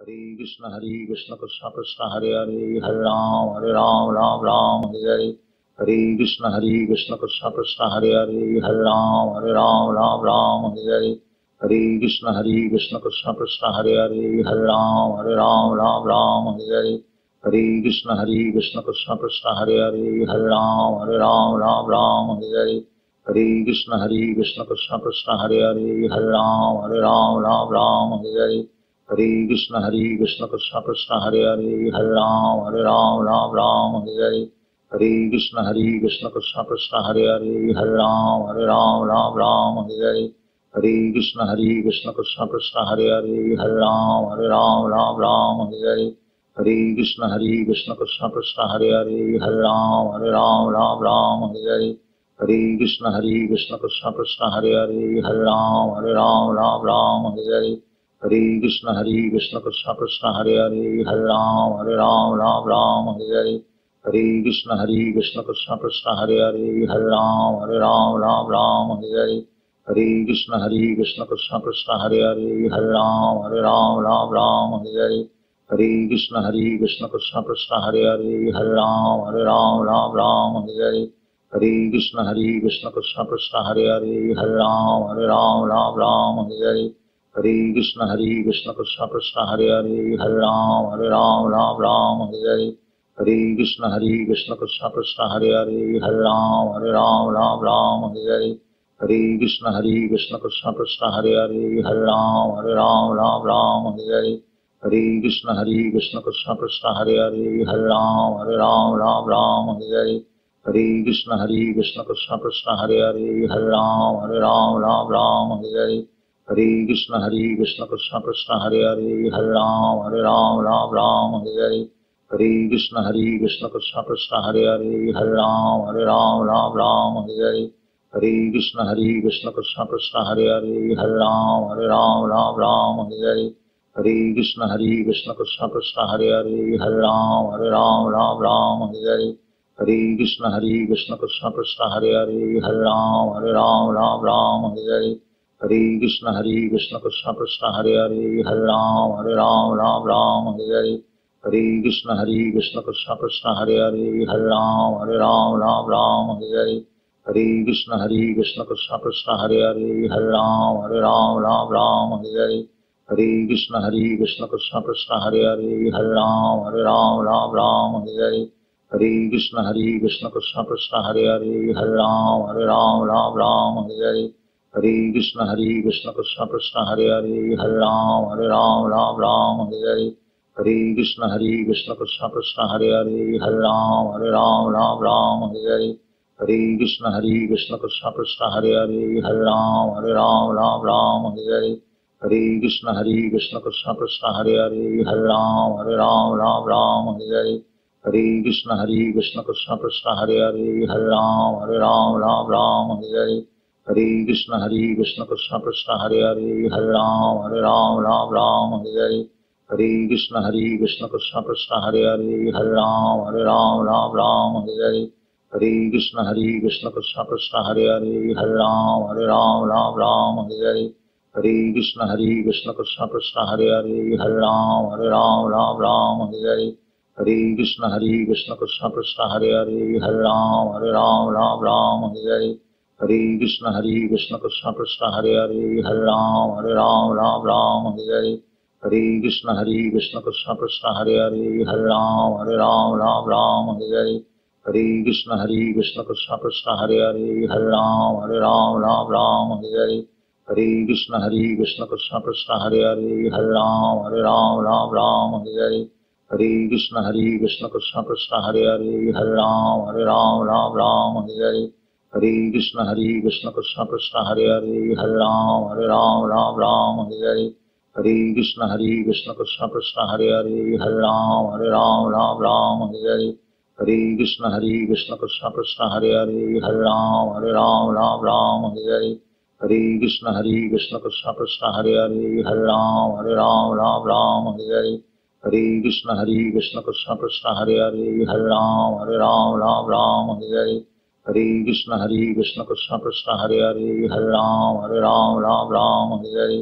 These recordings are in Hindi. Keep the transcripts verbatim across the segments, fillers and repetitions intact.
हरे कृष्ण हरे कृष्ण कृष्ण कृष्ण हरे हरे हरे राम हरे राम राम राम हरे हरे हरे कृष्ण हरे कृष्ण कृष्ण कृष्ण हरे हरे हरे राम हरे राम राम राम हरे हरे हरे कृष्ण हरे कृष्ण कृष्ण कृष्ण हरे हरे हरे राम हरे राम राम राम हरे हरे हरे कृष्ण हरे कृष्ण कृष्ण कृष्ण हरे हरे हरे राम हरे राम राम राम हरे हरे हरे कृष्ण हरे कृष्ण कृष्ण कृष्ण हरे हरे हरे राम हरे राम राम राम हरे हरे हरे कृष्ण हरे कृष्ण कृष्ण कृष्ण हरे हरे हरे राम हरे राम राम राम हरे हरे हरे कृष्ण हरे कृष्ण कृष्ण कृष्ण हरे हरे हरे राम हरे राम राम राम हरे हरे हरे कृष्ण हरे कृष्ण कृष्ण कृष्ण हरे हरे हरे राम हरे राम राम राम हरे हरे हरे कृष्ण हरे कृष्ण कृष्ण कृष्ण हरे हरे हरे राम हरे राम राम राम हरे हरे हरे कृष्ण हरे कृष्ण कृष्ण कृष्ण हरे हरे हरे राम हरे राम राम राम हरे हरे हरे कृष्ण हरे कृष्ण कृष्ण कृष्ण हरे हरे हरे राम हरे राम राम राम हरे हरे हरे कृष्ण हरे कृष्ण कृष्ण कृष्ण हरे हरे हरे राम हरे राम राम राम हरे हरे हरे कृष्ण हरे कृष्ण कृष्ण कृष्ण हरे हरे हरे राम हरे राम राम राम हरे हरे हरे कृष्ण हरे कृष्ण कृष्ण कृष्ण हरे हरे हरे राम हरे राम राम राम हरे हरे हरे कृष्ण हरे कृष्ण कृष्ण कृष्ण हरे हरे हरे राम हरे राम राम राम हरे हरे हरे कृष्ण हरे कृष्ण कृष्ण कृष्ण हरे हरे हरे राम हरे राम राम राम हरे हरे हरे कृष्ण हरे कृष्ण कृष्ण कृष्ण हरे हरे हरे राम हरे राम राम राम हरे हरे हरे कृष्ण हरे कृष्ण कृष्ण कृष्ण हरे हरे हरे राम हरे राम राम राम हरे हरे हरे कृष्ण हरे कृष्ण कृष्ण कृष्ण हरे हरे हरे राम हरे राम राम राम हरे हरे हरे कृष्ण हरे कृष्ण कृष्ण कृष्ण हरे हरे हरे राम हरे राम राम राम हरे हरे हरे कृष्ण हरे कृष्ण कृष्ण कृष्ण हरे हरे हरे राम हरे राम राम राम हरे हरे हरे कृष्ण हरे कृष्ण कृष्ण कृष्ण हरे हरे हरे राम हरे राम राम राम हरे हरे हरे कृष्ण हरे कृष्ण कृष्ण कृष्ण हरे हरे हरे राम हरे राम राम राम हरे हरे हरे कृष्ण हरे कृष्ण कृष्ण कृष्ण हरे हरे हरे राम हरे राम राम राम हरे हरे हरे कृष्ण हरे कृष्ण कृष्ण कृष्ण हरे हरे हरे राम हरे राम राम राम हरे हरे हरे कृष्ण हरे कृष्ण कृष्ण कृष्ण हरे हरे हरे राम हरे राम राम राम हरे हरे हरे कृष्ण हरे कृष्ण कृष्ण कृष्ण हरे हरे हरे राम हरे राम राम राम हरे हरे हरे कृष्ण हरे कृष्ण कृष्ण कृष्ण हरे हरे हरे राम हरे राम राम राम हरे हरे हरे कृष्ण हरे कृष्ण कृष्ण कृष्ण हरे हरे हरे राम हरे राम राम राम हरे हरे हरे कृष्ण हरे कृष्ण कृष्ण कृष्ण हरे हरे हरे राम हरे राम राम राम हरे हरे हरे कृष्ण हरे कृष्ण कृष्ण कृष्ण हरे हरे हरे राम हरे राम राम राम हरे हरे हरे कृष्ण हरे कृष्ण कृष्ण कृष्ण हरे हरे हरे राम हरे राम राम राम हरे हरे हरे कृष्ण हरे कृष्ण कृष्ण कृष्ण हरे हरे हरे राम हरे राम राम राम हरे हरे हरे कृष्ण हरे कृष्ण कृष्ण कृष्ण हरे हरे हरे राम हरे राम राम राम हरे हरे हरे कृष्ण हरे कृष्ण कृष्ण कृष्ण हरे हरे हरे राम हरे राम राम राम हरे हरे हरे कृष्ण हरे कृष्ण कृष्ण कृष्ण हरे हरे हरे राम हरे राम राम राम हरे हरे हरे कृष्ण हरे कृष्ण कृष्ण कृष्ण हरे हरे हरे राम हरे राम राम राम हरे हरे हरे कृष्ण हरे कृष्ण कृष्ण कृष्ण हरे हरे हरे राम हरे राम राम राम हरे हरे हरे कृष्ण हरे कृष्ण कृष्ण कृष्ण हरे हरे हरे राम हरे राम राम राम हरे हरे हरे कृष्ण हरे कृष्ण कृष्ण कृष्ण हरे हरे हरे राम हरे राम राम राम हरे हरे हरे कृष्ण हरे कृष्ण कृष्ण कृष्ण हरे हरे हरे राम हरे राम राम राम हरे हरे हरे कृष्ण हरे कृष्ण कृष्ण कृष्ण हरे हरे हरे राम हरे राम राम राम हरे हरे हरे कृष्ण हरे कृष्ण कृष्ण कृष्ण हरे हरे हरे राम हरे राम राम राम हरे हरे हरे कृष्ण हरे कृष्ण कृष्ण कृष्ण हरे हरे हरे राम हरे राम राम राम हरे हरे हरे कृष्ण हरे कृष्ण कृष्ण कृष्ण हरे हरे हरे राम हरे राम राम राम हरे हरे हरे कृष्ण हरे कृष्ण कृष्ण कृष्ण हरे हरे हरे राम हरे राम राम राम हरे हरे हरे कृष्ण हरे कृष्ण कृष्ण कृष्ण हरे हरे हरे राम हरे राम राम राम हरे हरे हरे कृष्ण हरे कृष्ण कृष्ण कृष्ण हरे हरे हरे राम हरे राम राम राम हरे हरे हरे कृष्ण हरे कृष्ण कृष्ण कृष्ण हरे हरे हरे राम हरे राम राम राम हरे हरे हरे कृष्ण हरे कृष्ण कृष्ण कृष्ण हरे हरे हरे राम हरे राम राम राम हरे हरे हरे कृष्ण हरे कृष्ण कृष्ण कृष्ण हरे हरे हरे राम हरे राम राम राम हरे हरे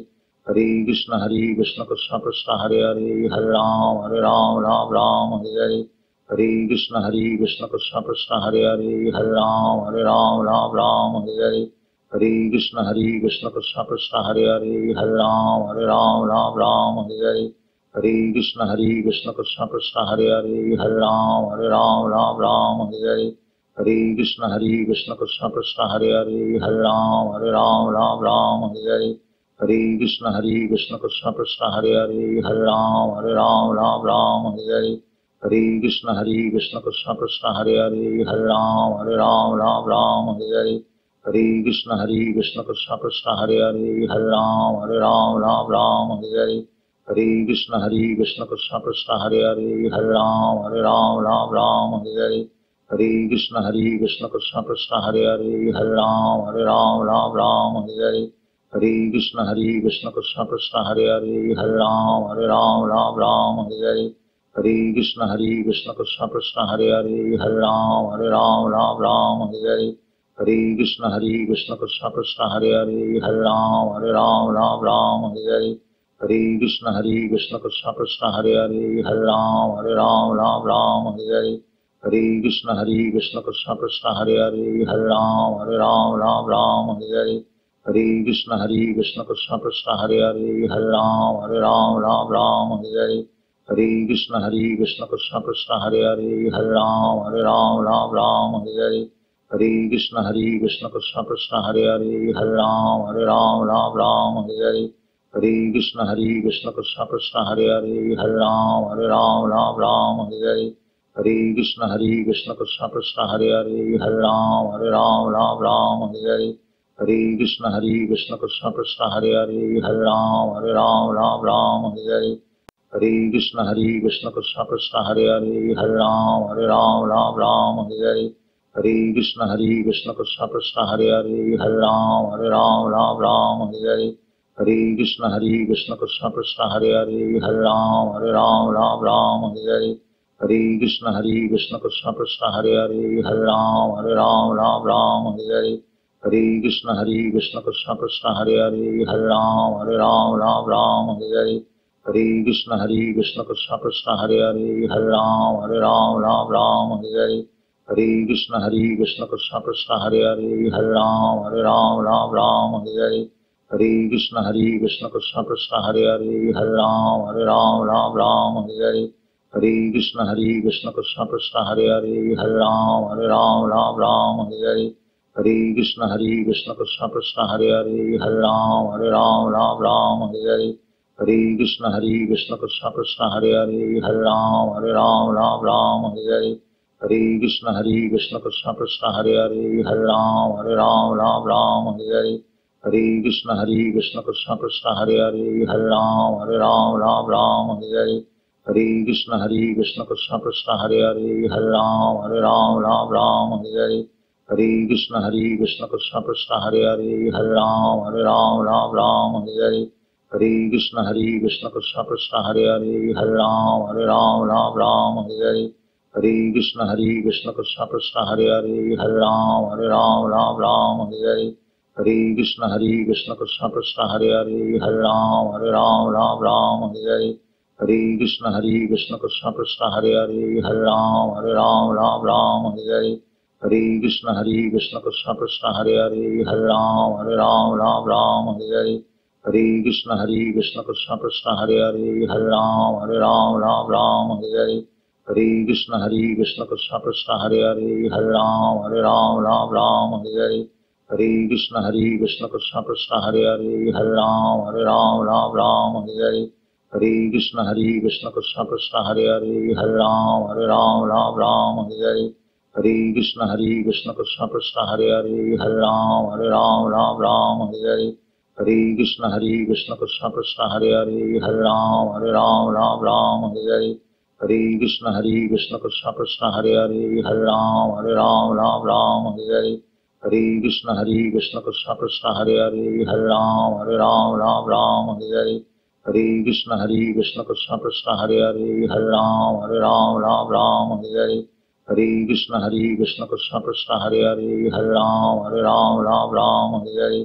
हरे कृष्ण हरे कृष्ण कृष्ण कृष्ण हरे हरे हरे राम हरे राम राम राम हरे हरे हरे कृष्ण हरे कृष्ण कृष्ण कृष्ण हरे हरे हरे राम हरे राम राम राम हरे हरे हरे कृष्ण हरे कृष्ण कृष्ण कृष्ण हरे हरे हरे राम हरे राम राम राम हरे हरे हरे कृष्ण हरे कृष्ण कृष्ण कृष्ण हरे हरे हरे राम हरे राम राम राम हरे हरे हरे कृष्ण हरे कृष्ण कृष्ण कृष्ण हरे हरे हरे राम हरे राम राम राम हरे हरे हरे कृष्ण हरे कृष्ण कृष्ण कृष्ण हरे हरे हरे राम हरे राम राम राम हरे हरे हरे कृष्ण हरे कृष्ण कृष्ण कृष्ण हरे हरे हरे राम हरे राम राम राम हरे हरे हरे कृष्ण हरे कृष्ण कृष्ण कृष्ण हरे हरे हरे राम हरे राम राम राम हरे हरे हरे कृष्ण हरे कृष्ण कृष्ण कृष्ण हरे हरे हरे राम हरे राम राम राम हरे हरे हरे कृष्ण हरे कृष्ण कृष्ण कृष्ण हरे हरे हरे राम हरे राम राम राम हरे हरे हरे कृष्ण हरे कृष्ण कृष्ण कृष्ण हरे हरे हरे राम हरे राम राम राम हरे हरे हरे कृष्ण हरे कृष्ण कृष्ण कृष्ण हरे हरे हरे राम हरे राम राम राम हरे हरे हरे कृष्ण हरे कृष्ण कृष्ण कृष्ण हरे हरे हरे राम हरे राम राम राम हरे हरे हरे कृष्ण हरे कृष्ण कृष्ण कृष्ण हरे हरे हरे राम हरे राम राम राम हरे हरे हरे कृष्ण हरे कृष्ण कृष्ण कृष्ण हरे हरे हरे राम हरे राम राम राम हरे हरे हरे कृष्ण हरे कृष्ण कृष्ण कृष्ण हरे हरे हरे राम हरे राम राम राम हरे हरे हरे कृष्ण हरे कृष्ण कृष्ण कृष्ण हरे हरे हरे राम हरे राम राम राम हरे हरे हरे कृष्ण हरे कृष्ण कृष्ण कृष्ण हरे हरे हरे राम हरे राम राम राम हरे हरे हरे कृष्ण हरे कृष्ण कृष्ण कृष्ण हरे हरे हरे राम हरे राम राम राम हरे हरे हरे कृष्ण हरे कृष्ण कृष्ण कृष्ण हरे हरे हरे राम हरे राम राम राम हरे हरे हरे कृष्ण हरे कृष्ण कृष्ण कृष्ण हरे हरे हरे राम हरे राम राम राम हरे हरे हरे कृष्ण हरे कृष्ण कृष्ण कृष्ण हरे हरे हरे राम हरे राम राम राम हरे हरे हरे कृष्ण हरे कृष्ण कृष्ण कृष्ण हरे हरे हरे राम हरे राम राम राम हरे हरे हरे कृष्ण हरे कृष्ण कृष्ण कृष्ण हरे हरे हरे राम हरे राम राम राम हरे हरे हरे कृष्ण हरे कृष्ण कृष्ण कृष्ण हरे हरे हरे राम हरे राम राम राम हरे हरे हरे कृष्ण हरे कृष्ण कृष्ण कृष्ण हरे हरे हरे राम हरे राम राम राम हरे हरे हरे कृष्ण हरे कृष्ण कृष्ण कृष्ण हरे हरे हरे राम हरे राम राम राम हरे हरे हरे कृष्ण हरे कृष्ण कृष्ण कृष्ण हरे हरे हरे राम हरे राम राम राम हरे हरे हरे कृष्ण हरे कृष्ण कृष्ण कृष्ण हरे हरे हरे राम हरे राम राम राम हरे हरे हरे कृष्ण हरे कृष्ण कृष्ण कृष्ण हरे हरे हरे राम हरे राम राम राम हरे हरे हरे कृष्ण हरे कृष्ण कृष्ण कृष्ण हरे हरे हरे राम हरे राम राम राम हरे हरे हरे कृष्ण हरे कृष्ण कृष्ण कृष्ण हरे हरे हरे राम हरे राम राम राम हरे हरे हरे कृष्ण हरे कृष्ण कृष्ण कृष्ण हरे हरे हरे राम हरे राम राम राम हरे हरे हरे कृष्ण हरे कृष्ण कृष्ण कृष्ण हरे हरे हरे राम हरे राम राम राम हरे हरे हरे कृष्ण हरे कृष्ण कृष्ण कृष्ण हरे हरे हरे राम हरे राम राम राम हरे हरे हरे कृष्ण हरे कृष्ण कृष्ण कृष्ण हरे हरे हरे राम हरे राम राम राम हरे हरे हरे कृष्ण हरे कृष्ण कृष्ण कृष्ण हरे हरे हरे राम हरे राम राम राम हरे हरे हरे कृष्ण हरे कृष्ण कृष्ण कृष्ण हरे हरे हरे राम हरे राम राम राम हरे हरे हरे कृष्ण हरे कृष्ण कृष्ण कृष्ण हरे हरे हरे राम हरे राम राम राम हरे हरे हरे कृष्ण हरे कृष्ण कृष्ण कृष्ण हरे हरे हरे राम हरे राम राम राम हरे हरे हरे कृष्ण हरे कृष्ण कृष्ण कृष्ण हरे हरे हरे राम हरे राम राम राम हरे हरे हरे कृष्ण हरे कृष्ण कृष्ण कृष्ण हरे हरे हरे राम हरे राम राम राम हरे हरे हरे कृष्ण हरे कृष्ण कृष्ण कृष्ण हरे हरे हरे राम हरे राम राम राम हरे हरे हरे कृष्ण हरे कृष्ण कृष्ण कृष्ण हरे हरे हरे राम हरे राम राम राम हरे हरे हरे कृष्ण हरे कृष्ण कृष्ण कृष्ण हरे हरे हरे राम हरे राम राम राम हरे हरे हरे कृष्ण हरे कृष्ण कृष्ण कृष्ण हरे हरे हरे राम हरे राम राम राम हरे हरे हरे कृष्ण हरे कृष्ण कृष्ण कृष्ण हरे हरे हरे राम हरे राम राम राम हरे हरे हरे कृष्ण हरे कृष्ण कृष्ण कृष्ण हरे हरे हरे राम हरे राम राम राम हरे हरे हरे कृष्ण हरे कृष्ण कृष्ण कृष्ण हरे हरे हरे राम हरे राम राम राम हरे हरे हरे कृष्ण हरे कृष्ण कृष्ण कृष्ण हरे हरे हरे राम हरे राम राम राम हरे हरे हरे कृष्ण हरे कृष्ण कृष्ण कृष्ण हरे हरे हरे राम हरे राम राम राम हरे हरे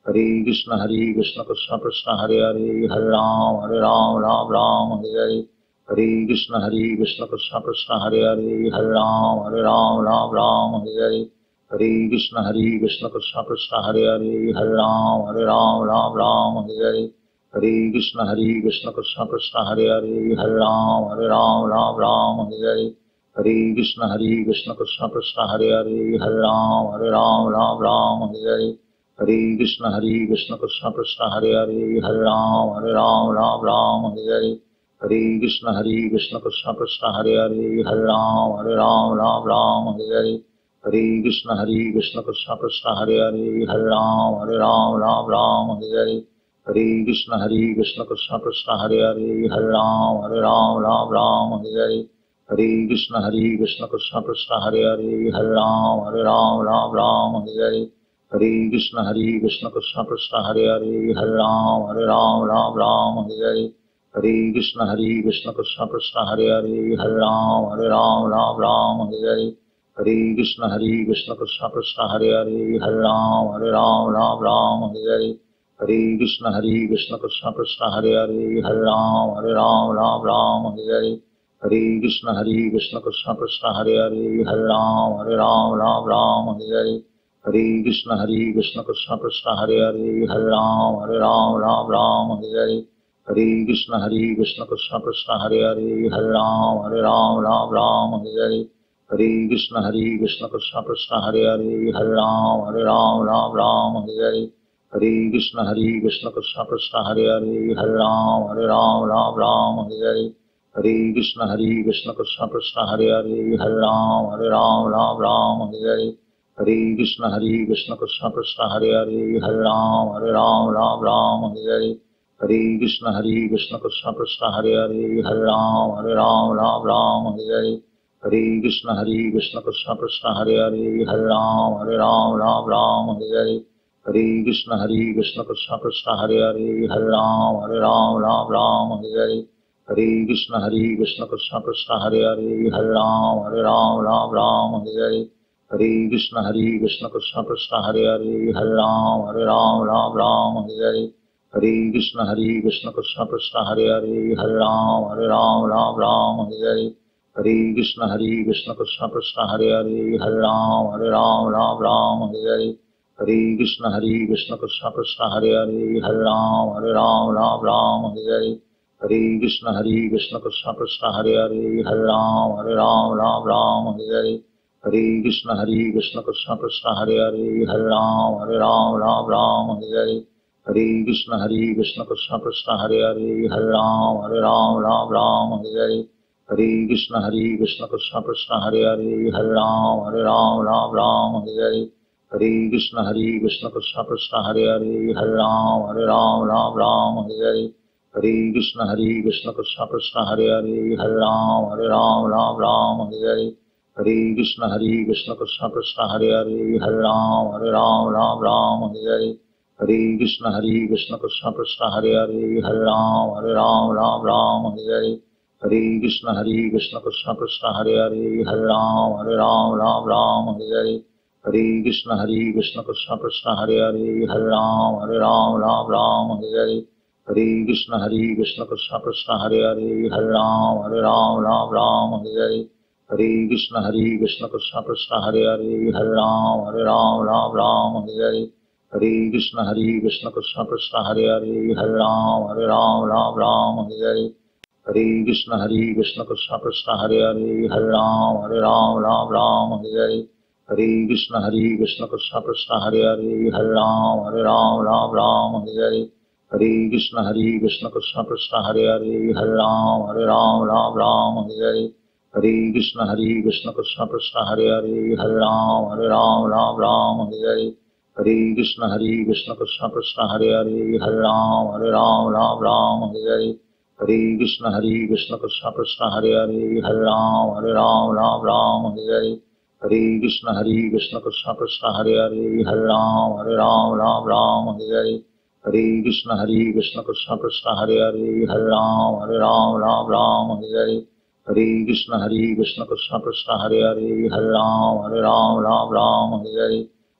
हरे कृष्ण हरे कृष्ण कृष्ण कृष्ण हरे हरे हरे राम हरे राम राम राम हरे हरे हरे कृष्ण हरे कृष्ण कृष्ण कृष्ण हरे हरे हरे राम हरे राम राम राम हरे हरे हरे कृष्ण हरे कृष्ण कृष्ण कृष्ण हरे हरे हरे राम हरे राम राम राम हरे हरे हरे कृष्ण हरे कृष्ण कृष्ण कृष्ण हरे हरे हरे राम हरे राम राम राम हरे हरे हरे कृष्ण हरे कृष्ण कृष्ण कृष्ण हरे हरे हरे राम हरे राम राम राम हरे हरे हरे कृष्ण हरे कृष्ण कृष्ण कृष्ण हरे हरे हरे राम हरे राम राम राम हरे हरे हरे कृष्ण हरे कृष्ण कृष्ण कृष्ण हरे हरे हरे राम हरे राम राम राम हरे हरे हरे कृष्ण हरे कृष्ण कृष्ण कृष्ण हरे हरे हरे राम हरे राम राम राम हरे हरे हरे कृष्ण हरे कृष्ण कृष्ण कृष्ण हरे हरे हरे राम हरे राम राम राम हरे हरे हरे कृष्ण हरे कृष्ण कृष्ण कृष्ण हरे हरे हरे राम हरे राम राम राम हरे हरे हरे कृष्ण हरे कृष्ण कृष्ण कृष्ण हरे हरे हरे राम हरे राम राम राम हरे हरे हरे कृष्ण हरे कृष्ण कृष्ण कृष्ण हरे हरे हरे राम हरे राम राम राम हरे हरे हरे कृष्ण हरे कृष्ण कृष्ण कृष्ण हरे हरे हरे राम हरे राम राम राम हरे हरे हरे कृष्ण हरे कृष्ण कृष्ण कृष्ण हरे हरे हरे राम हरे राम राम राम हरे हरे हरे कृष्ण हरे कृष्ण कृष्ण कृष्ण हरे हरे हरे राम हरे राम राम राम हरे हरे हरे कृष्ण हरे कृष्ण कृष्ण कृष्ण हरे हरे हरे राम हरे राम राम राम हरे हरे हरे कृष्ण हरे कृष्ण कृष्ण कृष्ण हरे हरे हरे राम हरे राम राम राम हरे हरे हरे कृष्ण हरे कृष्ण कृष्ण कृष्ण हरे हरे हरे राम हरे राम राम राम हरे हरे हरे कृष्ण हरे कृष्ण कृष्ण कृष्ण हरे हरे हरे राम हरे राम राम राम हरे हरे हरे कृष्ण हरे कृष्ण कृष्ण कृष्ण हरे हरे हरे राम हरे राम राम राम हरे हरे हरे कृष्ण हरे कृष्ण कृष्ण कृष्ण हरे हरे हरे राम हरे राम राम राम हरे हरे हरे कृष्ण हरे कृष्ण कृष्ण कृष्ण हरे हरे हरे राम हरे राम राम राम हरे हरे हरे कृष्ण हरे कृष्ण कृष्ण कृष्ण हरे हरे हरे राम हरे राम राम राम हरे हरे हरे कृष्ण हरे कृष्ण कृष्ण कृष्ण हरे हरे हरे राम हरे राम राम राम हरे हरे हरे कृष्ण हरे कृष्ण कृष्ण कृष्ण हरे हरे हरे राम हरे राम राम राम हरे हरे हरे कृष्ण हरे कृष्ण कृष्ण कृष्ण हरे हरे हरे राम हरे राम राम राम हरे हरे हरे कृष्ण हरे कृष्ण कृष्ण कृष्ण हरे हरे हरे राम हरे राम राम राम हरे हरे हरे कृष्ण हरे कृष्ण कृष्ण कृष्ण हरे हरे हरे राम हरे राम राम राम हरे हरे हरे कृष्ण हरे कृष्ण कृष्ण कृष्ण हरे हरे हरे राम हरे राम राम राम हरे हरे हरे कृष्ण हरे कृष्ण कृष्ण कृष्ण हरे हरे हरे राम हरे राम राम राम हरे हरे हरे कृष्ण हरे कृष्ण कृष्ण कृष्ण हरे हरे हरे राम हरे राम राम राम हरे हरे हरे कृष्ण हरे कृष्ण कृष्ण कृष्ण हरे हरे हरे राम हरे राम राम राम हरे हरे हरे कृष्ण हरे कृष्ण कृष्ण कृष्ण हरे हरे हरे राम हरे राम राम राम हरे हरे हरे कृष्ण हरे कृष्ण कृष्ण कृष्ण हरे हरे हरे राम हरे राम राम राम हरे हरे हरे कृष्ण हरे कृष्ण कृष्ण कृष्ण हरे हरे हरे राम हरे राम राम राम हरे हरे हरे कृष्ण हरे कृष्ण कृष्ण कृष्ण हरे हरे हरे राम हरे राम राम राम हरे हरे हरे कृष्ण हरे कृष्ण कृष्ण कृष्ण हरे हरे हरे राम हरे राम राम राम हरे हरे हरे कृष्ण हरे कृष्ण कृष्ण कृष्ण हरे हरे हरे राम हरे राम राम राम हरे हरे हरे कृष्ण हरे कृष्ण कृष्ण कृष्ण हरे हरे हरे राम हरे राम राम राम हरे हरे हरे कृष्ण हरे कृष्ण कृष्ण कृष्ण हरे हरे हरे राम हरे राम राम राम हरे हरे हरे कृष्ण हरे कृष्ण कृष्ण कृष्ण हरे हरे हरे राम हरे राम राम राम हरे हरे हरे कृष्ण हरे कृष्ण कृष्ण कृष्ण हरे हरे हरे राम हरे राम राम राम हरे हरे हरे कृष्ण हरे कृष्ण कृष्ण कृष्ण हरे हरे हरे राम हरे राम राम राम हरे हरे हरे कृष्ण हरे कृष्ण कृष्ण कृष्ण हरे हरे हरे राम हरे राम राम राम हरे हरे हरे कृष्ण हरे कृष्ण कृष्ण कृष्ण हरे हरे हरे राम हरे राम राम राम हरे हरे हरे कृष्ण हरे कृष्ण कृष्ण कृष्ण हरे हरे हरे राम हरे राम राम राम हरे हरे हरे कृष्ण हरे कृष्ण कृष्ण कृष्ण हरे हरे हरे राम हरे राम राम राम हरे हरे हरे कृष्ण हरे कृष्ण कृष्ण कृष्ण हरे हरे हरे राम हरे राम राम राम हरे हरे हरे कृष्ण हरे कृष्ण कृष्ण कृष्ण हरे हरे हरे राम हरे राम राम राम हरे हरे हरे कृष्ण हरे कृष्ण कृष्ण कृष्ण हरे हरे हरे राम हरे राम राम राम हरे हरे हरे कृष्ण हरे कृष्ण कृष्ण कृष्ण हरे हरे हरे राम हरे राम राम राम हरे हरे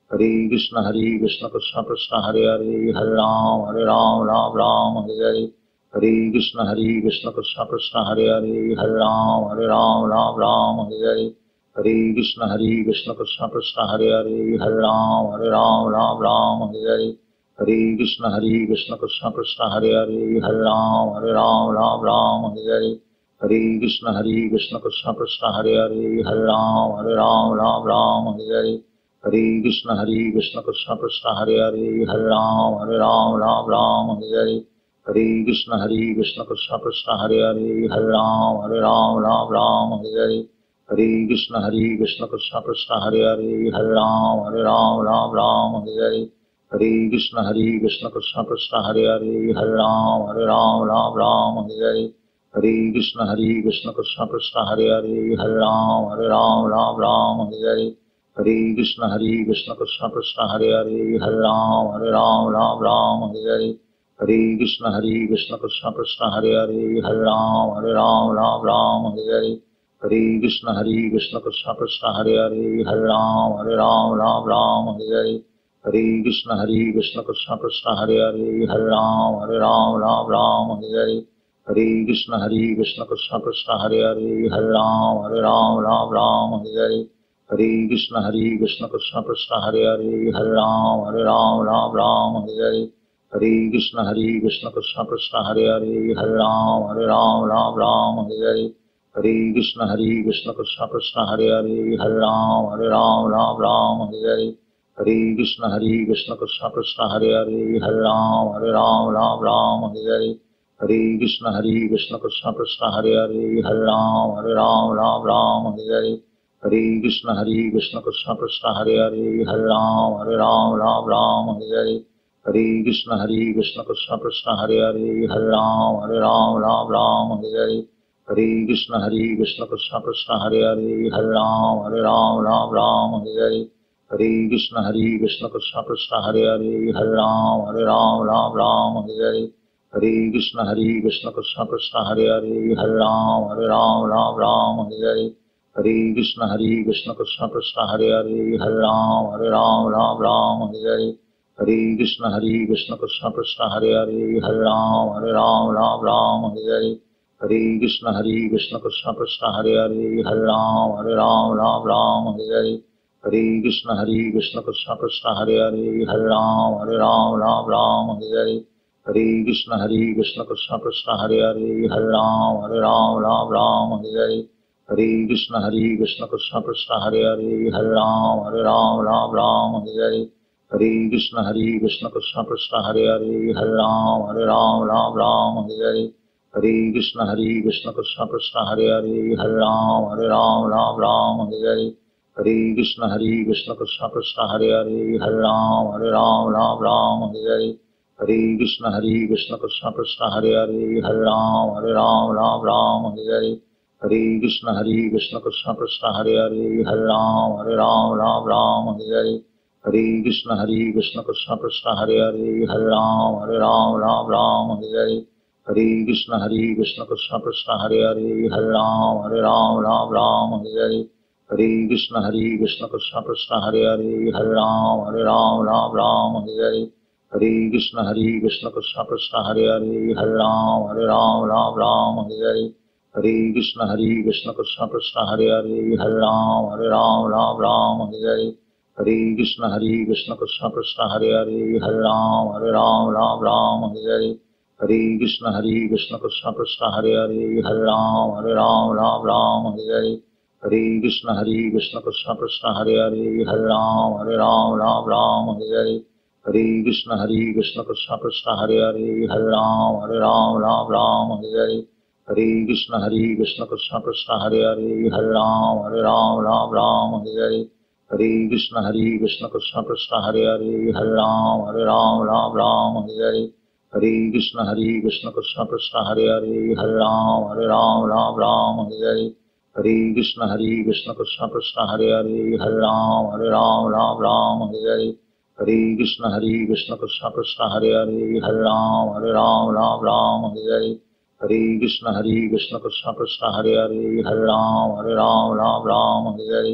हरे कृष्ण हरे कृष्ण कृष्ण कृष्ण हरे हरे हरे राम हरे राम राम राम हरे हरे हरे कृष्ण हरे कृष्ण कृष्ण कृष्ण हरे हरे हरे राम हरे राम राम राम हरे हरे हरे कृष्ण हरे कृष्ण कृष्ण कृष्ण हरे हरे हरे राम हरे राम राम राम हरे हरे हरे कृष्ण हरे कृष्ण कृष्ण कृष्ण हरे हरे हरे राम हरे राम राम राम हरे हरे हरे कृष्ण हरे कृष्ण कृष्ण कृष्ण हरे हरे हरे राम हरे राम राम राम हरे हरे हरे कृष्ण हरे कृष्ण कृष्ण कृष्ण हरे हरे हरे राम हरे राम राम राम हरे हरे हरे कृष्ण हरे कृष्ण कृष्ण कृष्ण हरे हरे हरे राम हरे राम राम राम हरे हरे हरे कृष्ण हरे कृष्ण कृष्ण कृष्ण हरे हरे हरे राम हरे राम राम राम हरे हरे हरे कृष्ण हरे कृष्ण कृष्ण कृष्ण हरे हरे हरे राम हरे राम राम राम हरे हरे हरे कृष्ण हरे कृष्ण कृष्ण कृष्ण हरे हरे हरे राम हरे राम राम राम हरे हरे हरे कृष्ण हरे कृष्ण कृष्ण कृष्ण हरे हरे हरे राम हरे राम राम राम हरे हरे हरे कृष्ण हरे कृष्ण कृष्ण कृष्ण हरे हरे हरे राम हरे राम राम राम हरे हरे हरे कृष्ण हरे कृष्ण कृष्ण कृष्ण हरे हरे हरे राम हरे राम राम राम हरे हरे हरे कृष्ण हरे कृष्ण कृष्ण कृष्ण हरे हरे हरे राम हरे राम राम राम हरे हरे हरे कृष्ण हरे कृष्ण कृष्ण कृष्ण हरे हरे हरे राम हरे राम राम राम हरे हरे हरे कृष्ण हरे कृष्ण कृष्ण कृष्ण हरे हरे हरे राम हरे राम राम राम हरे हरे हरे कृष्ण हरे कृष्ण कृष्ण कृष्ण हरे हरे हरे राम हरे राम राम राम हरे हरे हरे कृष्ण हरे कृष्ण कृष्ण कृष्ण हरे हरे हरे राम हरे राम राम राम हरे हरे हरे कृष्ण हरे कृष्ण कृष्ण कृष्ण हरे हरे हरे राम हरे राम राम राम हरे हरे हरे कृष्ण हरे कृष्ण कृष्ण कृष्ण हरे हरे हरे राम हरे राम राम राम हरे हरे हरे कृष्ण हरे कृष्ण कृष्ण कृष्ण हरे हरे हरे राम हरे राम राम राम हरे हरे हरे कृष्ण हरे कृष्ण कृष्ण कृष्ण हरे हरे हरे राम हरे राम राम राम हरे हरे हरे कृष्ण हरे कृष्ण कृष्ण कृष्ण हरे हरे हरे राम हरे राम राम राम हरे हरे हरे कृष्ण हरे कृष्ण कृष्ण कृष्ण हरे हरे हरे राम हरे राम राम राम हरे हरे हरे कृष्ण हरे कृष्ण कृष्ण कृष्ण हरे हरे हरे राम हरे राम राम राम हरे हरे हरे कृष्ण हरे कृष्ण कृष्ण कृष्ण हरे हरे हरे राम हरे राम राम राम हरे हरे हरे कृष्ण हरे कृष्ण कृष्ण कृष्ण हरे हरे हरे राम हरे राम राम राम हरे हरे हरे कृष्ण हरे कृष्ण कृष्ण कृष्ण हरे हरे हरे राम हरे राम राम राम हरे हरे हरे कृष्ण हरे कृष्ण कृष्ण कृष्ण हरे हरे हरे राम हरे राम राम राम हरे हरे हरे कृष्ण हरे कृष्ण कृष्ण कृष्ण हरे हरे हरे राम हरे राम राम राम हरे हरे हरे कृष्ण हरे कृष्ण कृष्ण कृष्ण हरे हरे हरे राम हरे राम राम राम हरे हरे हरे कृष्ण हरे कृष्ण कृष्ण कृष्ण हरे हरे हरे राम हरे राम राम राम हरे हरे हरे कृष्ण हरे कृष्ण कृष्ण कृष्ण हरे हरे हरे राम हरे राम राम राम हरे हरे हरे कृष्ण हरे कृष्ण कृष्ण कृष्ण हरे हरे हरे राम हरे राम राम राम हरे हरे हरे कृष्ण हरे कृष्ण कृष्ण कृष्ण हरे हरे हरे राम हरे राम राम राम हरे हरे हरे कृष्ण हरे कृष्ण कृष्ण कृष्ण हरे हरे हरे राम हरे राम राम राम हरे हरे हरे कृष्ण हरे कृष्ण कृष्ण कृष्ण हरे हरे हरे राम हरे राम राम राम हरे हरे हरे कृष्ण हरे कृष्ण कृष्ण कृष्ण हरे हरे हरे राम हरे राम राम राम हरे हरे हरे कृष्ण हरे कृष्ण कृष्ण कृष्ण हरे हरे हरे राम हरे राम राम राम हरे हरे हरे कृष्ण हरे कृष्ण कृष्ण कृष्ण हरे हरे हरे राम हरे राम राम राम हरे हरे हरे कृष्ण हरे कृष्ण कृष्ण कृष्ण हरे हरे हरे राम हरे राम राम राम हरे हरे हरे कृष्ण हरे कृष्ण कृष्ण कृष्ण हरे हरे हरे राम हरे राम राम राम हरे हरे हरे कृष्ण हरे कृष्ण कृष्ण कृष्ण हरे हरे हरे राम हरे राम राम राम हरे हरे हरे कृष्ण हरे कृष्ण कृष्ण कृष्ण हरे हरे हरे राम हरे राम राम राम हरे हरे हरे कृष्ण हरे कृष्ण कृष्ण कृष्ण हरे हरे हरे राम हरे राम राम राम हरे हरे हरे कृष्ण हरे कृष्ण कृष्ण कृष्ण हरे हरे हरे राम हरे राम राम राम हरे हरे हरे कृष्ण हरे कृष्ण कृष्ण कृष्ण हरे हरे हरे राम हरे राम राम राम हरे हरे हरे कृष्ण हरे कृष्ण कृष्ण कृष्ण हरे हरे हरे राम हरे राम राम राम हरे हरे हरे कृष्ण हरे कृष्ण कृष्ण कृष्ण हरे हरे हरे राम हरे राम राम राम हरे हरे हरे कृष्ण हरे कृष्ण कृष्ण कृष्ण हरे हरे हरे राम हरे राम राम राम हरे हरे हरे कृष्ण हरे कृष्ण कृष्ण कृष्ण हरे हरे हरे राम हरे राम राम राम हरे हरे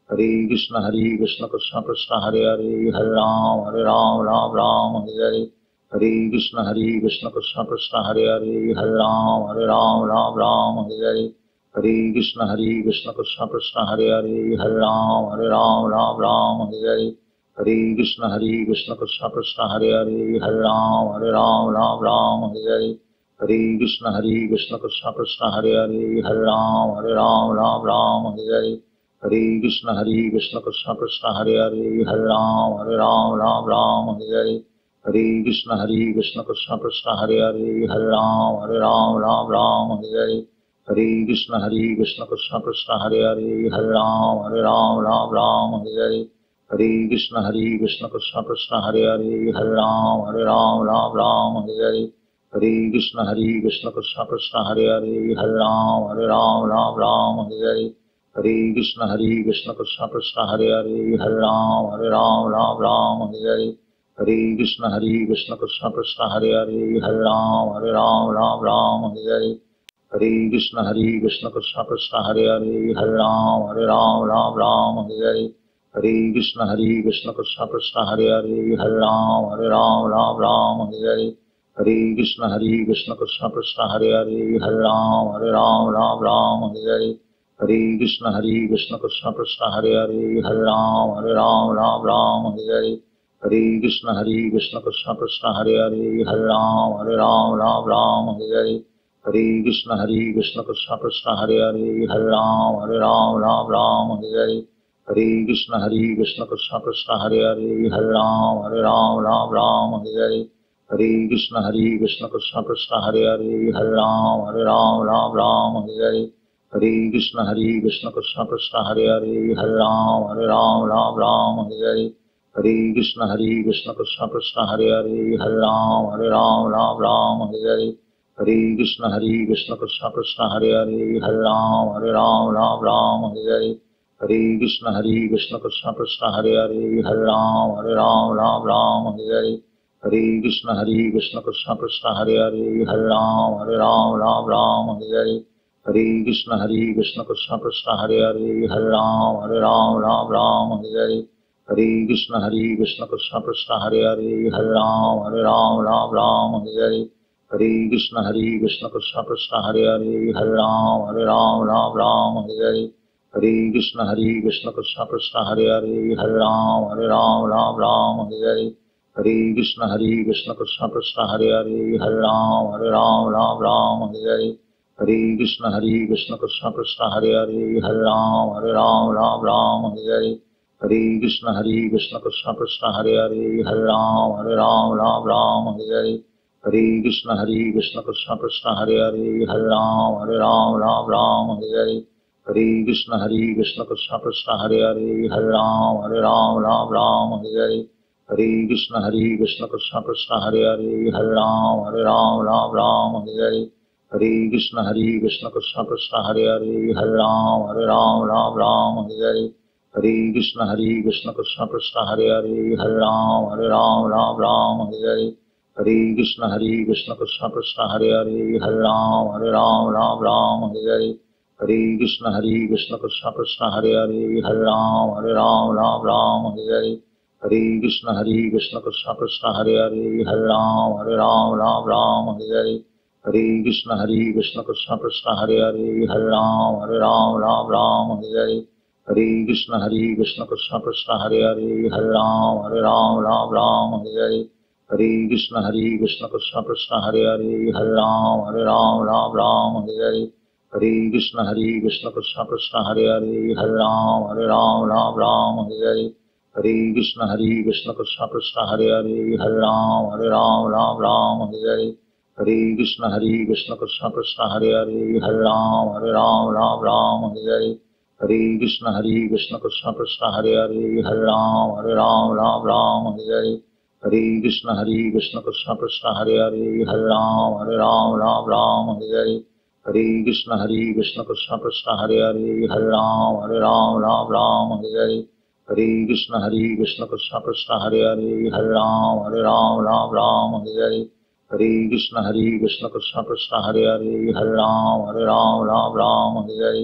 हरे कृष्ण हरे कृष्ण कृष्ण कृष्ण हरे हरे हरे राम हरे राम राम राम हरे हरे हरे कृष्ण हरे कृष्ण कृष्ण कृष्ण हरे हरे हरे राम हरे राम राम राम हरे हरे हरे कृष्ण हरे कृष्ण कृष्ण कृष्ण हरे हरे हरे राम हरे राम राम राम हरे हरे हरे कृष्ण हरे कृष्ण कृष्ण कृष्ण हरे हरे हरे राम हरे राम राम राम हरे हरे हरे कृष्ण हरे कृष्ण कृष्ण कृष्ण हरे हरे हरे राम हरे राम राम राम हरे हरे हरे कृष्ण हरे कृष्ण कृष्ण कृष्ण हरे हरे हरे राम हरे राम राम राम हरे हरे हरे कृष्ण हरे कृष्ण कृष्ण कृष्ण हरे हरे हरे राम हरे राम राम राम हरे हरे हरे कृष्ण हरे कृष्ण कृष्ण कृष्ण हरे हरे हरे राम हरे राम राम राम हरे हरे हरे कृष्ण हरे कृष्ण कृष्ण कृष्ण हरे हरे हरे राम हरे राम राम राम हरे हरे हरे कृष्ण हरे कृष्ण कृष्ण कृष्ण हरे हरे हरे राम हरे राम राम राम हरे हरे हरे कृष्ण हरे कृष्ण कृष्ण कृष्ण हरे हरे हरे राम हरे राम राम राम हरे हरे हरे कृष्ण हरे कृष्ण कृष्ण कृष्ण हरे हरे हरे राम हरे राम राम राम हरे हरे हरे कृष्ण हरे कृष्ण कृष्ण कृष्ण हरे हरे हरे राम हरे राम राम राम हरे हरे हरे कृष्ण हरे कृष्ण कृष्ण कृष्ण हरे हरे हरे राम हरे राम राम राम हरे हरे हरे कृष्ण हरे कृष्ण कृष्ण कृष्ण हरे हरे हरे राम हरे राम राम राम हरे हरे हरे कृष्ण हरे कृष्ण कृष्ण कृष्ण हरे हरे हरे राम हरे राम राम राम हरे हरे हरे कृष्ण हरे कृष्ण कृष्ण कृष्ण हरे हरे हरे राम हरे राम राम राम हरे हरे हरे कृष्ण हरे कृष्ण कृष्ण कृष्ण हरे हरे हरे राम हरे राम राम राम हरे हरे हरे कृष्ण हरे कृष्ण कृष्ण कृष्ण हरे हरे हरे राम हरे राम राम राम हरे हरे हरे कृष्ण हरे कृष्ण कृष्ण कृष्ण हरे हरे हरे राम हरे राम राम राम हरे हरे हरे कृष्ण हरे कृष्ण कृष्ण कृष्ण हरे हरे हरे राम हरे राम राम राम हरे हरे हरे कृष्ण हरे कृष्ण कृष्ण कृष्ण हरे हरे हरे राम हरे राम राम राम हरे हरे हरे कृष्ण हरे कृष्ण कृष्ण कृष्ण हरे हरे हरे राम हरे राम राम राम हरे हरे हरे कृष्ण हरे कृष्ण कृष्ण कृष्ण हरे हरे हरे राम हरे राम राम राम हरे हरे हरे कृष्ण हरे कृष्ण कृष्ण कृष्ण हरे हरे हरे राम हरे राम राम राम हरे हरे हरे कृष्ण हरे कृष्ण कृष्ण कृष्ण हरे हरे हरे राम हरे राम राम राम हरे हरे हरे कृष्ण हरे कृष्ण कृष्ण कृष्ण हरे हरे हरे राम हरे राम राम राम हरे हरे हरे कृष्ण हरे कृष्ण कृष्ण कृष्ण हरे हरे हरे राम हरे राम राम राम हरे हरे हरे कृष्ण हरे कृष्ण कृष्ण कृष्ण हरे हरे हरे राम हरे राम राम राम हरे हरे हरे कृष्ण हरे कृष्ण कृष्ण कृष्ण हरे हरे हरे राम हरे राम राम राम हरे हरे हरे कृष्ण हरे कृष्ण कृष्ण कृष्ण हरे हरे हरे राम हरे राम राम राम हरे हरे हरे कृष्ण हरे कृष्ण कृष्ण कृष्ण हरे हरे हरे राम हरे राम राम राम हरे हरे हरे कृष्ण हरे कृष्ण कृष्ण कृष्ण हरे हरे हरे राम हरे राम राम राम हरे हरे हरे कृष्ण हरे कृष्ण कृष्ण कृष्ण हरे हरे हरे राम हरे राम राम राम हरे हरे हरे कृष्ण हरे कृष्ण कृष्ण कृष्ण हरे हरे हरे राम हरे राम राम राम हरे हरे हरे कृष्ण हरे कृष्ण कृष्ण कृष्ण हरे हरे हरे राम हरे राम राम राम हरे हरे हरे कृष्ण हरे कृष्ण कृष्ण कृष्ण हरे हरे हरे राम हरे राम राम राम हरे हरे हरे कृष्ण हरे कृष्ण कृष्ण कृष्ण हरे हरे हरे राम हरे राम राम राम हरे हरे हरे कृष्ण हरे कृष्ण कृष्ण कृष्ण हरे हरे हरे राम हरे राम राम राम हरे हरे हरे कृष्ण हरे कृष्ण कृष्ण कृष्ण हरे हरे हरे राम हरे राम राम राम हरे हरे हरे कृष्ण हरे कृष्ण कृष्ण कृष्ण हरे हरे हरे राम हरे राम राम राम हरे हरे हरे कृष्ण हरे कृष्ण कृष्ण कृष्ण हरे हरे हरे राम हरे राम राम राम हरे हरे हरे कृष्ण हरे कृष्ण कृष्ण कृष्ण हरे हरे हरे राम हरे राम राम राम हरे हरे हरे कृष्ण हरे कृष्ण कृष्ण कृष्ण हरे हरे हरे राम हरे राम राम राम हरे हरे हरे कृष्ण हरे कृष्ण कृष्ण कृष्ण हरे हरे हरे राम हरे राम राम राम हरे हरे हरे कृष्ण हरे कृष्ण कृष्ण कृष्ण हरे हरे हरे राम हरे राम राम राम हरे हरे हरे कृष्ण हरे कृष्ण कृष्ण कृष्ण हरे हरे हरे राम हरे राम राम राम हरे हरे हरे कृष्ण हरे कृष्ण कृष्ण कृष्ण हरे हरे हरे राम हरे राम राम राम हरे हरे हरे कृष्ण हरे कृष्ण कृष्ण कृष्ण हरे हरे हरे राम हरे राम राम राम हरे हरे हरे कृष्ण हरे कृष्ण कृष्ण कृष्ण हरे हरे हरे राम हरे राम राम राम हरे हरे हरे कृष्ण हरे कृष्ण कृष्ण कृष्ण हरे हरे हरे राम हरे राम राम राम हरे हरे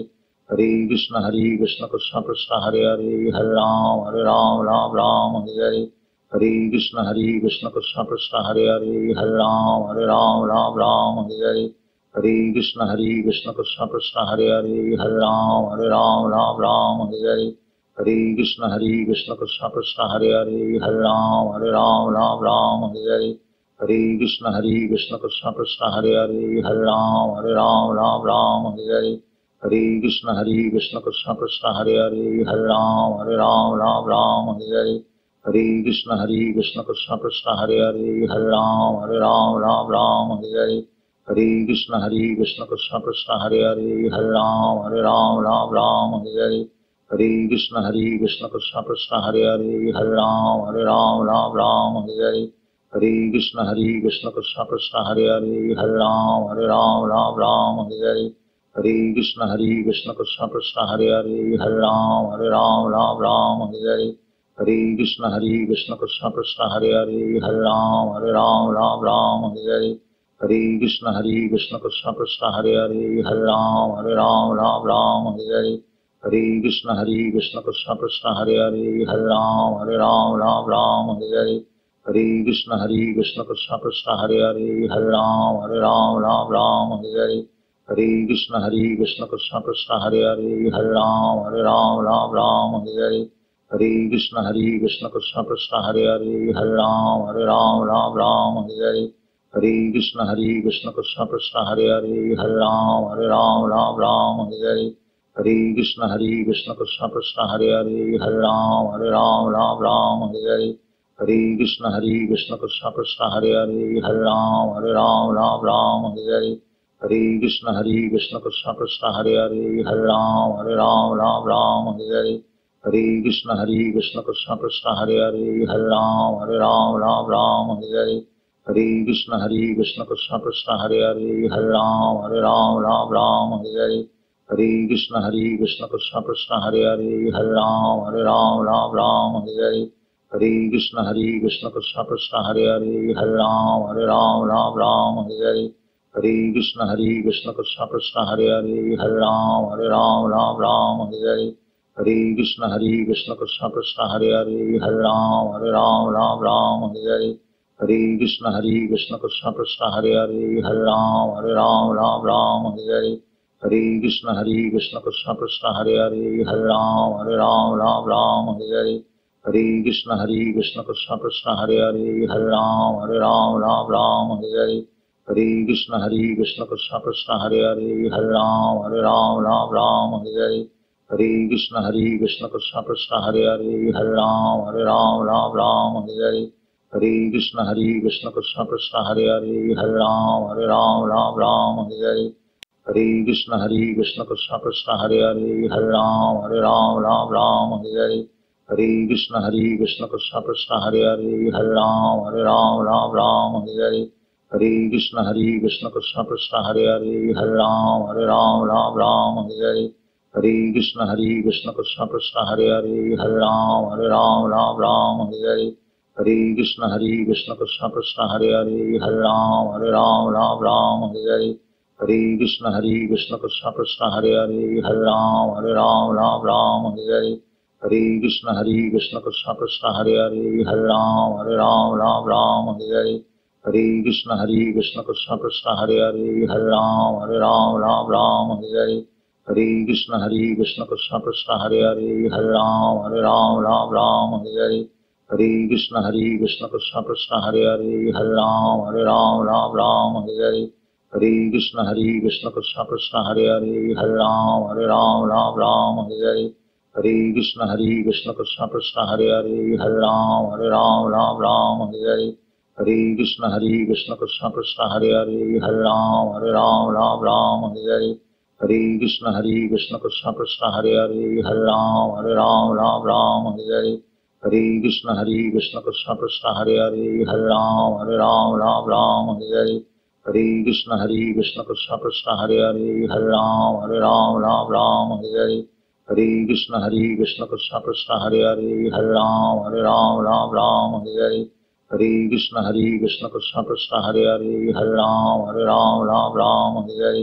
हरे कृष्ण हरे कृष्ण कृष्ण कृष्ण हरे हरे हरे राम हरे राम राम राम हरे हरे हरे कृष्ण हरे कृष्ण कृष्ण कृष्ण हरे हरे हरे राम हरे राम राम राम हरे हरे हरे कृष्ण हरे कृष्ण कृष्ण कृष्ण हरे हरे हरे राम हरे राम राम राम हरे हरे हरे कृष्ण हरे कृष्ण कृष्ण कृष्ण हरे हरे हरे राम हरे राम राम राम हरे हरे हरे कृष्ण हरे कृष्ण कृष्ण कृष्ण हरे हरे हरे राम हरे राम राम राम हरे हरे हरे कृष्ण हरे कृष्ण कृष्ण कृष्ण हरे हरे हरे राम हरे राम राम राम हरे हरे हरे कृष्ण हरे कृष्ण कृष्ण कृष्ण हरे हरे हरे राम हरे राम राम राम हरे हरे हरे कृष्ण हरे कृष्ण कृष्ण कृष्ण हरे हरे हरे राम हरे राम राम राम हरे हरे हरे कृष्ण हरे कृष्ण कृष्ण कृष्ण हरे हरे हरे राम हरे राम राम राम हरे हरे हरे कृष्ण हरे कृष्ण कृष्ण कृष्ण हरे हरे हरे राम हरे राम राम राम हरे हरे हरे कृष्ण हरे कृष्ण कृष्ण कृष्ण हरे हरे हरे राम हरे राम राम राम हरे हरे हरे कृष्ण हरे कृष्ण कृष्ण कृष्ण हरे हरे हरे राम हरे राम राम राम हरे हरे हरे कृष्ण हरे कृष्ण कृष्ण कृष्ण हरे हरे हरे राम हरे राम राम राम हरे हरे हरे कृष्ण हरे कृष्ण कृष्ण कृष्ण हरे हरे हरे राम हरे राम राम राम हरे हरे हरे कृष्ण हरे कृष्ण कृष्ण कृष्ण हरे हरे हरे राम हरे राम राम राम हरे हरे हरे कृष्ण हरे कृष्ण कृष्ण कृष्ण हरे हरे हरे राम हरे राम राम राम हरे हरे हरे कृष्ण हरे कृष्ण कृष्ण कृष्ण हरे हरे हरे राम हरे राम राम राम हरे हरे हरे कृष्ण हरे कृष्ण कृष्ण कृष्ण हरे हरे हरे राम हरे राम राम राम हरे हरे हरे कृष्ण हरे कृष्ण कृष्ण कृष्ण हरे हरे हरे राम हरे राम राम राम हरे हरे हरे कृष्ण हरे कृष्ण कृष्ण कृष्ण हरे हरे हरे राम हरे राम राम राम हरे हरे हरे कृष्ण हरे कृष्ण कृष्ण कृष्ण हरे हरे हरे राम हरे राम राम राम हरे हरे हरे कृष्ण हरे कृष्ण कृष्ण कृष्ण हरे हरे हरे राम हरे राम राम राम हरे हरे हरे कृष्ण हरे कृष्ण कृष्ण कृष्ण हरे हरे हरे राम हरे राम राम राम हरे हरे हरे कृष्ण हरे कृष्ण कृष्ण कृष्ण हरे हरे हरे राम हरे राम राम राम हरे हरे हरे कृष्ण हरे कृष्ण कृष्ण कृष्ण हरे हरे हरे राम हरे राम राम राम हरे हरे हरे कृष्ण हरे कृष्ण कृष्ण कृष्ण हरे हरे हरे राम हरे राम राम राम हरे हरे हरे कृष्ण हरे कृष्ण कृष्ण कृष्ण हरे हरे हरे राम हरे राम राम राम हरे हरे हरे कृष्ण हरे कृष्ण कृष्ण कृष्ण हरे हरे हरे राम हरे राम राम राम हरे हरे हरे कृष्ण हरे कृष्ण कृष्ण कृष्ण हरे हरे हरे राम हरे राम राम राम हरे हरे हरे कृष्ण हरे कृष्ण कृष्ण कृष्ण हरे हरे हरे राम हरे राम राम राम हरे हरे हरे कृष्ण हरे कृष्ण कृष्ण कृष्ण हरे हरे हरे राम हरे राम राम राम हरे हरे हरे कृष्ण हरे कृष्ण कृष्ण कृष्ण हरे हरे हरे राम हरे राम राम राम हरे हरे हरे कृष्ण हरे कृष्ण कृष्ण कृष्ण हरे हरे हरे राम हरे राम राम राम हरे हरे हरे कृष्ण हरे कृष्ण कृष्ण कृष्ण हरे हरे हरे राम हरे राम राम राम हरे हरे हरे कृष्ण हरे कृष्ण कृष्ण कृष्ण हरे हरे हरे राम हरे राम राम राम हरे हरे हरे कृष्ण हरे कृष्ण कृष्ण कृष्ण हरे हरे हरे राम हरे राम राम राम हरे हरे हरे कृष्ण हरे कृष्ण कृष्ण कृष्ण हरे हरे हरे राम हरे राम राम राम हरे हरे हरे कृष्ण हरे कृष्ण कृष्ण कृष्ण हरे हरे हरे राम हरे राम राम राम हरे हरे हरे कृष्ण हरे कृष्ण कृष्ण कृष्ण हरे हरे हरे राम हरे राम राम राम हरे हरे हरे कृष्ण हरे कृष्ण कृष्ण कृष्ण हरे हरे हरे राम हरे राम राम राम हरे हरे हरे कृष्ण हरे कृष्ण कृष्ण कृष्ण हरे हरे हरे राम हरे राम राम राम हरे हरे हरे कृष्ण हरे कृष्ण कृष्ण कृष्ण हरे हरे हरे राम हरे राम राम राम हरे हरे हरे कृष्ण हरे कृष्ण कृष्ण कृष्ण हरे हरे हरे राम हरे राम राम राम हरे हरे हरे कृष्ण हरे कृष्ण कृष्ण कृष्ण हरे हरे हरे राम हरे राम राम राम हरे हरे हरे कृष्ण हरे कृष्ण कृष्ण कृष्ण हरे हरे हरे राम हरे राम राम राम हरे हरे हरे कृष्ण हरे कृष्ण कृष्ण कृष्ण हरे हरे हरे राम हरे राम राम राम हरे हरे हरे कृष्ण हरे कृष्ण कृष्ण कृष्ण हरे हरे हरे राम हरे राम राम राम हरे हरे हरे कृष्ण हरे कृष्ण कृष्ण कृष्ण हरे हरे हरे राम हरे राम राम राम हरे हरे हरे कृष्ण हरे कृष्ण कृष्ण कृष्ण हरे हरे हरे राम हरे राम राम राम हरे हरे हरे कृष्ण हरे कृष्ण कृष्ण कृष्ण हरे हरे हरे राम हरे राम राम राम हरे हरे हरे कृष्ण हरे कृष्ण कृष्ण कृष्ण हरे हरे हरे राम हरे राम राम राम हरे हरे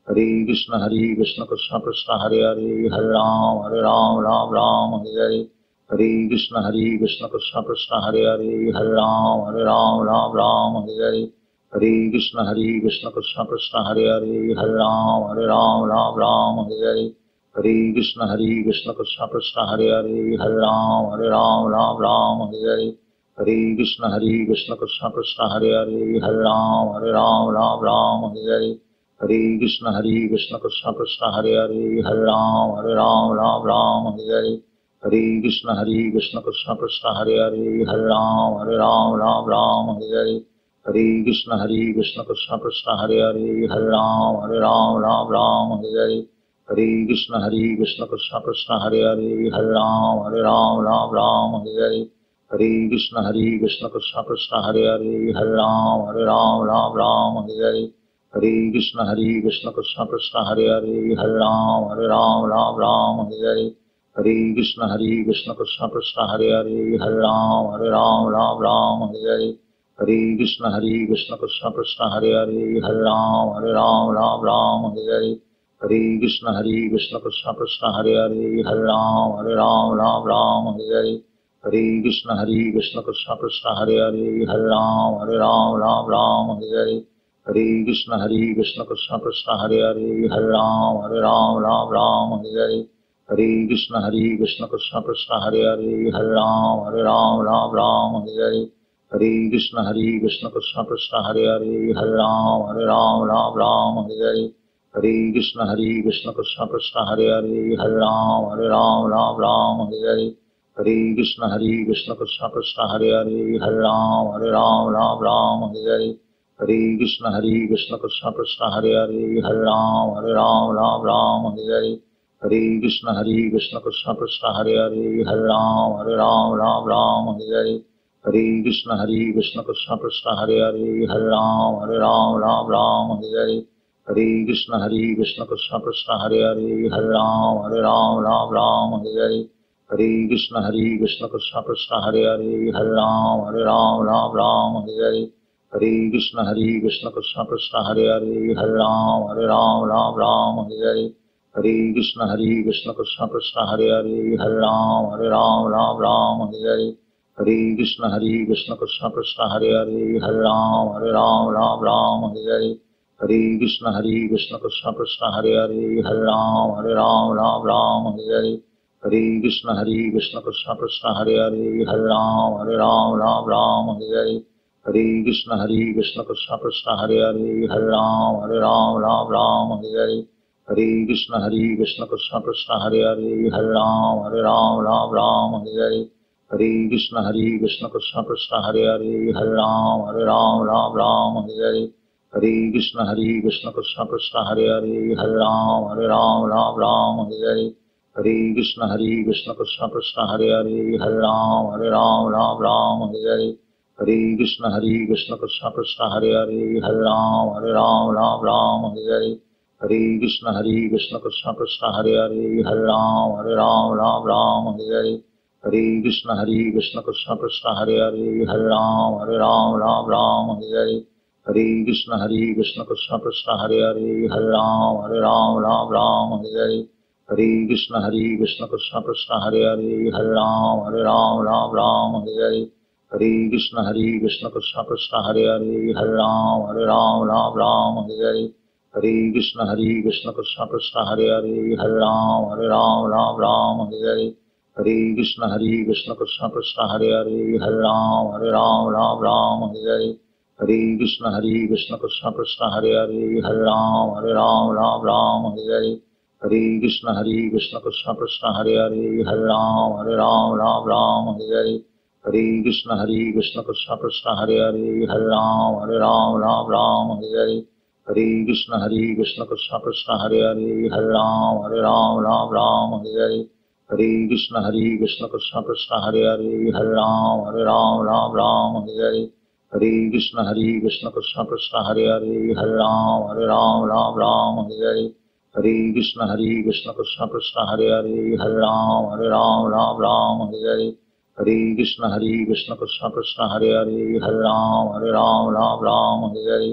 हरे कृष्ण हरे कृष्ण कृष्ण कृष्ण हरे हरे हरे राम हरे राम राम राम हरे हरे हरे कृष्ण हरे कृष्ण कृष्ण कृष्ण हरे हरे हरे राम हरे राम राम राम हरे हरे हरे कृष्ण हरे कृष्ण कृष्ण कृष्ण हरे हरे हरे राम हरे राम राम राम हरे हरे हरे कृष्ण हरे कृष्ण कृष्ण कृष्ण हरे हरे हरे राम हरे राम राम राम हरे हरे हरे कृष्ण हरे कृष्ण कृष्ण कृष्ण हरे हरे हरे राम हरे राम राम राम हरे हरे हरे कृष्ण हरे कृष्ण कृष्ण कृष्ण हरे हरे हरे राम हरे राम राम राम हरे हरे हरे कृष्ण हरे कृष्ण कृष्ण कृष्ण हरे हरे हरे राम हरे राम राम राम हरे हरे हरे कृष्ण हरे कृष्ण कृष्ण कृष्ण हरे हरे हरे राम हरे राम राम राम हरे हरे हरे कृष्ण हरे कृष्ण कृष्ण कृष्ण हरे हरे हरे राम हरे राम राम राम हरे हरे हरे कृष्ण हरे कृष्ण कृष्ण कृष्ण हरे हरे हरे राम हरे राम राम राम हरे हरे हरे कृष्ण हरे कृष्ण कृष्ण कृष्ण हरे हरे हरे राम हरे राम राम राम हरे हरे हरे कृष्ण हरे कृष्ण कृष्ण कृष्ण हरे हरे हरे राम हरे राम राम राम हरे हरे हरे कृष्ण हरे कृष्ण कृष्ण कृष्ण हरे हरे हरे राम हरे राम राम राम हरे हरे हरे कृष्ण हरे कृष्ण कृष्ण कृष्ण हरे हरे हरे राम हरे राम राम राम हरे हरे हरे कृष्ण हरे कृष्ण कृष्ण कृष्ण हरे हरे हरे राम हरे राम राम राम हरे हरे हरे कृष्ण हरे कृष्ण कृष्ण कृष्ण हरे हरे हरे राम हरे राम राम राम हरे हरे हरे कृष्ण हरे कृष्ण कृष्ण कृष्ण हरे हरे हरे राम हरे राम राम राम हरे हरे हरे कृष्ण हरे कृष्ण कृष्ण कृष्ण हरे हरे हरे राम हरे राम राम राम हरे हरे हरे कृष्ण हरे कृष्ण कृष्ण कृष्ण हरे हरे हरे राम हरे राम राम राम हरे हरे हरे कृष्ण हरे कृष्ण कृष्ण कृष्ण हरे हरे हरे राम हरे राम राम राम हरे हरे हरे कृष्ण हरे कृष्ण कृष्ण कृष्ण हरे हरे हरे राम हरे राम राम राम हरे हरे हरे कृष्ण हरे कृष्ण कृष्ण कृष्ण हरे हरे हरे राम हरे राम राम राम हरे हरे हरे कृष्ण हरे कृष्ण कृष्ण कृष्ण हरे हरे हरे राम हरे राम राम राम हरे हरे हरे कृष्ण हरे कृष्ण कृष्ण कृष्ण हरे हरे हरे राम हरे राम राम राम हरे हरे हरे कृष्ण हरे कृष्ण कृष्ण कृष्ण हरे हरे हरे राम हरे राम राम राम हरे हरे हरे कृष्ण हरे कृष्ण कृष्ण कृष्ण हरे हरे हरे राम हरे राम राम राम हरे हरे हरे कृष्ण हरे कृष्ण कृष्ण कृष्ण हरे हरे हरे राम हरे राम राम राम हरे हरे हरे कृष्ण हरे कृष्ण कृष्ण कृष्ण हरे हरे हरे राम हरे राम राम राम हरे हरे हरे कृष्ण हरे कृष्ण कृष्ण कृष्ण हरे हरे हरे राम हरे राम राम राम हरे हरे हरे कृष्ण हरे कृष्ण कृष्ण कृष्ण हरे हरे हरे राम हरे राम राम राम हरे हरे हरे कृष्ण हरे कृष्ण कृष्ण कृष्ण हरे हरे हरे राम हरे राम राम राम हरे हरे हरे कृष्ण हरे कृष्ण कृष्ण कृष्ण हरे हरे हरे राम हरे राम राम राम हरे हरे हरे कृष्ण हरे कृष्ण कृष्ण कृष्ण हरे हरे हरे राम हरे राम राम राम हरे हरे हरे कृष्ण हरे कृष्ण कृष्ण कृष्ण हरे हरे हरे राम हरे राम राम राम हरे हरे हरे कृष्ण हरे कृष्ण कृष्ण कृष्ण हरे हरे हरे राम हरे राम राम राम हरे हरे हरे कृष्ण हरे कृष्ण कृष्ण कृष्ण हरे हरे हरे राम हरे राम राम राम हरे हरे हरे कृष्ण हरे कृष्ण कृष्ण कृष्ण हरे हरे हरे राम हरे राम राम राम हरे हरे हरे कृष्ण हरे कृष्ण कृष्ण कृष्ण हरे हरे हरे राम हरे राम राम राम हरे हरे हरे कृष्ण हरे कृष्ण कृष्ण कृष्ण हरे हरे हरे राम हरे राम राम राम हरे हरे हरे कृष्ण हरे कृष्ण कृष्ण कृष्ण हरे हरे हरे राम हरे राम राम राम हरे हरे हरे कृष्ण हरे कृष्ण कृष्ण कृष्ण हरे हरे हरे राम हरे राम राम राम हरे हरे हरे कृष्ण हरे कृष्ण कृष्ण कृष्ण हरे हरे हरे राम हरे राम राम राम हरे हरे हरे कृष्ण हरे कृष्ण कृष्ण कृष्ण हरे हरे हरे राम हरे राम राम राम हरे हरे हरे कृष्ण हरे कृष्ण कृष्ण कृष्ण हरे हरे हरे राम हरे राम राम राम हरे हरे हरे कृष्ण हरे कृष्ण कृष्ण कृष्ण हरे हरे हरे राम हरे राम राम राम हरे हरे हरे कृष्ण हरे कृष्ण कृष्ण कृष्ण हरे हरे हरे राम हरे राम राम राम हरे हरे हरे कृष्ण हरे कृष्ण कृष्ण कृष्ण हरे हरे हरे राम हरे राम राम राम हरे हरे हरे कृष्ण हरे कृष्ण कृष्ण कृष्ण हरे हरे हरे राम हरे राम राम राम हरे हरे हरे कृष्ण हरे कृष्ण कृष्ण कृष्ण हरे हरे हरे राम हरे राम राम राम हरे हरे हरे कृष्ण हरे कृष्ण कृष्ण कृष्ण हरे हरे हरे राम हरे राम राम राम हरे हरे हरे कृष्ण हरे कृष्ण कृष्ण कृष्ण हरे हरे हरे राम हरे राम राम राम हरे हरे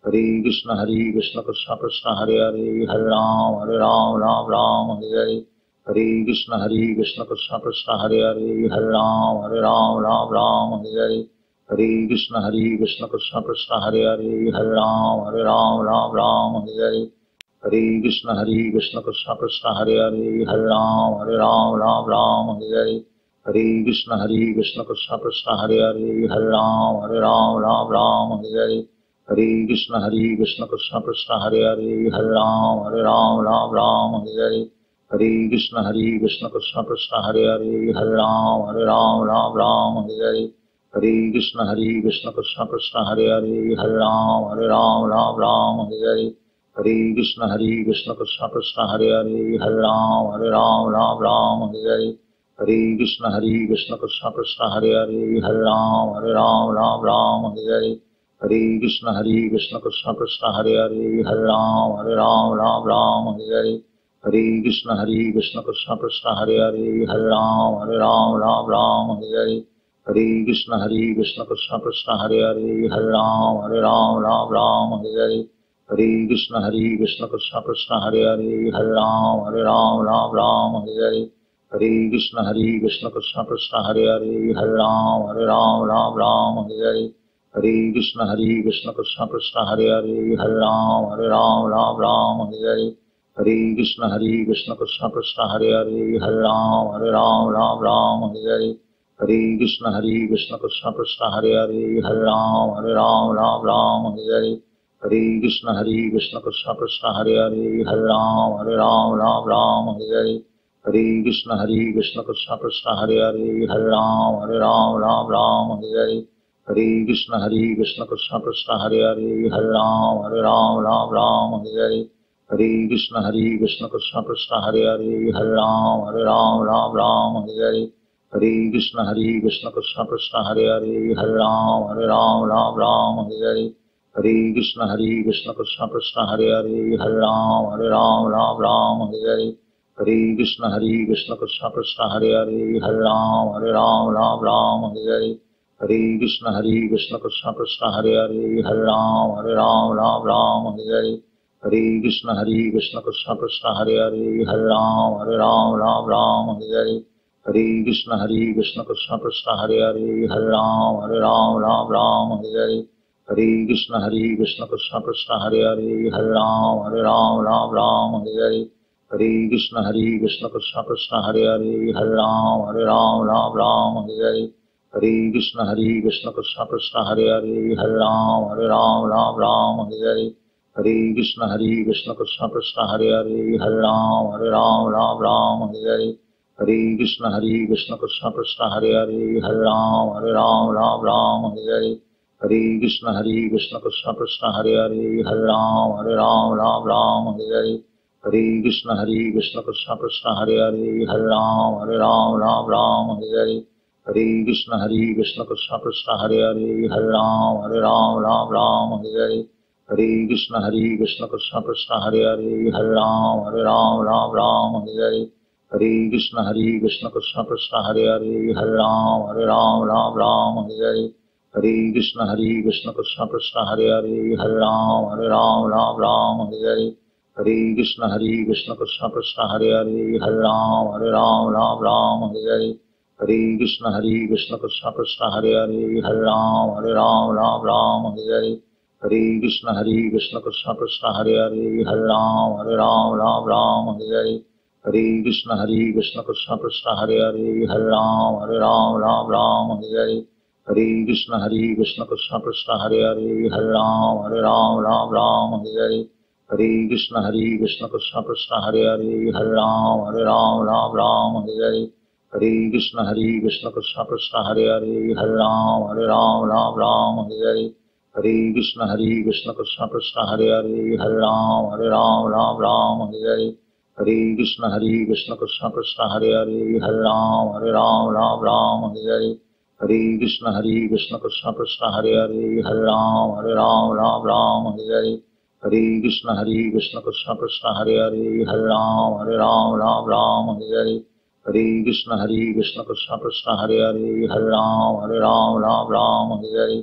हरे कृष्ण हरे कृष्ण कृष्ण कृष्ण हरे हरे हरे राम हरे राम राम राम हरे हरे हरे कृष्ण हरे कृष्ण कृष्ण कृष्ण हरे हरे हरे राम हरे राम राम राम हरे हरे हरे कृष्ण हरे कृष्ण कृष्ण कृष्ण हरे हरे हरे राम हरे राम राम राम हरे हरे हरे कृष्ण हरे कृष्ण कृष्ण कृष्ण हरे हरे हरे राम हरे राम राम राम हरे हरे हरे कृष्ण हरे कृष्ण कृष्ण कृष्ण हरे हरे हरे राम हरे राम राम राम हरे हरे हरे कृष्ण हरे कृष्ण कृष्ण कृष्ण हरे हरे हरे राम हरे राम राम राम हरे हरे हरे कृष्ण हरे कृष्ण कृष्ण कृष्ण हरे हरे हरे राम हरे राम राम राम हरे हरे हरे कृष्ण हरे कृष्ण कृष्ण कृष्ण हरे हरे हरे राम हरे राम राम राम हरे हरे हरे कृष्ण हरे कृष्ण कृष्ण कृष्ण हरे हरे हरे राम हरे राम राम राम हरे हरे हरे कृष्ण हरे कृष्ण कृष्ण कृष्ण हरे हरे हरे राम हरे राम राम राम हरे हरे हरे कृष्ण हरे कृष्ण कृष्ण कृष्ण हरे हरे हरे राम हरे राम राम राम हरे हरे हरे कृष्ण हरे कृष्ण कृष्ण कृष्ण हरे हरे हरे राम हरे राम राम राम हरे हरे हरे कृष्ण हरे कृष्ण कृष्ण कृष्ण हरे हरे हरे राम हरे राम राम राम हरे हरे हरे कृष्ण हरे कृष्ण कृष्ण कृष्ण हरे हरे हरे राम हरे राम राम राम हरे हरे हरे कृष्ण हरे कृष्ण कृष्ण कृष्ण हरे हरे हरे राम हरे राम राम राम हरे हरे हरे कृष्ण हरे कृष्ण कृष्ण कृष्ण हरे हरे हरे राम हरे राम राम राम हरे हरे हरे कृष्ण हरे कृष्ण कृष्ण कृष्ण हरे हरे हरे राम हरे राम राम राम हरे हरे हरे कृष्ण हरे कृष्ण कृष्ण कृष्ण हरे हरे हरे राम हरे राम राम राम हरे हरे हरे कृष्ण हरे कृष्ण कृष्ण कृष्ण हरे हरे हरे राम हरे राम राम राम हरे हरे हरे कृष्ण हरे कृष्ण कृष्ण कृष्ण हरे हरे हरे राम हरे राम राम राम हरे हरे हरे कृष्ण हरे कृष्ण कृष्ण कृष्ण हरे हरे हरे राम हरे राम राम राम हरे हरे हरे कृष्ण हरे कृष्ण कृष्ण कृष्ण हरे हरे हरे राम हरे राम राम राम हरे हरे हरे कृष्ण हरे कृष्ण कृष्ण कृष्ण हरे हरे हरे राम हरे राम राम राम हरे हरे हरे कृष्ण हरे कृष्ण कृष्ण कृष्ण हरे हरे हरे राम हरे राम राम राम हरे हरे हरे कृष्ण हरे कृष्ण कृष्ण कृष्ण हरे हरे हरे राम हरे राम राम राम हरे हरे हरे कृष्ण हरे कृष्ण कृष्ण कृष्ण हरे हरे हरे राम हरे राम राम राम हरे हरे हरे कृष्ण हरे कृष्ण कृष्ण कृष्ण हरे हरे हरे राम हरे राम राम राम हरे हरे हरे कृष्ण हरे कृष्ण कृष्ण कृष्ण हरे हरे हरे राम हरे राम राम राम हरे हरे हरे कृष्ण हरे कृष्ण कृष्ण कृष्ण हरे हरे हरे राम हरे राम राम राम हरे हरे हरे कृष्ण हरे कृष्ण कृष्ण कृष्ण हरे हरे हरे राम हरे राम राम राम हरे हरे हरे कृष्ण हरे कृष्ण कृष्ण कृष्ण हरे हरे हरे राम हरे राम राम राम हरे हरे हरे कृष्ण हरे कृष्ण कृष्ण कृष्ण हरे हरे हरे राम हरे राम राम राम हरे हरे हरे कृष्ण हरे कृष्ण कृष्ण कृष्ण हरे हरे हरे राम हरे राम राम राम हरे हरे हरे कृष्ण हरे कृष्ण कृष्ण कृष्ण हरे हरे हरे राम हरे राम राम राम हरे हरे हरे कृष्ण हरे कृष्ण कृष्ण कृष्ण हरे हरे हरे राम हरे राम राम राम हरे हरे हरे कृष्ण हरे कृष्ण कृष्ण कृष्ण हरे हरे हरे राम हरे राम राम राम हरे हरे हरे कृष्ण हरे कृष्ण कृष्ण कृष्ण हरे हरे हरे राम हरे राम राम राम हरे हरे हरे कृष्ण हरे कृष्ण कृष्ण कृष्ण हरे हरे हरे राम हरे राम राम राम हरे हरे हरे कृष्ण हरे कृष्ण कृष्ण कृष्ण हरे हरे हरे राम हरे राम राम राम हरे हरे हरे कृष्ण हरे कृष्ण कृष्ण कृष्ण हरे हरे हरे राम हरे राम राम राम हरे हरे हरे कृष्ण हरे कृष्ण कृष्ण कृष्ण हरे हरे हरे राम हरे राम राम राम हरे हरे हरे कृष्ण हरे कृष्ण कृष्ण कृष्ण हरे हरे हरे राम हरे राम राम राम हरे हरे हरे कृष्ण हरे कृष्ण कृष्ण कृष्ण हरे हरे हरे राम हरे राम राम राम हरे हरे हरे कृष्ण हरे कृष्ण कृष्ण कृष्ण हरे हरे हरे राम हरे राम राम राम हरे हरे हरे कृष्ण हरे कृष्ण कृष्ण कृष्ण हरे हरे हरे राम हरे राम राम राम हरे हरे हरे कृष्ण हरे कृष्ण कृष्ण कृष्ण हरे हरे हरे राम हरे राम राम राम हरे हरे हरे कृष्ण हरे कृष्ण कृष्ण कृष्ण हरे हरे हरे राम हरे राम राम राम हरे हरे हरे कृष्ण हरे कृष्ण कृष्ण कृष्ण हरे हरे हरे राम हरे राम राम राम हरे हरे हरे कृष्ण हरे कृष्ण कृष्ण कृष्ण हरे हरे हरे राम हरे राम राम राम हरे हरे हरे कृष्ण हरे कृष्ण कृष्ण कृष्ण हरे हरे हरे राम हरे राम राम राम हरे हरे हरे कृष्ण हरे कृष्ण कृष्ण कृष्ण हरे हरे हरे राम हरे राम राम राम हरे हरे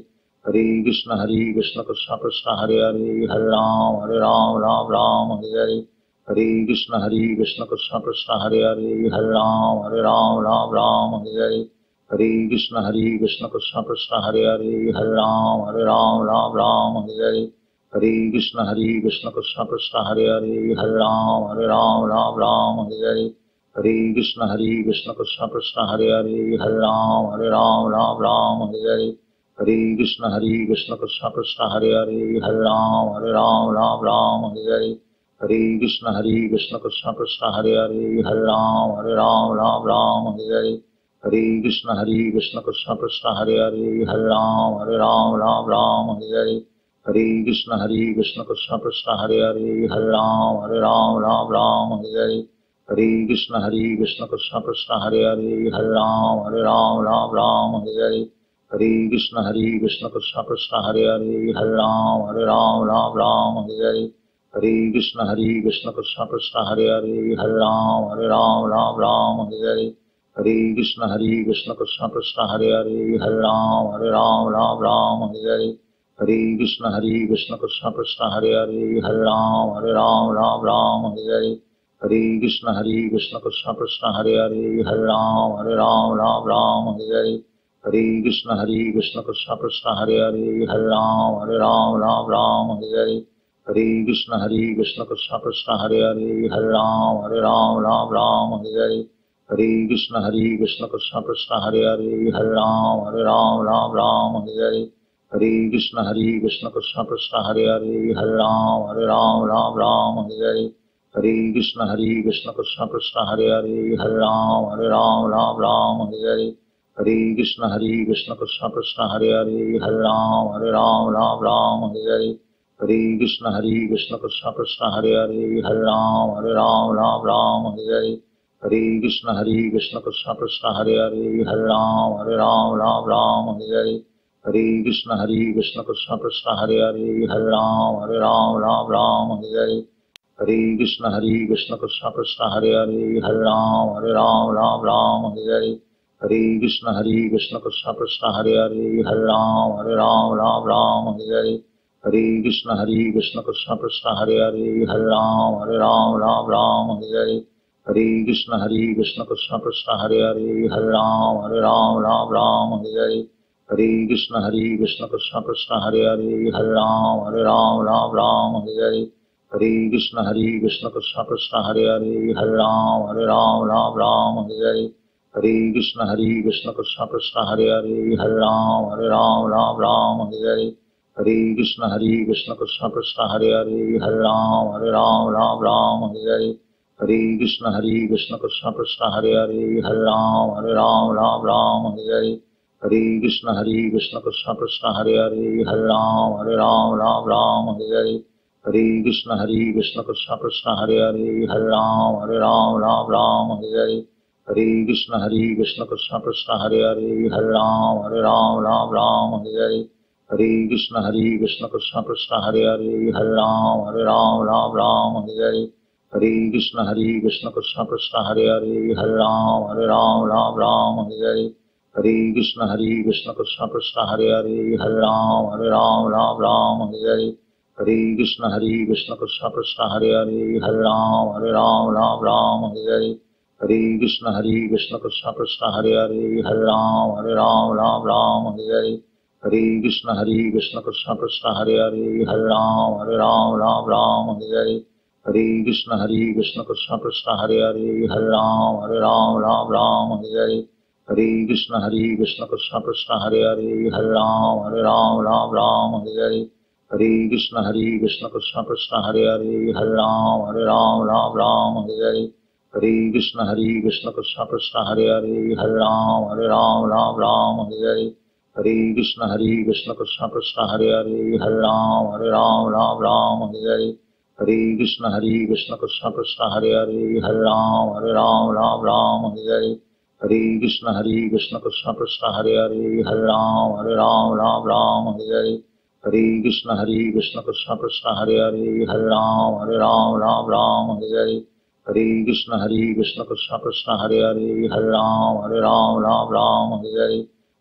हरे कृष्ण हरे कृष्ण कृष्ण कृष्ण हरे हरे हरे राम हरे राम राम राम हरे हरे हरे कृष्ण हरे कृष्ण कृष्ण कृष्ण हरे हरे हरे राम हरे राम राम राम हरे हरे हरे कृष्ण हरे कृष्ण कृष्ण कृष्ण हरे हरे हरे राम हरे राम राम राम हरे हरे हरे कृष्ण हरे कृष्ण कृष्ण कृष्ण हरे हरे हरे राम हरे राम राम राम हरे हरे हरे कृष्ण हरे कृष्ण कृष्ण कृष्ण हरे हरे हरे राम हरे राम राम राम हरे हरे हरे कृष्ण हरे कृष्ण कृष्ण कृष्ण हरे हरे हरे राम हरे राम राम राम हरे हरे हरे कृष्ण हरे कृष्ण कृष्ण कृष्ण हरे हरे हरे राम हरे राम राम राम हरे हरे हरे कृष्ण हरे कृष्ण कृष्ण कृष्ण हरे हरे हरे राम हरे राम राम राम हरे हरे हरे कृष्ण हरे कृष्ण कृष्ण कृष्ण हरे हरे हरे राम हरे राम राम राम हरे हरे हरे कृष्ण हरे कृष्ण कृष्ण कृष्ण हरे हरे हरे राम हरे राम राम राम हरे हरे हरे कृष्ण हरे कृष्ण कृष्ण कृष्ण हरे हरे हरे राम हरे राम राम राम हरे हरे हरे कृष्ण हरे कृष्ण कृष्ण कृष्ण हरे हरे हरे राम हरे राम राम राम हरे हरे हरे कृष्ण हरे कृष्ण कृष्ण कृष्ण हरे हरे हरे राम हरे राम राम राम हरे हरे हरे कृष्ण हरे कृष्ण कृष्ण कृष्ण हरे हरे हरे राम हरे राम राम राम हरे हरे हरे कृष्ण हरे कृष्ण कृष्ण कृष्ण हरे हरे हरे राम हरे राम राम राम हरे हरे हरे कृष्ण हरे कृष्ण कृष्ण कृष्ण हरे हरे हरे राम हरे राम राम राम हरे हरे हरे कृष्ण हरे कृष्ण कृष्ण कृष्ण हरे हरे हरे राम हरे राम राम राम हरे हरे हरे कृष्ण हरे कृष्ण कृष्ण कृष्ण हरे हरे हरे राम हरे राम राम राम हरे हरे हरे कृष्ण हरे कृष्ण कृष्ण कृष्ण हरे हरे हरे राम हरे राम राम राम हरे हरे हरे कृष्ण हरे कृष्ण कृष्ण कृष्ण हरे हरे हरे राम हरे राम राम राम हरे हरे हरे कृष्ण हरे कृष्ण कृष्ण कृष्ण हरे हरे हरे राम हरे राम राम राम हरे हरे हरे कृष्ण हरे कृष्ण कृष्ण कृष्ण हरे हरे हरे राम हरे राम राम राम हरे हरे हरे कृष्ण हरे कृष्ण कृष्ण कृष्ण हरे हरे हरे राम हरे राम राम राम हरे हरे हरे कृष्ण हरे कृष्ण कृष्ण कृष्ण हरे हरे हरे राम हरे राम राम राम हरे हरे हरे कृष्ण हरे कृष्ण कृष्ण कृष्ण हरे हरे हरे राम हरे राम राम राम हरे हरे हरे कृष्ण हरे कृष्ण कृष्ण कृष्ण हरे हरे हरे राम हरे राम राम राम हरे हरे हरे कृष्ण हरे कृष्ण कृष्ण कृष्ण हरे हरे हरे राम हरे राम राम राम हरे हरे हरे कृष्ण हरे कृष्ण कृष्ण कृष्ण हरे हरे हरे राम हरे राम राम राम हरे हरे हरे कृष्ण हरे कृष्ण कृष्ण कृष्ण हरे हरे हरे राम हरे राम राम राम हरे हरे हरे कृष्ण हरे कृष्ण कृष्ण कृष्ण हरे हरे हरे राम हरे राम राम राम हरे हरे हरे कृष्ण हरे कृष्ण कृष्ण कृष्ण हरे हरे हरे राम हरे राम राम राम हरे हरे हरे कृष्ण हरे कृष्ण कृष्ण कृष्ण हरे हरे हरे राम हरे राम राम राम हरे हरे हरे कृष्ण हरे कृष्ण कृष्ण कृष्ण हरे हरे हरे राम हरे राम राम राम हरे हरे हरे कृष्ण हरे कृष्ण कृष्ण कृष्ण हरे हरे हरे राम हरे राम राम राम हरे हरे हरे कृष्ण हरे कृष्ण कृष्ण कृष्ण हरे हरे हरे राम हरे राम राम राम हरे हरे हरे कृष्ण हरे कृष्ण कृष्ण कृष्ण हरे हरे हरे राम हरे राम राम राम हरे हरे हरे कृष्ण हरे कृष्ण कृष्ण कृष्ण हरे हरे हरे राम हरे राम राम राम हरे हरे हरे कृष्ण हरे कृष्ण कृष्ण कृष्ण हरे हरे हरे राम हरे राम राम राम हरे हरे हरे कृष्ण हरे कृष्ण कृष्ण कृष्ण हरे हरे हरे राम हरे राम राम राम हरे हरे हरे कृष्ण हरे कृष्ण कृष्ण कृष्ण हरे हरे हरे राम हरे राम राम राम हरे हरे हरे कृष्ण हरे कृष्ण कृष्ण कृष्ण हरे हरे हरे राम हरे राम राम राम हरे हरे हरे कृष्ण हरे कृष्ण कृष्ण कृष्ण हरे हरे हरे राम हरे राम राम राम हरे हरे हरे कृष्ण हरे कृष्ण कृष्ण कृष्ण हरे हरे हरे राम हरे राम राम राम हरे हरे हरे कृष्ण हरे कृष्ण कृष्ण कृष्ण हरे हरे हरे राम हरे राम राम राम हरे हरे हरे कृष्ण हरे कृष्ण कृष्ण कृष्ण हरे हरे हरे राम हरे राम राम राम हरे हरे हरे कृष्ण हरे कृष्ण कृष्ण कृष्ण हरे हरे हरे राम हरे राम राम राम हरे हरे हरे कृष्ण हरे कृष्ण कृष्ण कृष्ण हरे हरे हरे राम हरे राम राम राम हरे हरे हरे कृष्ण हरे कृष्ण कृष्ण कृष्ण हरे हरे हरे राम हरे राम राम राम हरे हरे हरे कृष्ण हरे कृष्ण कृष्ण कृष्ण हरे हरे हरे राम हरे राम राम राम हरे हरे हरे कृष्ण हरे कृष्ण कृष्ण कृष्ण हरे हरे हरे राम हरे राम राम राम हरे हरे हरे कृष्ण हरे कृष्ण कृष्ण कृष्ण हरे हरे हरे राम हरे राम राम राम हरे हरे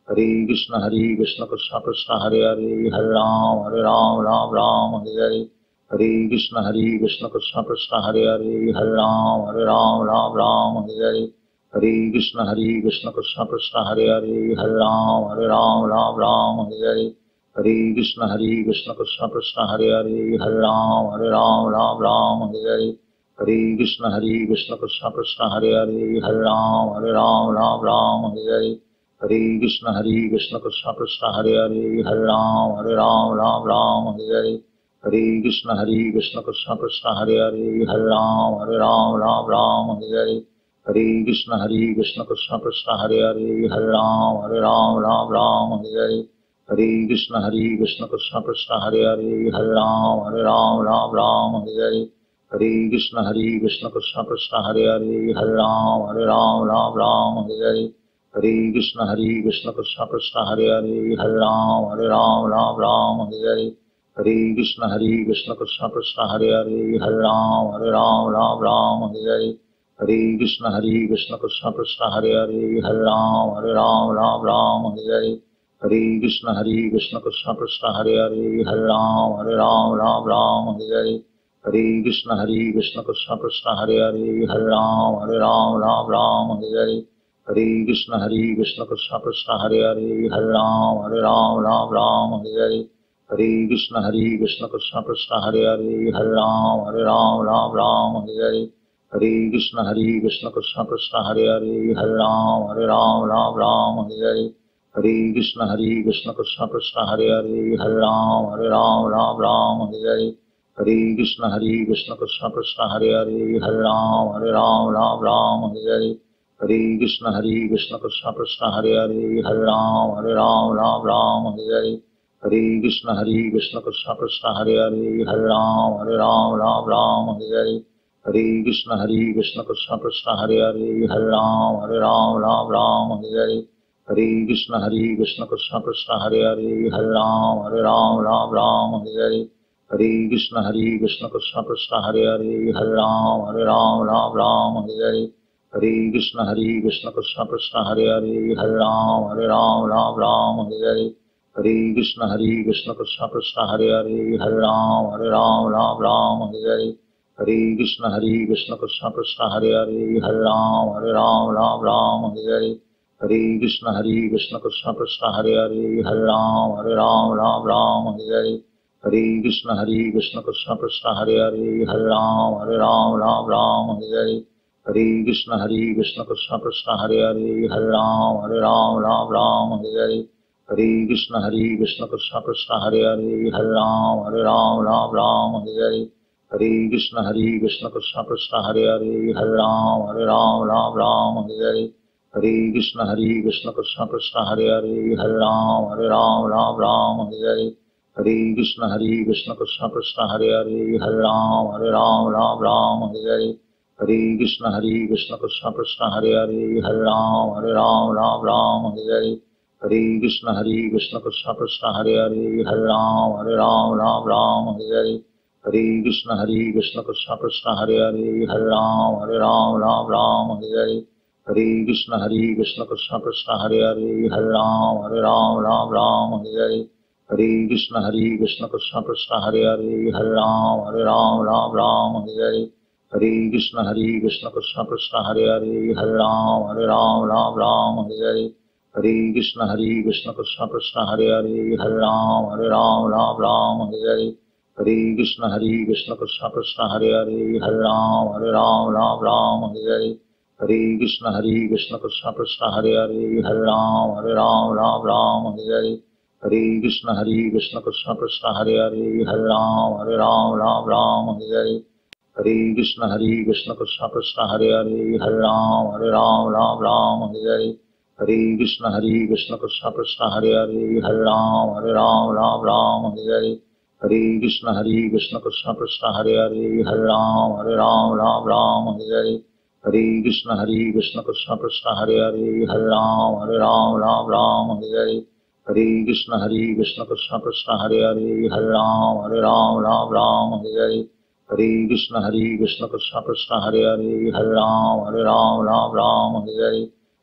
हरे कृष्ण हरे कृष्ण कृष्ण कृष्ण हरे हरे हरे राम हरे राम राम राम हरे हरे हरे कृष्ण हरे कृष्ण कृष्ण कृष्ण हरे हरे हरे राम हरे राम राम राम हरे हरे हरे कृष्ण हरे कृष्ण कृष्ण कृष्ण हरे हरे हरे राम हरे राम राम राम हरे हरे हरे कृष्ण हरे कृष्ण कृष्ण कृष्ण हरे हरे हरे राम हरे राम राम राम हरे हरे हरे कृष्ण हरे कृष्ण कृष्ण कृष्ण हरे हरे हरे राम हरे राम राम राम हरे हरे हरे कृष्ण हरे कृष्ण कृष्ण कृष्ण हरे हरे हरे राम हरे राम राम राम हरे हरे हरे कृष्ण हरे कृष्ण कृष्ण कृष्ण हरे हरे हरे राम हरे राम राम राम हरे हरे हरे कृष्ण हरे कृष्ण कृष्ण कृष्ण हरे हरे हरे राम हरे राम राम राम हरे हरे हरे कृष्ण हरे कृष्ण कृष्ण कृष्ण हरे हरे हरे राम हरे राम राम राम हरे हरे हरे कृष्ण हरे कृष्ण कृष्ण कृष्ण हरे हरे हरे राम हरे राम राम राम हरे हरे हरे कृष्ण हरे कृष्ण कृष्ण कृष्ण हरे हरे हरे राम हरे राम राम राम हरे हरे हरे कृष्ण हरे कृष्ण कृष्ण कृष्ण हरे हरे हरे राम हरे राम राम राम हरे हरे हरे कृष्ण हरे कृष्ण कृष्ण कृष्ण हरे हरे हरे राम हरे राम राम राम हरे हरे हरे कृष्ण हरे कृष्ण कृष्ण कृष्ण हरे हरे हरे राम हरे राम राम राम हरे हरे हरे कृष्ण हरे कृष्ण कृष्ण कृष्ण हरे हरे हरे राम हरे राम राम राम हरे हरे हरे कृष्ण हरे कृष्ण कृष्ण कृष्ण हरे हरे हरे राम हरे राम राम राम हरे हरे हरे कृष्ण हरे कृष्ण कृष्ण कृष्ण हरे हरे हरे राम हरे राम राम राम हरे हरे हरे कृष्ण हरे कृष्ण कृष्ण कृष्ण हरे हरे हरे राम हरे राम राम राम हरे हरे हरे कृष्ण हरे कृष्ण कृष्ण कृष्ण हरे हरे हरे राम हरे राम राम राम हरे हरे हरे कृष्ण हरे कृष्ण कृष्ण कृष्ण हरे हरे हरे राम हरे राम राम राम हरे हरे हरे कृष्ण हरे कृष्ण कृष्ण कृष्ण हरे हरे हरे राम हरे राम राम राम हरे हरे हरे कृष्ण हरे कृष्ण कृष्ण कृष्ण हरे हरे हरे राम हरे राम राम राम हरे हरे हरे कृष्ण हरे कृष्ण कृष्ण कृष्ण हरे हरे हरे राम हरे राम राम राम हरे हरे हरे कृष्ण हरे कृष्ण कृष्ण कृष्ण हरे हरे हरे राम हरे राम राम राम हरे हरे हरे कृष्ण हरे कृष्ण कृष्ण कृष्ण हरे हरे हरे राम हरे राम राम राम हरे हरे हरे कृष्ण हरे कृष्ण कृष्ण कृष्ण हरे हरे हरे राम हरे राम राम राम हरे हरे हरे कृष्ण हरे कृष्ण कृष्ण कृष्ण हरे हरे हरे राम हरे राम राम राम हरे हरे हरे कृष्ण हरे कृष्ण कृष्ण कृष्ण हरे हरे हरे राम हरे राम राम राम हरे हरे हरे कृष्ण हरे कृष्ण कृष्ण कृष्ण हरे हरे हरे राम हरे राम राम राम हरे हरे हरे कृष्ण हरे कृष्ण कृष्ण कृष्ण हरे हरे हरे राम हरे राम राम राम हरे हरे हरे कृष्ण हरे कृष्ण कृष्ण कृष्ण हरे हरे हरे राम हरे राम राम राम हरे हरे हरे कृष्ण हरे कृष्ण कृष्ण कृष्ण हरे हरे हरे राम हरे राम राम राम हरे हरे हरे कृष्ण हरे कृष्ण कृष्ण कृष्ण हरे हरे हरे राम हरे राम राम राम हरे हरे हरे कृष्ण हरे कृष्ण कृष्ण कृष्ण हरे हरे हरे राम हरे राम राम राम हरे हरे हरे कृष्ण हरे कृष्ण कृष्ण कृष्ण हरे हरे हरे राम हरे राम राम राम हरे हरे हरे कृष्ण हरे कृष्ण कृष्ण कृष्ण हरे हरे हरे राम हरे राम राम राम हरे हरे हरे कृष्ण हरे कृष्ण कृष्ण कृष्ण हरे हरे हरे राम हरे राम राम राम हरे हरे हरे कृष्ण हरे कृष्ण कृष्ण कृष्ण हरे हरे हरे राम हरे राम राम राम हरे हरे हरे कृष्ण हरे कृष्ण कृष्ण कृष्ण हरे हरे हरे राम हरे राम राम राम हरे हरे हरे कृष्ण हरे कृष्ण कृष्ण कृष्ण हरे हरे हरे राम हरे राम राम राम हरे हरे हरे कृष्ण हरे कृष्ण कृष्ण कृष्ण हरे हरे हरे राम हरे राम राम राम हरे हरे हरे कृष्ण हरे कृष्ण कृष्ण कृष्ण हरे हरे हरे राम हरे राम राम राम हरे हरे हरे कृष्ण हरे कृष्ण कृष्ण कृष्ण हरे हरे हरे राम हरे राम राम राम हरे हरे हरे कृष्ण हरे कृष्ण कृष्ण कृष्ण हरे हरे हरे राम हरे राम राम राम हरे हरे हरे कृष्ण हरे कृष्ण कृष्ण कृष्ण हरे हरे हरे राम हरे राम राम राम हरे हरे हरे कृष्ण हरे कृष्ण कृष्ण कृष्ण हरे हरे हरे राम हरे राम राम राम हरे हरे हरे कृष्ण हरे कृष्ण कृष्ण कृष्ण हरे हरे हरे राम हरे राम राम राम हरे हरे हरे कृष्ण हरे कृष्ण कृष्ण कृष्ण हरे हरे हरे राम हरे राम राम राम हरे हरे हरे कृष्ण हरे कृष्ण कृष्ण कृष्ण हरे हरे हरे राम हरे राम राम राम हरे हरे हरे कृष्ण हरे कृष्ण कृष्ण कृष्ण हरे हरे हरे राम हरे राम राम राम हरे हरे हरे कृष्ण हरे कृष्ण कृष्ण कृष्ण हरे हरे हरे राम हरे राम राम राम हरे हरे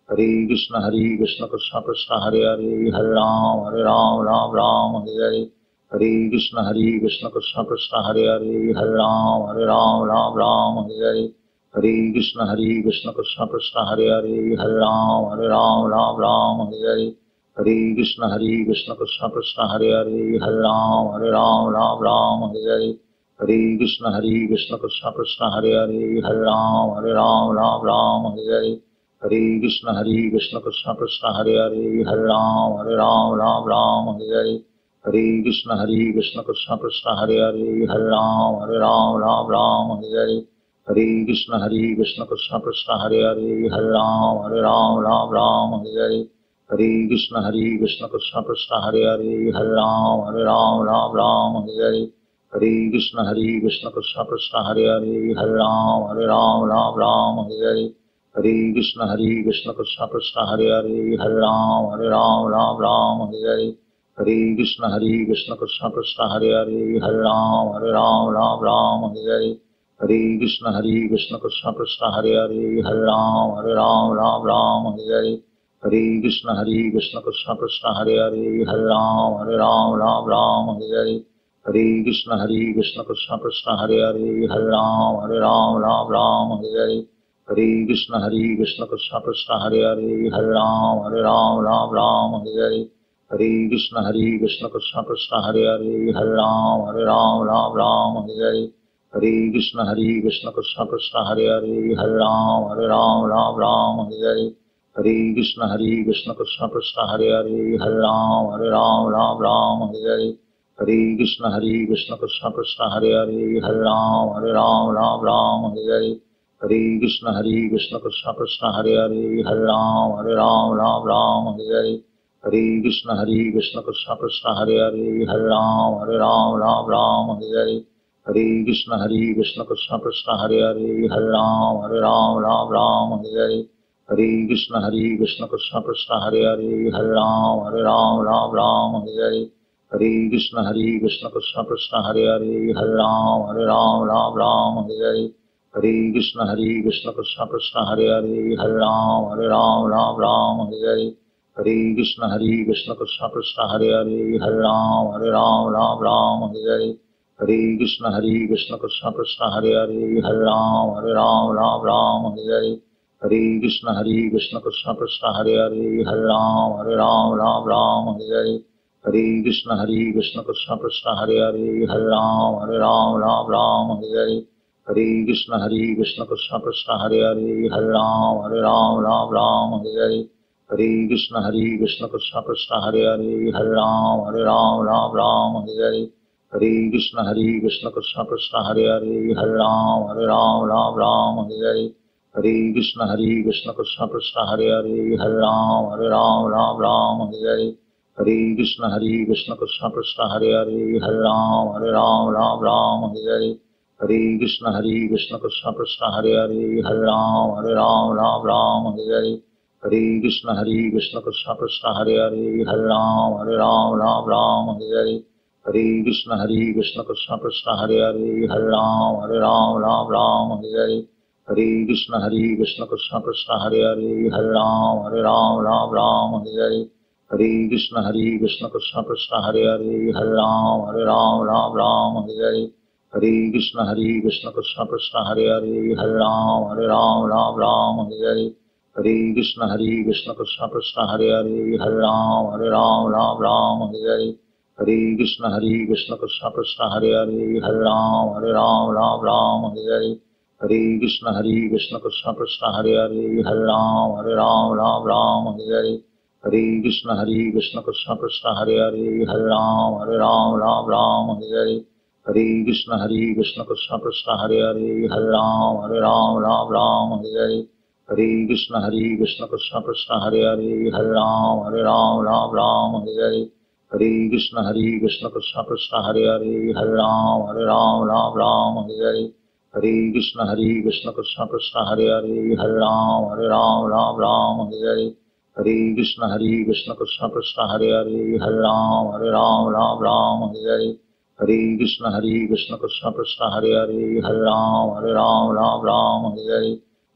हरे कृष्ण हरे कृष्ण कृष्ण कृष्ण हरे हरे हरे राम हरे राम राम राम हरे हरे हरे कृष्ण हरे कृष्ण कृष्ण कृष्ण हरे हरे हरे राम हरे राम राम राम हरे हरे हरे कृष्ण हरे कृष्ण कृष्ण कृष्ण हरे हरे हरे राम हरे राम राम राम हरे हरे हरे कृष्ण हरे कृष्ण कृष्ण कृष्ण हरे हरे हरे राम हरे राम राम राम हरे हरे हरे कृष्ण हरे कृष्ण कृष्ण कृष्ण हरे हरे हरे राम हरे राम राम राम हरे हरे हरे कृष्ण हरे कृष्ण कृष्ण कृष्ण हरे हरे हरे राम हरे राम राम राम हरे हरे हरे कृष्ण हरे कृष्ण कृष्ण कृष्ण हरे हरे हरे राम हरे राम राम राम हरे हरे हरे कृष्ण हरे कृष्ण कृष्ण कृष्ण हरे हरे हरे राम हरे राम राम राम हरे हरे हरे कृष्ण हरे कृष्ण कृष्ण कृष्ण हरे हरे हरे राम हरे राम राम राम हरे हरे हरे कृष्ण हरे कृष्ण कृष्ण कृष्ण हरे हरे हरे राम हरे राम राम राम हरे हरे हरे कृष्ण हरे कृष्ण कृष्ण कृष्ण हरे हरे हरे राम हरे राम राम राम हरे हरे हरे कृष्ण हरे कृष्ण कृष्ण कृष्ण हरे हरे हरे राम हरे राम राम राम हरे हरे हरे कृष्ण हरे कृष्ण कृष्ण कृष्ण हरे हरे हरे राम हरे राम राम राम हरे हरे हरे कृष्ण हरे कृष्ण कृष्ण कृष्ण हरे हरे हरे राम हरे राम राम राम हरे हरे हरे कृष्ण हरे कृष्ण कृष्ण कृष्ण हरे हरे हरे राम हरे राम राम राम हरे हरे हरे कृष्ण हरे कृष्ण कृष्ण कृष्ण हरे हरे हरे राम हरे राम राम राम हरे हरे हरे कृष्ण हरे कृष्ण कृष्ण कृष्ण हरे हरे हरे राम हरे राम राम राम हरे हरे हरे कृष्ण हरे कृष्ण कृष्ण कृष्ण हरे हरे हरे राम हरे राम राम राम हरे हरे हरे कृष्ण हरे कृष्ण कृष्ण कृष्ण हरे हरे हरे राम हरे राम राम राम हरे हरे हरे कृष्ण हरे कृष्ण कृष्ण कृष्ण हरे हरे हरे राम हरे राम राम राम हरे हरे हरे कृष्ण हरे कृष्ण कृष्ण कृष्ण हरे हरे हरे राम हरे राम राम राम हरे हरे हरे कृष्ण हरे कृष्ण कृष्ण कृष्ण हरे हरे हरे राम हरे राम राम राम हरे हरे हरे कृष्ण हरे कृष्ण कृष्ण कृष्ण हरे हरे हरे राम हरे राम राम राम हरे हरे हरे कृष्ण हरे कृष्ण कृष्ण कृष्ण हरे हरे हरे राम हरे राम राम राम हरे हरे हरे कृष्ण हरे कृष्ण कृष्ण कृष्ण हरे हरे हरे राम हरे राम राम राम हरे हरे हरे कृष्ण हरे कृष्ण कृष्ण कृष्ण हरे हरे हरे राम हरे राम राम राम हरे हरे हरे कृष्ण हरे कृष्ण कृष्ण कृष्ण हरे हरे हरे राम हरे राम राम राम हरे हरे हरे कृष्ण हरे कृष्ण कृष्ण कृष्ण हरे हरे हरे राम हरे राम राम राम हरे हरे हरे कृष्ण हरे कृष्ण कृष्ण कृष्ण हरे हरे हरे राम हरे राम राम राम हरे हरे हरे कृष्ण हरे कृष्ण कृष्ण कृष्ण हरे हरे हरे राम हरे राम राम राम हरे हरे हरे कृष्ण हरे कृष्ण कृष्ण कृष्ण हरे हरे हरे राम हरे राम राम राम हरे हरे हरे कृष्ण हरे कृष्ण कृष्ण कृष्ण हरे हरे हरे राम हरे राम राम राम हरे हरे हरे कृष्ण हरे कृष्ण कृष्ण कृष्ण हरे हरे हरे राम हरे राम राम राम हरे हरे हरे कृष्ण हरे कृष्ण कृष्ण कृष्ण हरे हरे हरे राम हरे राम राम राम हरे हरे हरे कृष्ण हरे कृष्ण कृष्ण कृष्ण हरे हरे हरे राम हरे राम राम राम हरे हरे हरे कृष्ण हरे कृष्ण कृष्ण कृष्ण हरे हरे हरे राम हरे राम राम राम हरे हरे हरे कृष्ण हरे कृष्ण कृष्ण कृष्ण हरे हरे हरे राम हरे राम राम राम हरे हरे हरे कृष्ण हरे कृष्ण कृष्ण कृष्ण हरे हरे हरे राम हरे राम राम राम हरे हरे हरे कृष्ण हरे कृष्ण कृष्ण कृष्ण हरे हरे हरे राम हरे राम राम राम हरे हरे हरे कृष्ण हरे कृष्ण कृष्ण कृष्ण हरे हरे हरे राम हरे राम राम राम हरे हरे हरे कृष्ण हरे कृष्ण कृष्ण कृष्ण हरे हरे हरे राम हरे राम राम राम हरे हरे हरे कृष्ण हरे कृष्ण कृष्ण कृष्ण हरे हरे हरे राम हरे राम राम राम हरे हरे हरे कृष्ण हरे कृष्ण कृष्ण कृष्ण हरे हरे हरे राम हरे राम राम राम हरे हरे हरे कृष्ण हरे कृष्ण कृष्ण कृष्ण हरे हरे हरे राम हरे राम राम राम हरे हरे हरे कृष्ण हरे कृष्ण कृष्ण कृष्ण हरे हरे हरे राम हरे राम राम राम हरे हरे हरे कृष्ण हरे कृष्ण कृष्ण कृष्ण हरे हरे हरे राम हरे राम राम राम हरे हरे हरे कृष्ण हरे कृष्ण कृष्ण कृष्ण हरे हरे हरे राम हरे राम राम राम हरे हरे हरे कृष्ण हरे कृष्ण कृष्ण कृष्ण हरे हरे हरे राम हरे राम राम राम हरे हरे हरे कृष्ण हरे कृष्ण कृष्ण कृष्ण हरे हरे हरे राम हरे राम राम राम हरे हरे हरे कृष्ण हरे कृष्ण कृष्ण कृष्ण हरे हरे हरे राम हरे राम राम राम हरे हरे हरे कृष्ण हरे कृष्ण कृष्ण कृष्ण हरे हरे हरे राम हरे राम राम राम हरे हरे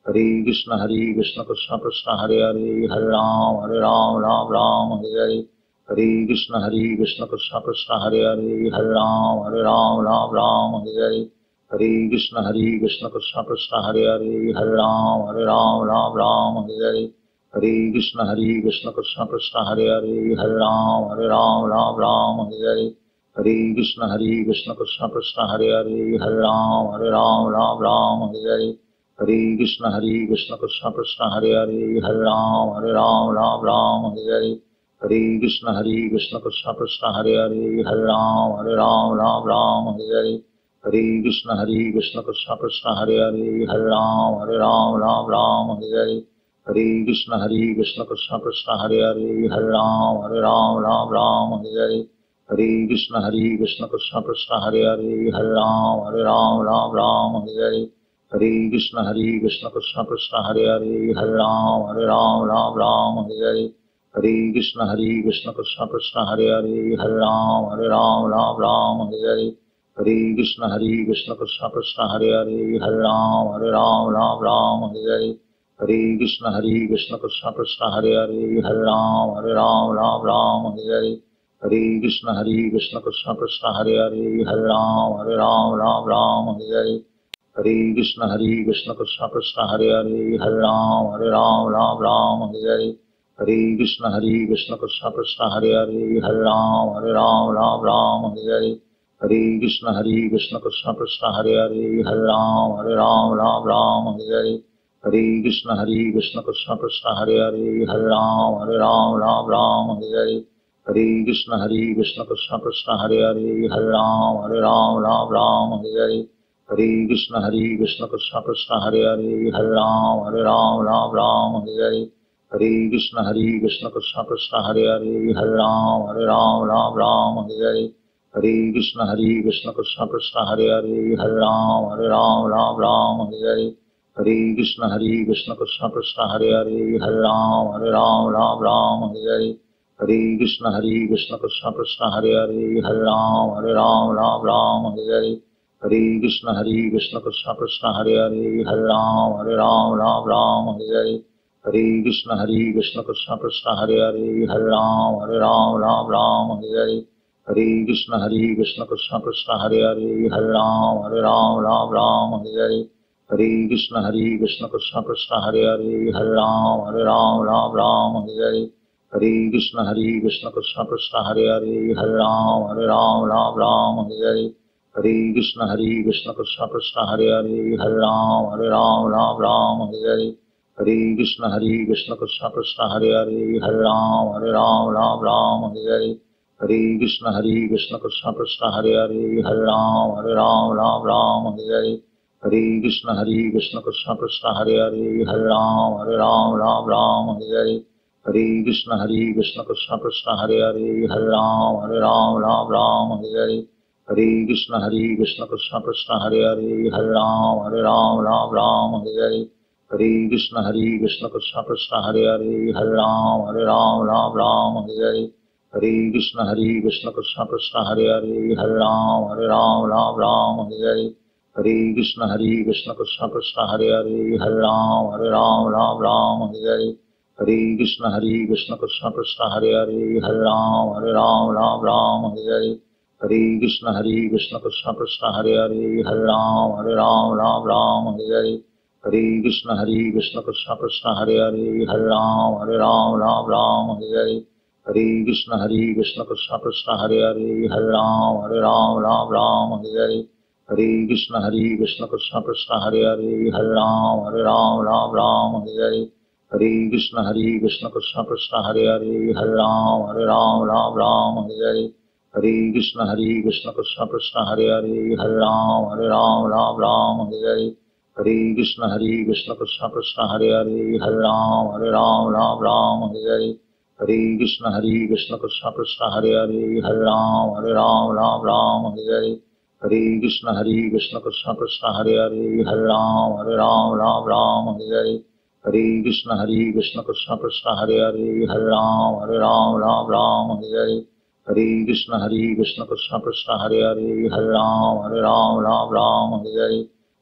हरे कृष्ण हरे कृष्ण कृष्ण कृष्ण हरे हरे हरे राम हरे राम राम राम हरे हरे हरे कृष्ण हरे कृष्ण कृष्ण कृष्ण हरे हरे हरे राम हरे राम राम राम हरे हरे हरे कृष्ण हरे कृष्ण कृष्ण कृष्ण हरे हरे हरे राम हरे राम राम राम हरे हरे हरे कृष्ण हरे कृष्ण कृष्ण कृष्ण हरे हरे हरे राम हरे राम राम राम हरे हरे हरे कृष्ण हरे कृष्ण कृष्ण कृष्ण हरे हरे हरे राम हरे राम राम राम हरे हरे हरे कृष्ण हरे कृष्ण कृष्ण कृष्ण हरे हरे हरे राम हरे राम राम राम हरे हरे हरे कृष्ण हरे कृष्ण कृष्ण कृष्ण हरे हरे हरे राम हरे राम राम राम हरे हरे हरे कृष्ण हरे कृष्ण कृष्ण कृष्ण हरे हरे हरे राम हरे राम राम राम हरे हरे हरे कृष्ण हरे कृष्ण कृष्ण कृष्ण हरे हरे हरे राम हरे राम राम राम हरे हरे हरे कृष्ण हरे कृष्ण कृष्ण कृष्ण हरे हरे हरे राम हरे राम राम राम हरे हरे हरे कृष्ण हरे कृष्ण कृष्ण कृष्ण हरे हरे हरे राम हरे राम राम राम हरे हरे हरे कृष्ण हरे कृष्ण कृष्ण कृष्ण हरे हरे हरे राम हरे राम राम राम हरे हरे हरे कृष्ण हरे कृष्ण कृष्ण कृष्ण हरे हरे हरे राम हरे राम राम राम हरे हरे हरे कृष्ण हरे कृष्ण कृष्ण कृष्ण हरे हरे हरे राम हरे राम राम राम हरे हरे हरे कृष्ण हरे कृष्ण कृष्ण कृष्ण हरे हरे हरे राम हरे राम राम राम हरे हरे हरे कृष्ण हरे कृष्ण कृष्ण कृष्ण हरे हरे हरे राम हरे राम राम राम हरे हरे हरे कृष्ण हरे कृष्ण कृष्ण कृष्ण हरे हरे हरे राम हरे राम राम राम हरे हरे हरे कृष्ण हरे कृष्ण कृष्ण कृष्ण हरे हरे हरे राम हरे राम राम राम हरे हरे हरे कृष्ण हरे कृष्ण कृष्ण कृष्ण हरे हरे हरे राम हरे राम राम राम हरे हरे हरे कृष्ण हरे कृष्ण कृष्ण कृष्ण हरे हरे हरे राम हरे राम राम राम हरे हरे हरे कृष्ण हरे कृष्ण कृष्ण कृष्ण हरे हरे हरे राम हरे राम राम राम हरे हरे हरे कृष्ण हरे कृष्ण कृष्ण कृष्ण हरे हरे हरे राम हरे राम राम राम हरे हरे हरे कृष्ण हरे कृष्ण कृष्ण कृष्ण हरे हरे हरे राम हरे राम राम राम हरे हरे हरे कृष्ण हरे कृष्ण कृष्ण कृष्ण हरे हरे हरे राम हरे राम राम राम हरे हरे हरे कृष्ण हरे कृष्ण कृष्ण कृष्ण हरे हरे हरे राम हरे राम राम राम हरे हरे हरे कृष्ण हरे कृष्ण कृष्ण कृष्ण हरे हरे हरे राम हरे राम राम राम हरे हरे हरे कृष्ण हरे कृष्ण कृष्ण कृष्ण हरे हरे हरे राम हरे राम राम राम हरे हरे हरे कृष्ण हरे कृष्ण कृष्ण कृष्ण हरे हरे हरे राम हरे राम राम राम हरे हरे हरे कृष्ण हरे कृष्ण कृष्ण कृष्ण हरे हरे हरे राम हरे राम राम राम हरे हरे हरे कृष्ण हरे कृष्ण कृष्ण कृष्ण हरे हरे हरे राम हरे राम राम राम हरे हरे हरे कृष्ण हरे कृष्ण कृष्ण कृष्ण हरे हरे हरे राम हरे राम राम राम हरे हरे हरे कृष्ण हरे कृष्ण कृष्ण कृष्ण हरे हरे हरे राम हरे राम राम राम हरे हरे हरे कृष्ण हरे कृष्ण कृष्ण कृष्ण हरे हरे हरे राम हरे राम राम राम हरे हरे हरे कृष्ण हरे कृष्ण कृष्ण कृष्ण हरे हरे हरे राम हरे राम राम राम हरे हरे हरे कृष्ण हरे कृष्ण कृष्ण कृष्ण हरे हरे हरे राम हरे राम राम राम हरे हरे हरे कृष्ण हरे कृष्ण कृष्ण कृष्ण हरे हरे हरे राम हरे राम राम राम हरे हरे हरे कृष्ण हरे कृष्ण कृष्ण कृष्ण हरे हरे हरे राम हरे राम राम राम हरे हरे हरे कृष्ण हरे कृष्ण कृष्ण कृष्ण हरे हरे हरे राम हरे राम राम राम हरे हरे हरे कृष्ण हरे कृष्ण कृष्ण कृष्ण हरे हरे हरे राम हरे राम राम राम हरे हरे हरे कृष्ण हरे कृष्ण कृष्ण कृष्ण हरे हरे हरे राम हरे राम राम राम हरे हरे हरे कृष्ण हरे कृष्ण कृष्ण कृष्ण हरे हरे हरे राम हरे राम राम राम हरे हरे हरे कृष्ण हरे कृष्ण कृष्ण कृष्ण हरे हरे हरे राम हरे राम राम राम हरे हरे हरे कृष्ण हरे कृष्ण कृष्ण कृष्ण हरे हरे हरे राम हरे राम राम राम हरे हरे हरे कृष्ण हरे कृष्ण कृष्ण कृष्ण हरे हरे हरे राम हरे राम राम राम हरे हरे हरे कृष्ण हरे कृष्ण कृष्ण कृष्ण हरे हरे हरे राम हरे राम राम राम हरे हरे हरे कृष्ण हरे कृष्ण कृष्ण कृष्ण हरे हरे हरे राम हरे राम राम राम हरे हरे हरे कृष्ण हरे कृष्ण कृष्ण कृष्ण हरे हरे हरे राम हरे राम राम राम हरे हरे हरे कृष्ण हरे कृष्ण कृष्ण कृष्ण हरे हरे हरे राम हरे राम राम राम हरे हरे हरे कृष्ण हरे कृष्ण कृष्ण कृष्ण हरे हरे हरे राम हरे राम राम राम हरे हरे हरे कृष्ण हरे कृष्ण कृष्ण कृष्ण हरे हरे हरे राम हरे राम राम राम हरे हरे हरे कृष्ण हरे कृष्ण कृष्ण कृष्ण हरे हरे हरे राम हरे राम राम राम हरे हरे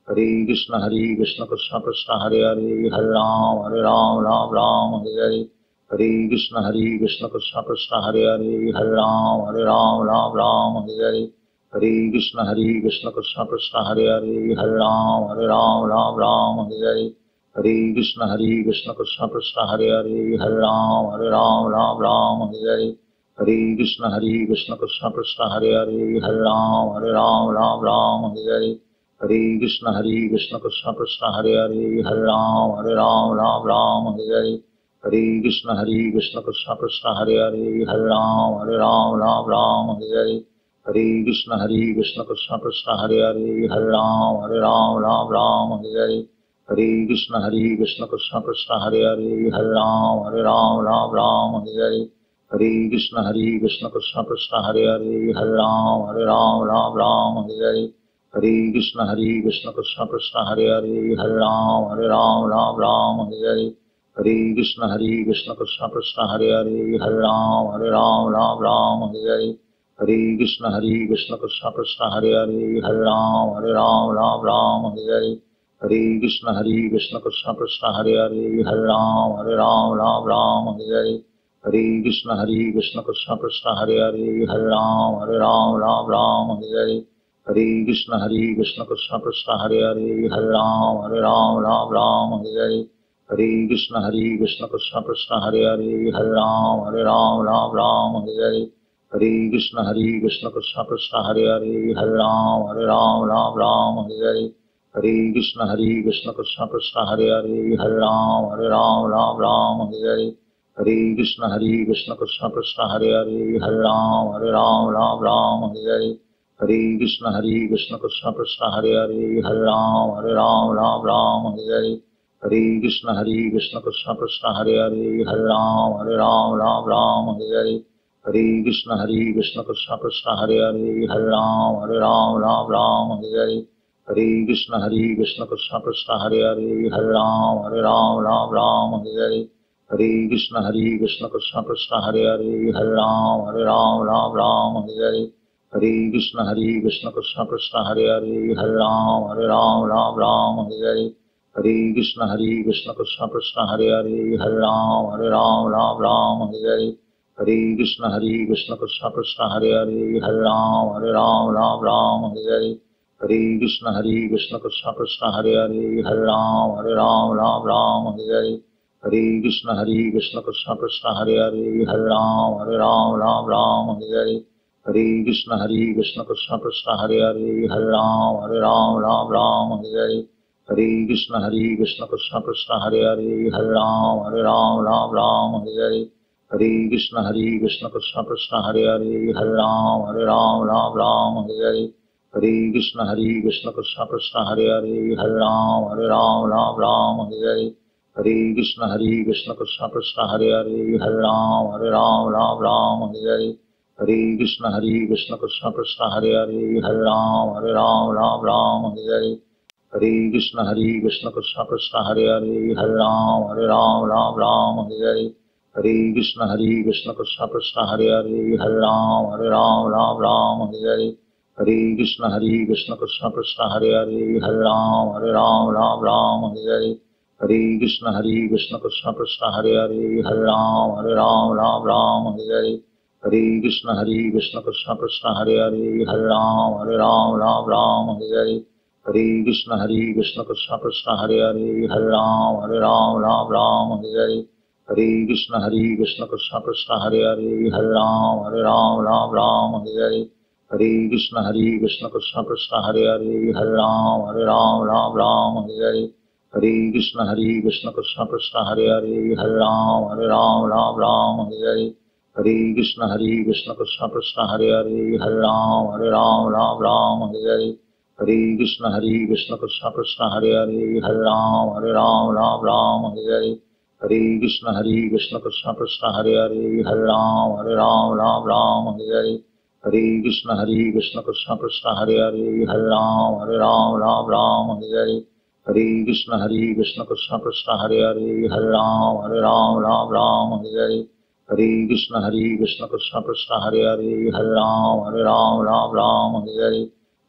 हरे कृष्ण हरे कृष्ण कृष्ण कृष्ण हरे हरे हरे राम हरे राम राम राम हरे हरे हरे कृष्ण हरे कृष्ण कृष्ण कृष्ण हरे हरे हरे राम हरे राम राम राम हरे हरे हरे कृष्ण हरे कृष्ण कृष्ण कृष्ण हरे हरे हरे राम हरे राम राम राम हरे हरे हरे कृष्ण हरे कृष्ण कृष्ण कृष्ण हरे हरे हरे राम हरे राम राम राम हरे हरे हरे कृष्ण हरे कृष्ण कृष्ण कृष्ण हरे हरे हरे राम हरे राम राम राम हरे हरे हरे कृष्ण हरे कृष्ण कृष्ण कृष्ण हरे हरे हरे राम हरे राम राम राम हरे हरे हरे कृष्ण हरे कृष्ण कृष्ण कृष्ण हरे हरे हरे राम हरे राम राम राम हरे हरे हरे कृष्ण हरे कृष्ण कृष्ण कृष्ण हरे हरे हरे राम हरे राम राम राम हरे हरे हरे कृष्ण हरे कृष्ण कृष्ण कृष्ण हरे हरे हरे राम हरे राम राम राम हरे हरे हरे कृष्ण हरे कृष्ण कृष्ण कृष्ण हरे हरे हरे राम हरे राम राम राम हरे हरे हरे कृष्ण हरे कृष्ण कृष्ण कृष्ण हरे हरे हरे राम हरे राम राम राम हरे हरे हरे कृष्ण हरे कृष्ण कृष्ण कृष्ण हरे हरे हरे राम हरे राम राम राम हरे हरे हरे कृष्ण हरे कृष्ण कृष्ण कृष्ण हरे हरे हरे राम हरे राम राम राम हरे हरे हरे कृष्ण हरे कृष्ण कृष्ण कृष्ण हरे हरे हरे राम हरे राम राम राम हरे हरे हरे कृष्ण हरे कृष्ण कृष्ण कृष्ण हरे हरे हरे राम हरे राम राम राम हरे हरे हरे कृष्ण हरे कृष्ण कृष्ण कृष्ण हरे हरे हरे राम हरे राम राम राम हरे हरे हरे कृष्ण हरे कृष्ण कृष्ण कृष्ण हरे हरे हरे राम हरे राम राम राम हरे हरे हरे कृष्ण हरे कृष्ण कृष्ण कृष्ण हरे हरे हरे राम हरे राम राम राम हरे हरे हरे कृष्ण हरे कृष्ण कृष्ण कृष्ण हरे हरे हरे राम हरे राम राम राम हरे हरे हरे कृष्ण हरे कृष्ण कृष्ण कृष्ण हरे हरे हरे राम हरे राम राम राम हरे हरे हरे कृष्ण हरे कृष्ण कृष्ण कृष्ण हरे हरे हरे राम हरे राम राम राम हरे हरे हरे कृष्ण हरे कृष्ण कृष्ण कृष्ण हरे हरे हरे राम हरे राम राम राम हरे हरे हरे कृष्ण हरे कृष्ण कृष्ण कृष्ण हरे हरे हरे राम हरे राम राम राम हरे हरे हरे कृष्ण हरे कृष्ण कृष्ण कृष्ण हरे हरे हरे राम हरे राम राम राम हरे हरे हरे कृष्ण हरे कृष्ण कृष्ण कृष्ण हरे हरे हरे राम हरे राम राम राम हरे हरे हरे कृष्ण हरे कृष्ण कृष्ण कृष्ण हरे हरे हरे राम हरे राम राम राम हरे हरे हरे कृष्ण हरे कृष्ण कृष्ण कृष्ण हरे हरे हरे राम हरे राम राम राम हरे हरे हरे कृष्ण हरे कृष्ण कृष्ण कृष्ण हरे हरे हरे राम हरे राम राम राम हरे हरे हरे कृष्ण हरे कृष्ण कृष्ण कृष्ण हरे हरे हरे राम हरे राम राम राम हरे हरे हरे कृष्ण हरे कृष्ण कृष्ण कृष्ण हरे हरे हरे राम हरे राम राम राम हरे हरे हरे कृष्ण हरे कृष्ण कृष्ण कृष्ण हरे हरे हरे राम हरे राम राम राम हरे हरे हरे कृष्ण हरे कृष्ण कृष्ण कृष्ण हरे हरे हरे राम हरे राम राम राम हरे हरे हरे कृष्ण हरे कृष्ण कृष्ण कृष्ण हरे हरे हरे राम हरे राम राम राम हरे हरे हरे कृष्ण हरे कृष्ण कृष्ण कृष्ण हरे हरे हरे राम हरे राम राम राम हरे हरे हरे कृष्ण हरे कृष्ण कृष्ण कृष्ण हरे हरे हरे राम हरे राम राम राम हरे हरे हरे कृष्ण हरे कृष्ण कृष्ण कृष्ण हरे हरे हरे राम हरे राम राम राम हरे हरे हरे कृष्ण हरे कृष्ण कृष्ण कृष्ण हरे हरे हरे राम हरे राम राम राम हरे हरे हरे कृष्ण हरे कृष्ण कृष्ण कृष्ण हरे हरे हरे राम हरे राम राम राम हरे हरे हरे कृष्ण हरे कृष्ण कृष्ण कृष्ण हरे हरे हरे राम हरे राम राम राम हरे हरे हरे कृष्ण हरे कृष्ण कृष्ण कृष्ण हरे हरे हरे राम हरे राम राम राम हरे हरे हरे कृष्ण हरे कृष्ण कृष्ण कृष्ण हरे हरे हरे राम हरे राम राम राम हरे हरे हरे कृष्ण हरे कृष्ण कृष्ण कृष्ण हरे हरे हरे राम हरे राम राम राम हरे हरे हरे कृष्ण हरे कृष्ण कृष्ण कृष्ण हरे हरे हरे राम हरे राम राम राम हरे हरे हरे कृष्ण हरे कृष्ण कृष्ण कृष्ण हरे हरे हरे राम हरे राम राम राम हरे हरे हरे कृष्ण हरे कृष्ण कृष्ण कृष्ण हरे हरे हरे राम हरे राम राम राम हरे हरे हरे कृष्ण हरे कृष्ण कृष्ण कृष्ण हरे हरे हरे राम हरे राम राम राम हरे हरे हरे कृष्ण हरे कृष्ण कृष्ण कृष्ण हरे हरे हरे राम हरे राम राम राम हरे हरे हरे कृष्ण हरे कृष्ण कृष्ण कृष्ण हरे हरे हरे राम हरे राम राम राम हरे हरे हरे कृष्ण हरे कृष्ण कृष्ण कृष्ण हरे हरे हरे राम हरे राम राम राम हरे हरे हरे कृष्ण हरे कृष्ण कृष्ण कृष्ण हरे हरे हरे राम हरे राम राम राम हरे हरे हरे कृष्ण हरे कृष्ण कृष्ण कृष्ण हरे हरे हरे राम हरे राम राम राम हरे हरे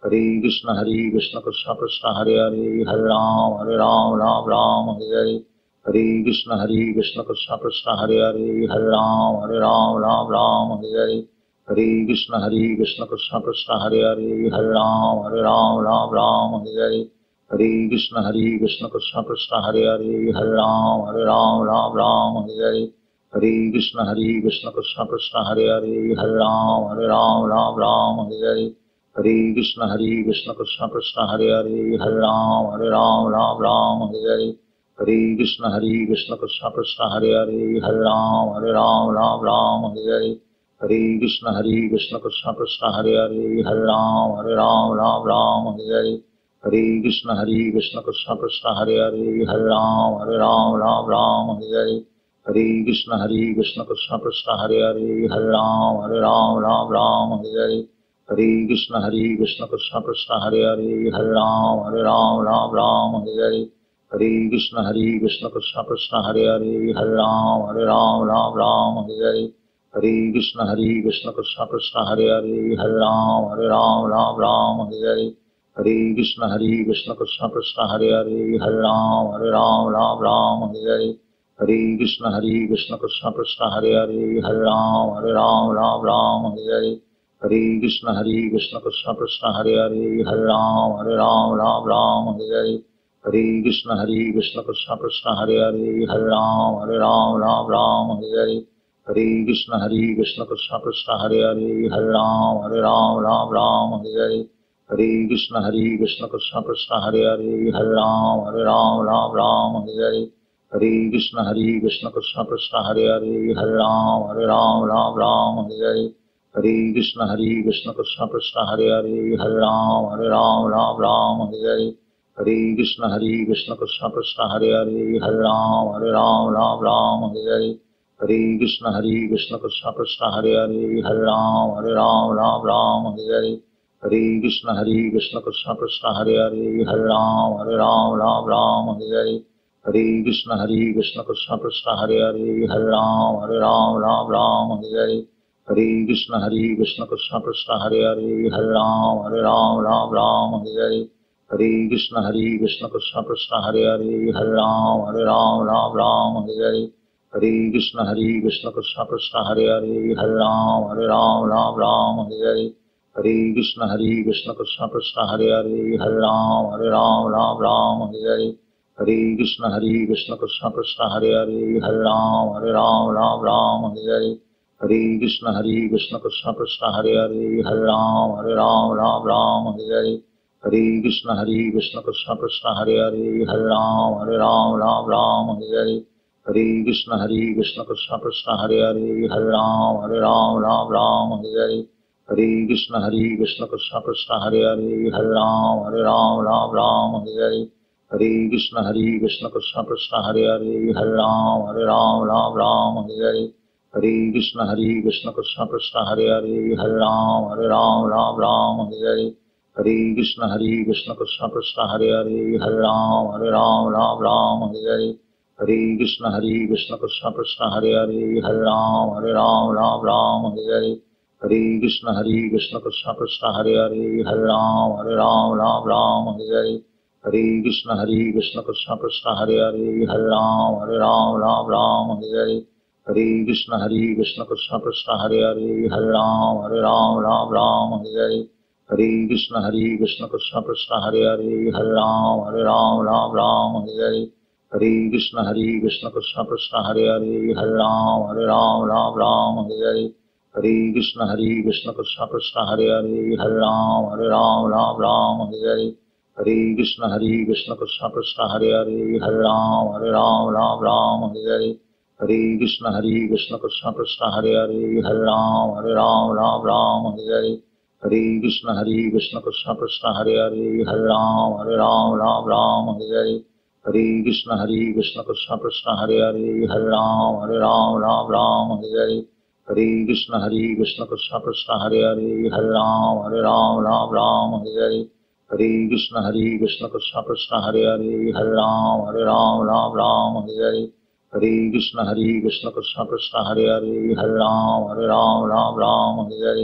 हरे कृष्ण हरे कृष्ण कृष्ण कृष्ण हरे हरे हरे राम हरे राम राम राम हरे हरे हरे कृष्ण हरे कृष्ण कृष्ण कृष्ण हरे हरे हरे राम हरे राम राम राम हरे हरे हरे कृष्ण हरे कृष्ण कृष्ण कृष्ण हरे हरे हरे राम हरे राम राम राम हरे हरे हरे कृष्ण हरे कृष्ण कृष्ण कृष्ण हरे हरे हरे राम हरे राम राम राम हरे हरे हरे कृष्ण हरे कृष्ण कृष्ण कृष्ण हरे हरे हरे राम हरे राम राम राम हरे हरे हरे कृष्ण हरे कृष्ण कृष्ण कृष्ण हरे हरे हरे राम हरे राम राम राम हरे हरे हरे कृष्ण हरे कृष्ण कृष्ण कृष्ण हरे हरे हरे राम हरे राम राम राम हरे हरे हरे कृष्ण हरे कृष्ण कृष्ण कृष्ण हरे हरे हरे राम हरे राम राम राम हरे हरे हरे कृष्ण हरे कृष्ण कृष्ण कृष्ण हरे हरे हरे राम हरे राम राम राम हरे हरे हरे कृष्ण हरे कृष्ण कृष्ण कृष्ण हरे हरे हरे राम हरे राम राम राम हरे हरे हरे कृष्ण हरे कृष्ण कृष्ण कृष्ण हरे हरे हरे राम हरे राम राम राम हरे हरे हरे कृष्ण हरे कृष्ण कृष्ण कृष्ण हरे हरे हरे राम हरे राम राम राम हरे हरे हरे कृष्ण हरे कृष्ण कृष्ण कृष्ण हरे हरे हरे राम हरे राम राम राम हरे हरे हरे कृष्ण हरे कृष्ण कृष्ण कृष्ण हरे हरे हरे राम हरे राम राम राम हरे हरे हरे कृष्ण हरे कृष्ण कृष्ण कृष्ण हरे हरे हरे राम हरे राम राम राम हरे हरे हरे कृष्ण हरे कृष्ण कृष्ण कृष्ण हरे हरे हरे राम हरे राम राम राम हरे हरे हरे कृष्ण हरे कृष्ण कृष्ण कृष्ण हरे हरे हरे राम हरे राम राम राम हरे हरे हरे कृष्ण हरे कृष्ण कृष्ण कृष्ण हरे हरे हरे राम हरे राम राम राम हरे हरे हरे कृष्ण हरे कृष्ण कृष्ण कृष्ण हरे हरे हरे राम हरे राम राम राम हरे हरे हरे कृष्ण हरे कृष्ण कृष्ण कृष्ण हरे हरे हरे राम हरे राम राम राम हरे हरे हरे कृष्ण हरे कृष्ण कृष्ण कृष्ण हरे हरे हरे राम हरे राम राम राम हरे हरे हरे कृष्ण हरे कृष्ण कृष्ण कृष्ण हरे हरे हरे राम हरे राम राम राम हरे हरे हरे कृष्ण हरे कृष्ण कृष्ण कृष्ण हरे हरे हरे राम हरे राम राम राम हरे हरे हरे कृष्ण हरे कृष्ण कृष्ण कृष्ण हरे हरे हरे राम हरे राम राम राम हरे हरे हरे कृष्ण हरे कृष्ण कृष्ण कृष्ण हरे हरे हरे राम हरे राम राम राम हरे हरे हरे कृष्ण हरे कृष्ण कृष्ण कृष्ण हरे हरे हरे राम हरे राम राम राम हरे हरे हरे कृष्ण हरे कृष्ण कृष्ण कृष्ण हरे हरे हरे राम हरे राम राम राम हरे हरे हरे कृष्ण हरे कृष्ण कृष्ण कृष्ण हरे हरे हरे राम हरे राम राम राम हरे हरे हरे कृष्ण हरे कृष्ण कृष्ण कृष्ण हरे हरे हरे राम हरे राम राम राम हरे हरे हरे कृष्ण हरे कृष्ण कृष्ण कृष्ण हरे हरे हरे राम हरे राम राम राम हरे हरे हरे कृष्ण हरे कृष्ण कृष्ण कृष्ण हरे हरे हरे राम हरे राम राम राम हरे हरे हरे कृष्ण हरे कृष्ण कृष्ण कृष्ण हरे हरे हरे राम हरे राम राम राम हरे हरे हरे कृष्ण हरे कृष्ण कृष्ण कृष्ण हरे हरे हरे राम हरे राम राम राम हरे हरे हरे कृष्ण हरे कृष्ण कृष्ण कृष्ण हरे हरे हरे राम हरे राम राम राम हरे हरे हरे कृष्ण हरे कृष्ण कृष्ण कृष्ण हरे हरे हरे राम हरे राम राम राम हरे हरे हरे कृष्ण हरे कृष्ण कृष्ण कृष्ण हरे हरे हरे राम हरे राम राम राम हरे हरे हरे कृष्ण हरे कृष्ण कृष्ण कृष्ण हरे हरे हरे राम हरे राम राम राम हरे हरे हरे कृष्ण हरे कृष्ण कृष्ण कृष्ण हरे हरे हरे राम हरे राम राम राम हरे हरे हरे कृष्ण हरे कृष्ण कृष्ण कृष्ण हरे हरे हरे राम हरे राम राम राम हरे हरे हरे कृष्ण हरे कृष्ण कृष्ण कृष्ण हरे हरे हरे राम हरे राम राम राम हरे हरे हरे कृष्ण हरे कृष्ण कृष्ण कृष्ण हरे हरे हरे राम हरे राम राम राम हरे हरे हरे कृष्ण हरे कृष्ण कृष्ण कृष्ण हरे हरे हरे राम हरे राम राम राम हरे हरे हरे कृष्ण हरे कृष्ण कृष्ण कृष्ण हरे हरे हरे राम हरे राम राम राम हरे हरे हरे कृष्ण हरे कृष्ण कृष्ण कृष्ण हरे हरे हरे राम हरे राम राम राम हरे हरे हरे कृष्ण हरे कृष्ण कृष्ण कृष्ण हरे हरे हरे राम हरे राम राम राम हरे हरे हरे कृष्ण हरे कृष्ण कृष्ण कृष्ण हरे हरे हरे राम हरे राम राम राम हरे हरे हरे कृष्ण हरे कृष्ण कृष्ण कृष्ण हरे हरे हरे राम हरे राम राम राम हरे हरे हरे कृष्ण हरे कृष्ण कृष्ण कृष्ण हरे हरे हरे राम हरे राम राम राम हरे हरे हरे कृष्ण हरे कृष्ण कृष्ण कृष्ण हरे हरे हरे राम हरे राम राम राम हरे हरे हरे कृष्ण हरे कृष्ण कृष्ण कृष्ण हरे हरे हरे राम हरे राम राम राम हरे हरे हरे कृष्ण हरे कृष्ण कृष्ण कृष्ण हरे हरे हरे राम हरे राम राम राम हरे हरे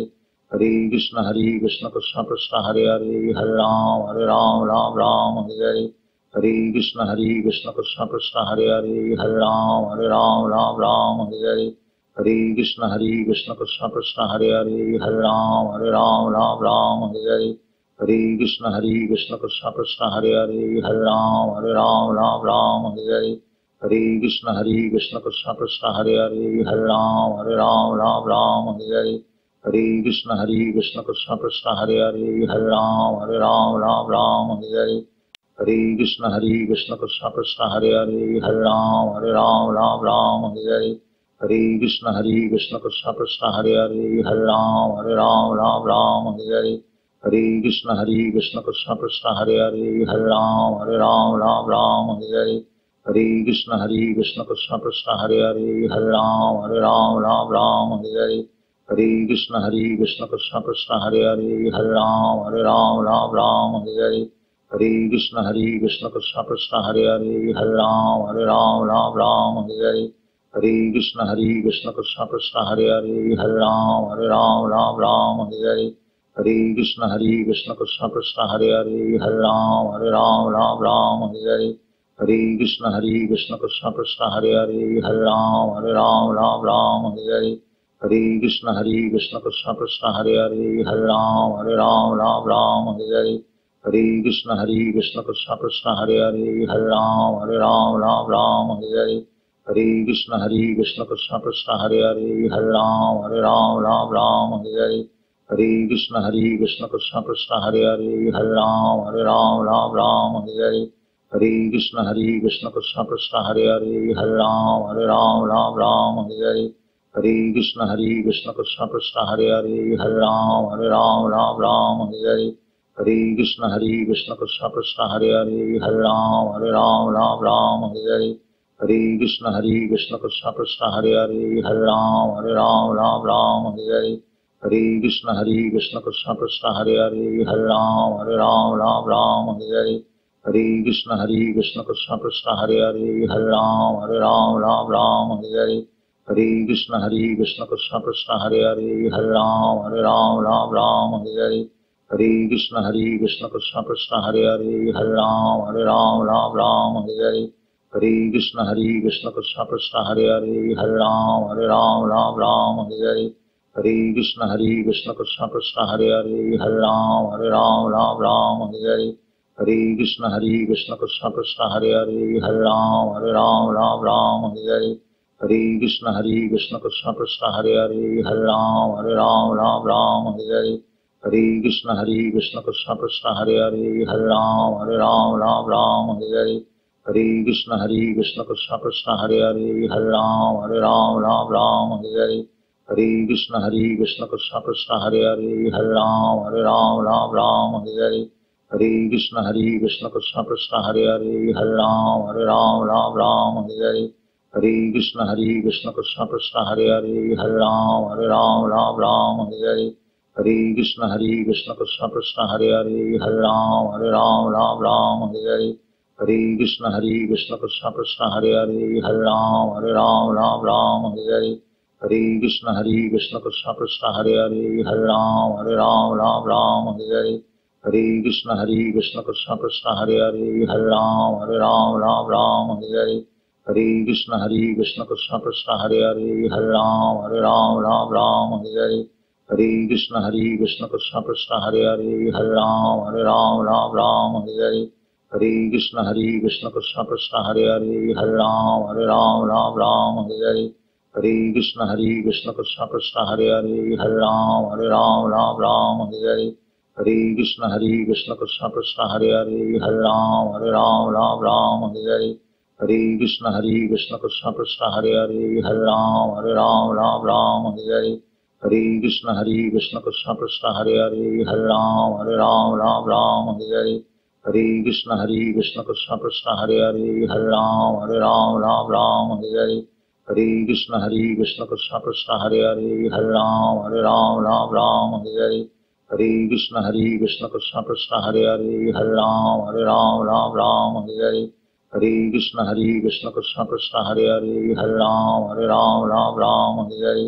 हरे कृष्ण हरे कृष्ण कृष्ण कृष्ण हरे हरे हरे राम हरे राम राम राम हरे हरे हरे कृष्ण हरे कृष्ण कृष्ण कृष्ण हरे हरे हरे राम हरे राम राम राम हरे हरे हरे कृष्ण हरे कृष्ण कृष्ण कृष्ण हरे हरे हरे राम हरे राम राम राम हरे हरे हरे कृष्ण हरे कृष्ण कृष्ण कृष्ण हरे हरे हरे राम हरे राम राम राम हरे हरे हरे कृष्ण हरे कृष्ण कृष्ण कृष्ण हरे हरे हरे राम हरे राम राम राम हरे हरे हरे कृष्ण हरे कृष्ण कृष्ण कृष्ण हरे हरे हरे राम हरे राम राम राम हरे हरे हरे कृष्ण हरे कृष्ण कृष्ण कृष्ण हरे हरे हरे राम हरे राम राम राम हरे हरे हरे कृष्ण हरे कृष्ण कृष्ण कृष्ण हरे हरे हरे राम हरे राम राम राम हरे हरे हरे कृष्ण हरे कृष्ण कृष्ण कृष्ण हरे हरे हरे राम हरे राम राम राम हरे हरे हरे कृष्ण हरे कृष्ण कृष्ण कृष्ण हरे हरे हरे राम हरे राम राम राम हरे हरे हरे कृष्ण हरे कृष्ण कृष्ण कृष्ण हरे हरे हरे राम हरे राम राम राम हरे हरे हरे कृष्ण हरे कृष्ण कृष्ण कृष्ण हरे हरे हरे राम हरे राम राम राम हरे हरे हरे कृष्ण हरे कृष्ण कृष्ण कृष्ण हरे हरे हरे राम हरे राम राम राम हरे हरे हरे कृष्ण हरे कृष्ण कृष्ण कृष्ण हरे हरे हरे राम हरे राम राम राम हरे हरे हरे कृष्ण हरे कृष्ण कृष्ण कृष्ण हरे हरे हरे राम हरे राम राम राम हरे हरे हरे कृष्ण हरे कृष्ण कृष्ण कृष्ण हरे हरे हरे राम हरे राम राम राम हरे हरे हरे कृष्ण हरे कृष्ण कृष्ण कृष्ण हरे हरे हरे राम हरे राम राम राम हरे हरे हरे कृष्ण हरे कृष्ण कृष्ण कृष्ण हरे हरे हरे राम हरे राम राम राम हरे हरे हरे कृष्ण हरे कृष्ण कृष्ण कृष्ण हरे हरे हरे राम हरे राम राम राम हरे हरे हरे कृष्ण हरे कृष्ण कृष्ण कृष्ण हरे हरे हरे राम हरे राम राम राम हरे हरे हरे कृष्ण हरे कृष्ण कृष्ण कृष्ण हरे हरे हरे राम हरे राम राम राम हरे हरे हरे कृष्ण हरे कृष्ण कृष्ण कृष्ण हरे हरे हरे राम हरे राम राम राम हरे हरे हरे कृष्ण हरे कृष्ण कृष्ण कृष्ण हरे हरे हरे राम हरे राम राम राम हरे हरे हरे कृष्ण हरे कृष्ण कृष्ण कृष्ण हरे हरे हरे राम हरे राम राम राम हरे हरे हरे कृष्ण हरे कृष्ण कृष्ण कृष्ण हरे हरे हरे राम हरे राम राम राम हरे हरे हरे कृष्ण हरे कृष्ण कृष्ण कृष्ण हरे हरे हरे राम हरे राम राम राम हरे हरे हरे कृष्ण हरे कृष्ण कृष्ण कृष्ण हरे हरे हरे राम हरे राम राम राम हरे हरे हरे कृष्ण हरे कृष्ण कृष्ण कृष्ण हरे हरे हरे राम हरे राम राम राम हरे हरे हरे कृष्ण हरे कृष्ण कृष्ण कृष्ण हरे हरे हरे राम हरे राम राम राम हरे हरे हरे कृष्ण हरे कृष्ण कृष्ण कृष्ण हरे हरे हरे राम हरे राम राम राम हरे हरे हरे कृष्ण हरे कृष्ण कृष्ण कृष्ण हरे हरे हरे राम हरे राम राम राम हरे हरे हरे कृष्ण हरे कृष्ण कृष्ण कृष्ण हरे हरे हरे राम हरे राम राम राम हरे हरे हरे कृष्ण हरे कृष्ण कृष्ण कृष्ण हरे हरे हरे राम हरे राम राम राम हरे हरे हरे कृष्ण हरे कृष्ण कृष्ण कृष्ण हरे हरे हरे राम हरे राम राम राम हरे हरे हरे कृष्ण हरे कृष्ण कृष्ण कृष्ण हरे हरे हरे राम हरे राम राम राम हरे हरे हरे कृष्ण हरे कृष्ण कृष्ण कृष्ण हरे हरे हरे राम हरे राम राम राम हरे हरे हरे कृष्ण हरे कृष्ण कृष्ण कृष्ण हरे हरे हरे राम हरे राम राम राम हरे हरे हरे कृष्ण हरे कृष्ण कृष्ण कृष्ण हरे हरे हरे राम हरे राम राम राम हरे हरे हरे कृष्ण हरे कृष्ण कृष्ण कृष्ण हरे हरे हरे राम हरे राम राम राम हरे हरे हरे कृष्ण हरे कृष्ण कृष्ण कृष्ण हरे हरे हरे राम हरे राम राम राम हरे हरे हरे कृष्ण हरे कृष्ण कृष्ण कृष्ण हरे हरे हरे राम हरे राम राम राम हरे हरे हरे कृष्ण हरे कृष्ण कृष्ण कृष्ण हरे हरे हरे राम हरे राम राम राम हरे हरे हरे कृष्ण हरे कृष्ण कृष्ण कृष्ण हरे हरे हरे राम हरे राम राम राम हरे हरे हरे कृष्ण हरे कृष्ण कृष्ण कृष्ण हरे हरे हरे राम हरे राम राम राम हरे हरे हरे कृष्ण हरे कृष्ण कृष्ण कृष्ण हरे हरे हरे राम हरे राम राम राम हरे हरे हरे कृष्ण हरे कृष्ण कृष्ण कृष्ण हरे हरे हरे राम हरे राम राम राम हरे हरे हरे कृष्ण हरे कृष्ण कृष्ण कृष्ण हरे हरे हरे राम हरे राम राम राम हरे हरे हरे कृष्ण हरे कृष्ण कृष्ण कृष्ण हरे हरे हरे राम हरे राम राम राम हरे हरे हरे कृष्ण हरे कृष्ण कृष्ण कृष्ण हरे हरे हरे राम हरे राम राम राम हरे हरे हरे कृष्ण हरे कृष्ण कृष्ण कृष्ण हरे हरे हरे राम हरे राम राम राम हरे हरे हरे कृष्ण हरे कृष्ण कृष्ण कृष्ण हरे हरे हरे राम हरे राम राम राम हरे हरे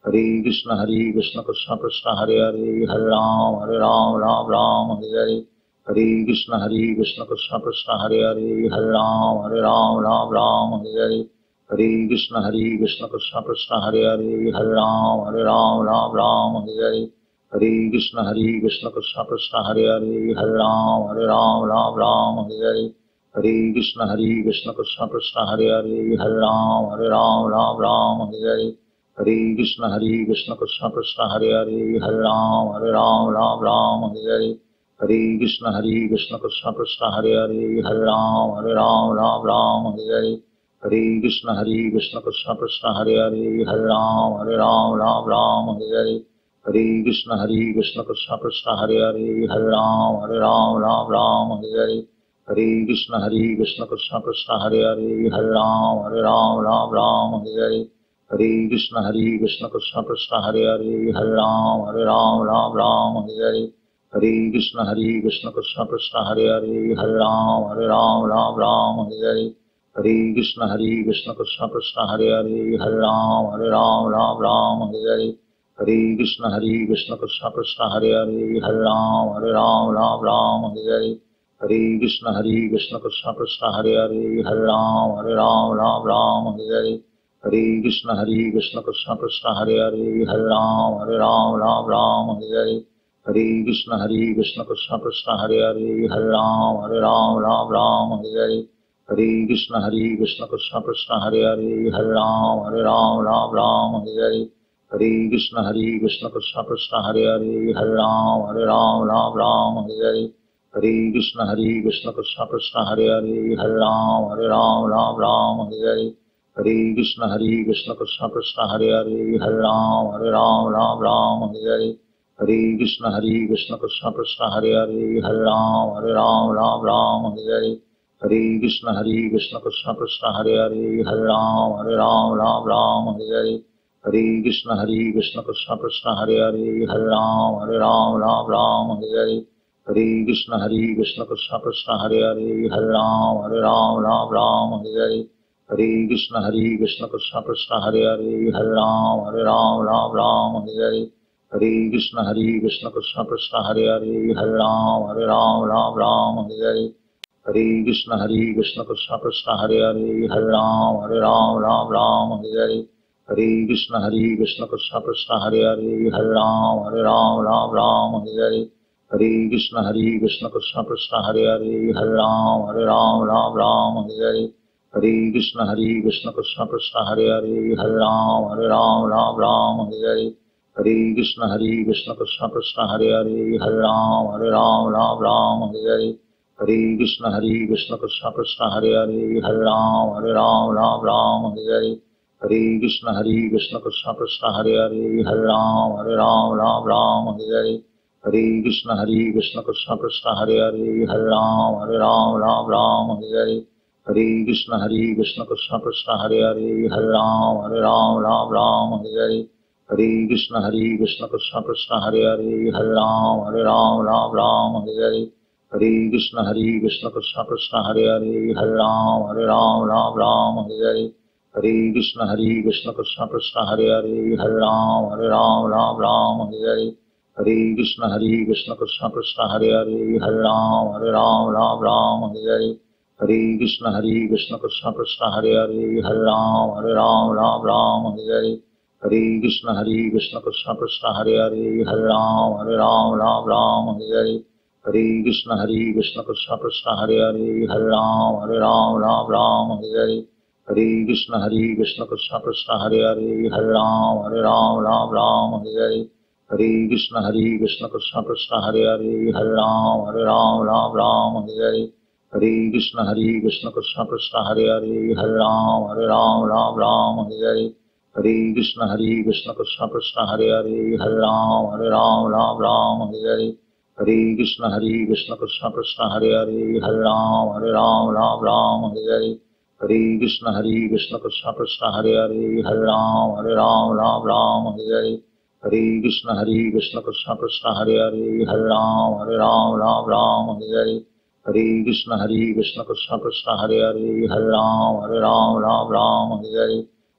हरे कृष्ण हरे कृष्ण कृष्ण कृष्ण हरे हरे हरे राम हरे राम राम राम हरे हरे हरे कृष्ण हरे कृष्ण कृष्ण कृष्ण हरे हरे हरे राम हरे राम राम राम हरे हरे हरे कृष्ण हरे कृष्ण कृष्ण कृष्ण हरे हरे हरे राम हरे राम राम राम हरे हरे हरे कृष्ण हरे कृष्ण कृष्ण कृष्ण हरे हरे हरे राम हरे राम राम राम हरे हरे हरे कृष्ण हरे कृष्ण कृष्ण कृष्ण हरे हरे हरे राम हरे राम राम राम हरे हरे हरे कृष्ण हरे कृष्ण कृष्ण कृष्ण हरे हरे हरे राम हरे राम राम राम हरे हरे हरे कृष्ण हरे कृष्ण कृष्ण कृष्ण हरे हरे हरे राम हरे राम राम राम हरे हरे हरे कृष्ण हरे कृष्ण कृष्ण कृष्ण हरे हरे हरे राम हरे राम राम राम हरे हरे हरे कृष्ण हरे कृष्ण कृष्ण कृष्ण हरे हरे हरे राम हरे राम राम राम हरे हरे हरे कृष्ण हरे कृष्ण कृष्ण कृष्ण हरे हरे हरे राम हरे राम राम राम हरे हरे हरे कृष्ण हरे कृष्ण कृष्ण कृष्ण हरे हरे हरे राम हरे राम राम राम हरे हरे हरे कृष्ण हरे कृष्ण कृष्ण कृष्ण हरे हरे हरे राम हरे राम राम राम हरे हरे हरे कृष्ण हरे कृष्ण कृष्ण कृष्ण हरे हरे हरे राम हरे राम राम राम हरे हरे हरे कृष्ण हरे कृष्ण कृष्ण कृष्ण हरे हरे हरे राम हरे राम राम राम हरे हरे हरे कृष्ण हरे कृष्ण कृष्ण कृष्ण हरे हरे हरे राम हरे राम राम राम हरे हरे हरे कृष्ण हरे कृष्ण कृष्ण कृष्ण हरे हरे हरे राम हरे राम राम राम हरे हरे हरे कृष्ण हरे कृष्ण कृष्ण कृष्ण हरे हरे हरे राम हरे राम राम राम हरे हरे हरे कृष्ण हरे कृष्ण कृष्ण कृष्ण हरे हरे हरे राम हरे राम राम राम हरे हरे हरे कृष्ण हरे कृष्ण कृष्ण कृष्ण हरे हरे हरे राम हरे राम राम राम हरे हरे हरे कृष्ण हरे कृष्ण कृष्ण कृष्ण हरे हरे हरे राम हरे राम राम राम हरे हरे हरे कृष्ण हरे कृष्ण कृष्ण कृष्ण हरे हरे हरे राम हरे राम राम राम हरे हरे हरे कृष्ण हरे कृष्ण कृष्ण कृष्ण हरे हरे हरे राम हरे राम राम राम हरे हरे हरे कृष्ण हरे कृष्ण कृष्ण कृष्ण हरे हरे हरे राम हरे राम राम राम हरे हरे हरे कृष्ण हरे कृष्ण कृष्ण कृष्ण हरे हरे हरे राम हरे राम राम राम हरे हरे हरे कृष्ण हरे कृष्ण कृष्ण कृष्ण हरे हरे हरे राम हरे राम राम राम हरे हरे हरे कृष्ण हरे कृष्ण कृष्ण कृष्ण हरे हरे हरे राम हरे राम राम राम हरे हरे हरे कृष्ण हरे कृष्ण कृष्ण कृष्ण हरे हरे हरे राम हरे राम राम राम हरे हरे हरे कृष्ण हरे कृष्ण कृष्ण कृष्ण हरे हरे हरे राम हरे राम राम राम हरे हरे हरे कृष्ण हरे कृष्ण कृष्ण कृष्ण हरे हरे हरे राम हरे राम राम राम हरे हरे हरे कृष्ण हरे कृष्ण कृष्ण कृष्ण हरे हरे हरे राम हरे राम राम राम हरे हरे हरे कृष्ण हरे कृष्ण कृष्ण कृष्ण हरे हरे हरे राम हरे राम राम राम हरे हरे हरे कृष्ण हरे कृष्ण कृष्ण कृष्ण हरे हरे हरे राम हरे राम राम राम हरे हरे हरे कृष्ण हरे कृष्ण कृष्ण कृष्ण हरे हरे हरे राम हरे राम राम राम हरे हरे हरे कृष्ण हरे कृष्ण कृष्ण कृष्ण हरे हरे हरे राम हरे राम राम राम हरे हरे हरे कृष्ण हरे कृष्ण कृष्ण कृष्ण हरे हरे हरे राम हरे राम राम राम हरे हरे हरे कृष्ण हरे कृष्ण कृष्ण कृष्ण हरे हरे हरे राम हरे राम राम राम हरे हरे हरे कृष्ण हरे कृष्ण कृष्ण कृष्ण हरे हरे हरे राम हरे राम राम राम हरे हरे हरे कृष्ण हरे कृष्ण कृष्ण कृष्ण हरे हरे हरे राम हरे राम राम राम हरे हरे हरे कृष्ण हरे कृष्ण कृष्ण कृष्ण हरे हरे हरे राम हरे राम राम राम हरे हरे हरे कृष्ण हरे कृष्ण कृष्ण कृष्ण हरे हरे हरे राम हरे राम राम राम हरे हरे हरे कृष्ण हरे कृष्ण कृष्ण कृष्ण हरे हरे हरे राम हरे राम राम राम हरे हरे हरे कृष्ण हरे कृष्ण कृष्ण कृष्ण हरे हरे हरे राम हरे राम राम राम हरे हरे हरे कृष्ण हरे कृष्ण कृष्ण कृष्ण हरे हरे हरे राम हरे राम राम राम हरे हरे हरे कृष्ण हरे कृष्ण कृष्ण कृष्ण हरे हरे हरे राम हरे राम राम राम हरे हरे हरे कृष्ण हरे कृष्ण कृष्ण कृष्ण हरे हरे हरे राम हरे राम राम राम हरे हरे हरे कृष्ण हरे कृष्ण कृष्ण कृष्ण हरे हरे हरे राम हरे राम राम राम हरे हरे हरे कृष्ण हरे कृष्ण कृष्ण कृष्ण हरे हरे हरे राम हरे राम राम राम हरे हरे हरे कृष्ण हरे कृष्ण कृष्ण कृष्ण हरे हरे हरे राम हरे राम राम राम हरे हरे हरे कृष्ण हरे कृष्ण कृष्ण कृष्ण हरे हरे हरे राम हरे राम राम राम हरे हरे हरे कृष्ण हरे कृष्ण कृष्ण कृष्ण हरे हरे हरे राम हरे राम राम राम हरे हरे हरे कृष्ण हरे कृष्ण कृष्ण कृष्ण हरे हरे हरे राम हरे राम राम राम हरे हरे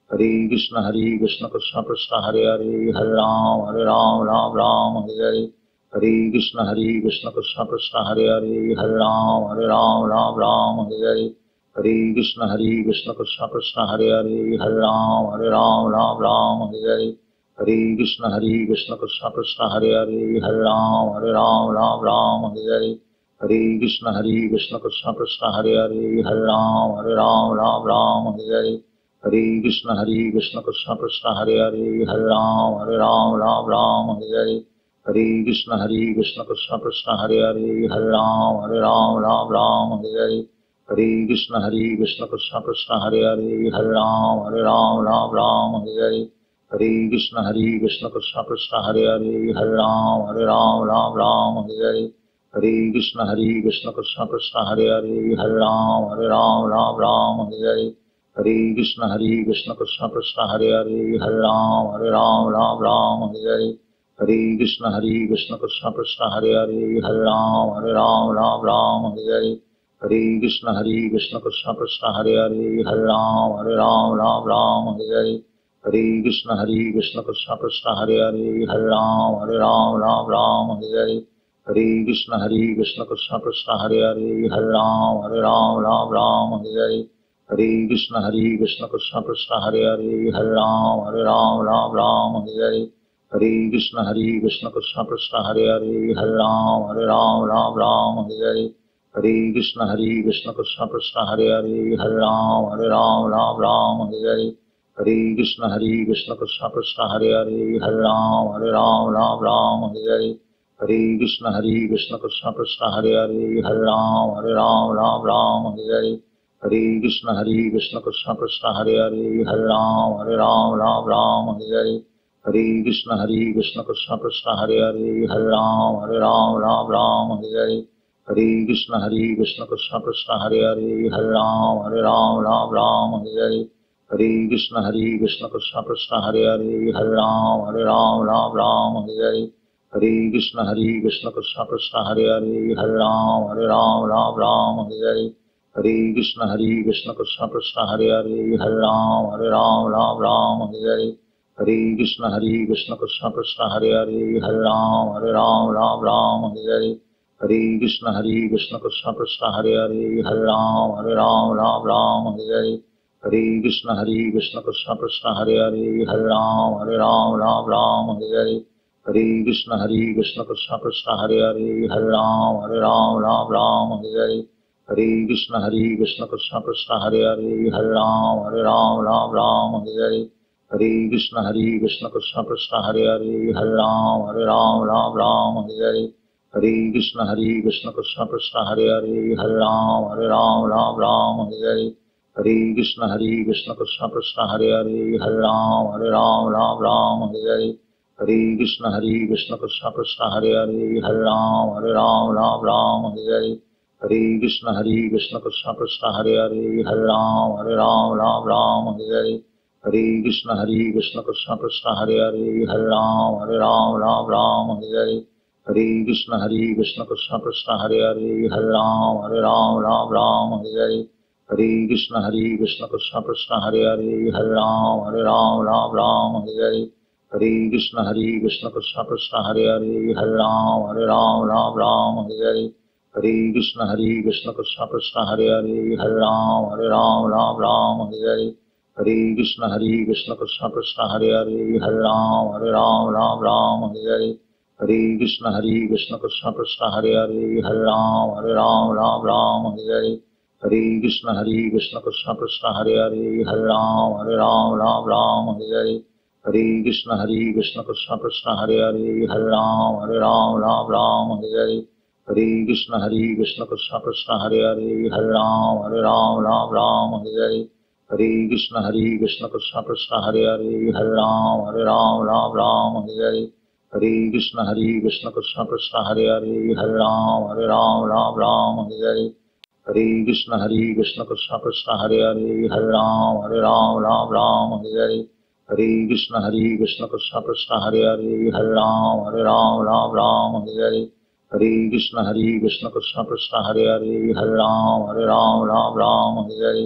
हरे कृष्ण हरे कृष्ण कृष्ण कृष्ण हरे हरे हरे राम हरे राम राम राम हरे हरे हरे कृष्ण हरे कृष्ण कृष्ण कृष्ण हरे हरे हरे राम हरे राम राम राम हरे हरे हरे कृष्ण हरे कृष्ण कृष्ण कृष्ण हरे हरे हरे राम हरे राम राम राम हरे हरे हरे कृष्ण हरे कृष्ण कृष्ण कृष्ण हरे हरे हरे राम हरे राम राम राम हरे हरे हरे कृष्ण हरे कृष्ण कृष्ण कृष्ण हरे हरे हरे राम हरे राम राम राम हरे हरे हरे कृष्ण हरे कृष्ण कृष्ण कृष्ण हरे हरे हरे राम हरे राम राम राम हरे हरे हरे कृष्ण हरे कृष्ण कृष्ण कृष्ण हरे हरे हरे राम हरे राम राम राम हरे हरे हरे कृष्ण हरे कृष्ण कृष्ण कृष्ण हरे हरे हरे राम हरे राम राम राम हरे हरे हरे कृष्ण हरे कृष्ण कृष्ण कृष्ण हरे हरे हरे राम हरे राम राम राम हरे हरे हरे कृष्ण हरे कृष्ण कृष्ण कृष्ण हरे हरे हरे राम हरे राम राम राम हरे हरे हरे कृष्ण हरे कृष्ण कृष्ण कृष्ण हरे हरे हरे राम हरे राम राम राम हरे हरे हरे कृष्ण हरे कृष्ण कृष्ण कृष्ण हरे हरे हरे राम हरे राम राम राम हरे हरे हरे कृष्ण हरे कृष्ण कृष्ण कृष्ण हरे हरे हरे राम हरे राम राम राम हरे हरे हरे कृष्ण हरे कृष्ण कृष्ण कृष्ण हरे हरे हरे राम हरे राम राम राम हरे हरे हरे कृष्ण हरे कृष्ण कृष्ण कृष्ण हरे हरे हरे राम हरे राम राम राम हरे हरे हरे कृष्ण हरे कृष्ण कृष्ण कृष्ण हरे हरे हरे राम हरे राम राम राम हरे हरे हरे कृष्ण हरे कृष्ण कृष्ण कृष्ण हरे हरे हरे राम हरे राम राम राम हरे हरे हरे कृष्ण हरे कृष्ण कृष्ण कृष्ण हरे हरे हरे राम हरे राम राम राम हरे हरे हरे कृष्ण हरे कृष्ण कृष्ण कृष्ण हरे हरे हरे राम हरे राम राम राम हरे हरे हरे कृष्ण हरे कृष्ण कृष्ण कृष्ण हरे हरे हरे राम हरे राम राम राम हरे हरे हरे कृष्ण हरे कृष्ण कृष्ण कृष्ण हरे हरे हरे राम हरे राम राम राम हरे हरे हरे कृष्ण हरे कृष्ण कृष्ण कृष्ण हरे हरे हरे राम हरे राम राम राम हरे हरे हरे कृष्ण हरे कृष्ण कृष्ण कृष्ण हरे हरे हरे राम हरे राम राम राम हरे हरे हरे कृष्ण हरे कृष्ण कृष्ण कृष्ण हरे हरे हरे राम हरे राम राम राम हरे हरे हरे कृष्ण हरे कृष्ण कृष्ण कृष्ण हरे हरे हरे राम हरे राम राम राम हरे हरे हरे कृष्ण हरे कृष्ण कृष्ण कृष्ण हरे हरे हरे राम हरे राम राम राम हरे हरे हरे कृष्ण हरे कृष्ण कृष्ण कृष्ण हरे हरे हरे राम हरे राम राम राम हरे हरे हरे कृष्ण हरे कृष्ण कृष्ण कृष्ण हरे हरे हरे राम हरे राम राम राम हरे हरे हरे कृष्ण हरे कृष्ण कृष्ण कृष्ण हरे हरे हरे राम हरे राम राम राम हरे हरे हरे कृष्ण हरे कृष्ण कृष्ण कृष्ण हरे हरे हरे राम हरे राम राम राम हरे हरे हरे कृष्ण हरे कृष्ण कृष्ण कृष्ण हरे हरे हरे राम हरे राम राम राम हरे हरे हरे कृष्ण हरे कृष्ण कृष्ण कृष्ण हरे हरे हरे राम हरे राम राम राम हरे हरे हरे कृष्ण हरे कृष्ण कृष्ण कृष्ण हरे हरे हरे राम हरे राम राम राम हरे हरे हरे कृष्ण हरे कृष्ण कृष्ण कृष्ण हरे हरे हरे राम हरे राम राम राम हरे हरे हरे कृष्ण हरे कृष्ण कृष्ण कृष्ण हरे हरे हरे राम हरे राम राम राम हरे हरे हरे कृष्ण हरे कृष्ण कृष्ण कृष्ण हरे हरे हरे राम हरे राम राम राम हरे हरे हरे कृष्ण हरे कृष्ण कृष्ण कृष्ण हरे हरे हरे राम हरे राम राम राम हरे हरे हरे कृष्ण हरे कृष्ण कृष्ण कृष्ण हरे हरे हरे राम हरे राम राम राम हरे हरे हरे कृष्ण हरे कृष्ण कृष्ण कृष्ण हरे हरे हरे राम हरे राम राम राम हरे हरे हरे कृष्ण हरे कृष्ण कृष्ण कृष्ण हरे हरे हरे राम हरे राम राम राम हरे हरे हरे कृष्ण हरे कृष्ण कृष्ण कृष्ण हरे हरे हरे राम हरे राम राम राम हरे हरे हरे कृष्ण हरे कृष्ण कृष्ण कृष्ण हरे हरे हरे राम हरे राम राम राम हरे हरे हरे कृष्ण हरे कृष्ण कृष्ण कृष्ण हरे हरे हरे राम हरे राम राम राम हरे हरे हरे कृष्ण हरे कृष्ण कृष्ण कृष्ण हरे हरे हरे राम हरे राम राम राम हरे हरे हरे कृष्ण हरे कृष्ण कृष्ण कृष्ण हरे हरे हरे राम हरे राम राम राम हरे हरे हरे कृष्ण हरे कृष्ण कृष्ण कृष्ण हरे हरे हरे राम हरे राम राम राम हरे हरे हरे कृष्ण हरे कृष्ण कृष्ण कृष्ण हरे हरे हरे राम हरे राम राम राम हरे हरे हरे कृष्ण हरे कृष्ण कृष्ण कृष्ण हरे हरे हरे राम हरे राम राम राम हरे हरे हरे कृष्ण हरे कृष्ण कृष्ण कृष्ण हरे हरे हरे राम हरे राम राम राम हरे हरे हरे कृष्ण हरे कृष्ण कृष्ण कृष्ण हरे हरे हरे राम हरे राम राम राम हरे हरे हरे कृष्ण हरे कृष्ण कृष्ण कृष्ण हरे हरे हरे राम हरे राम राम राम हरे हरे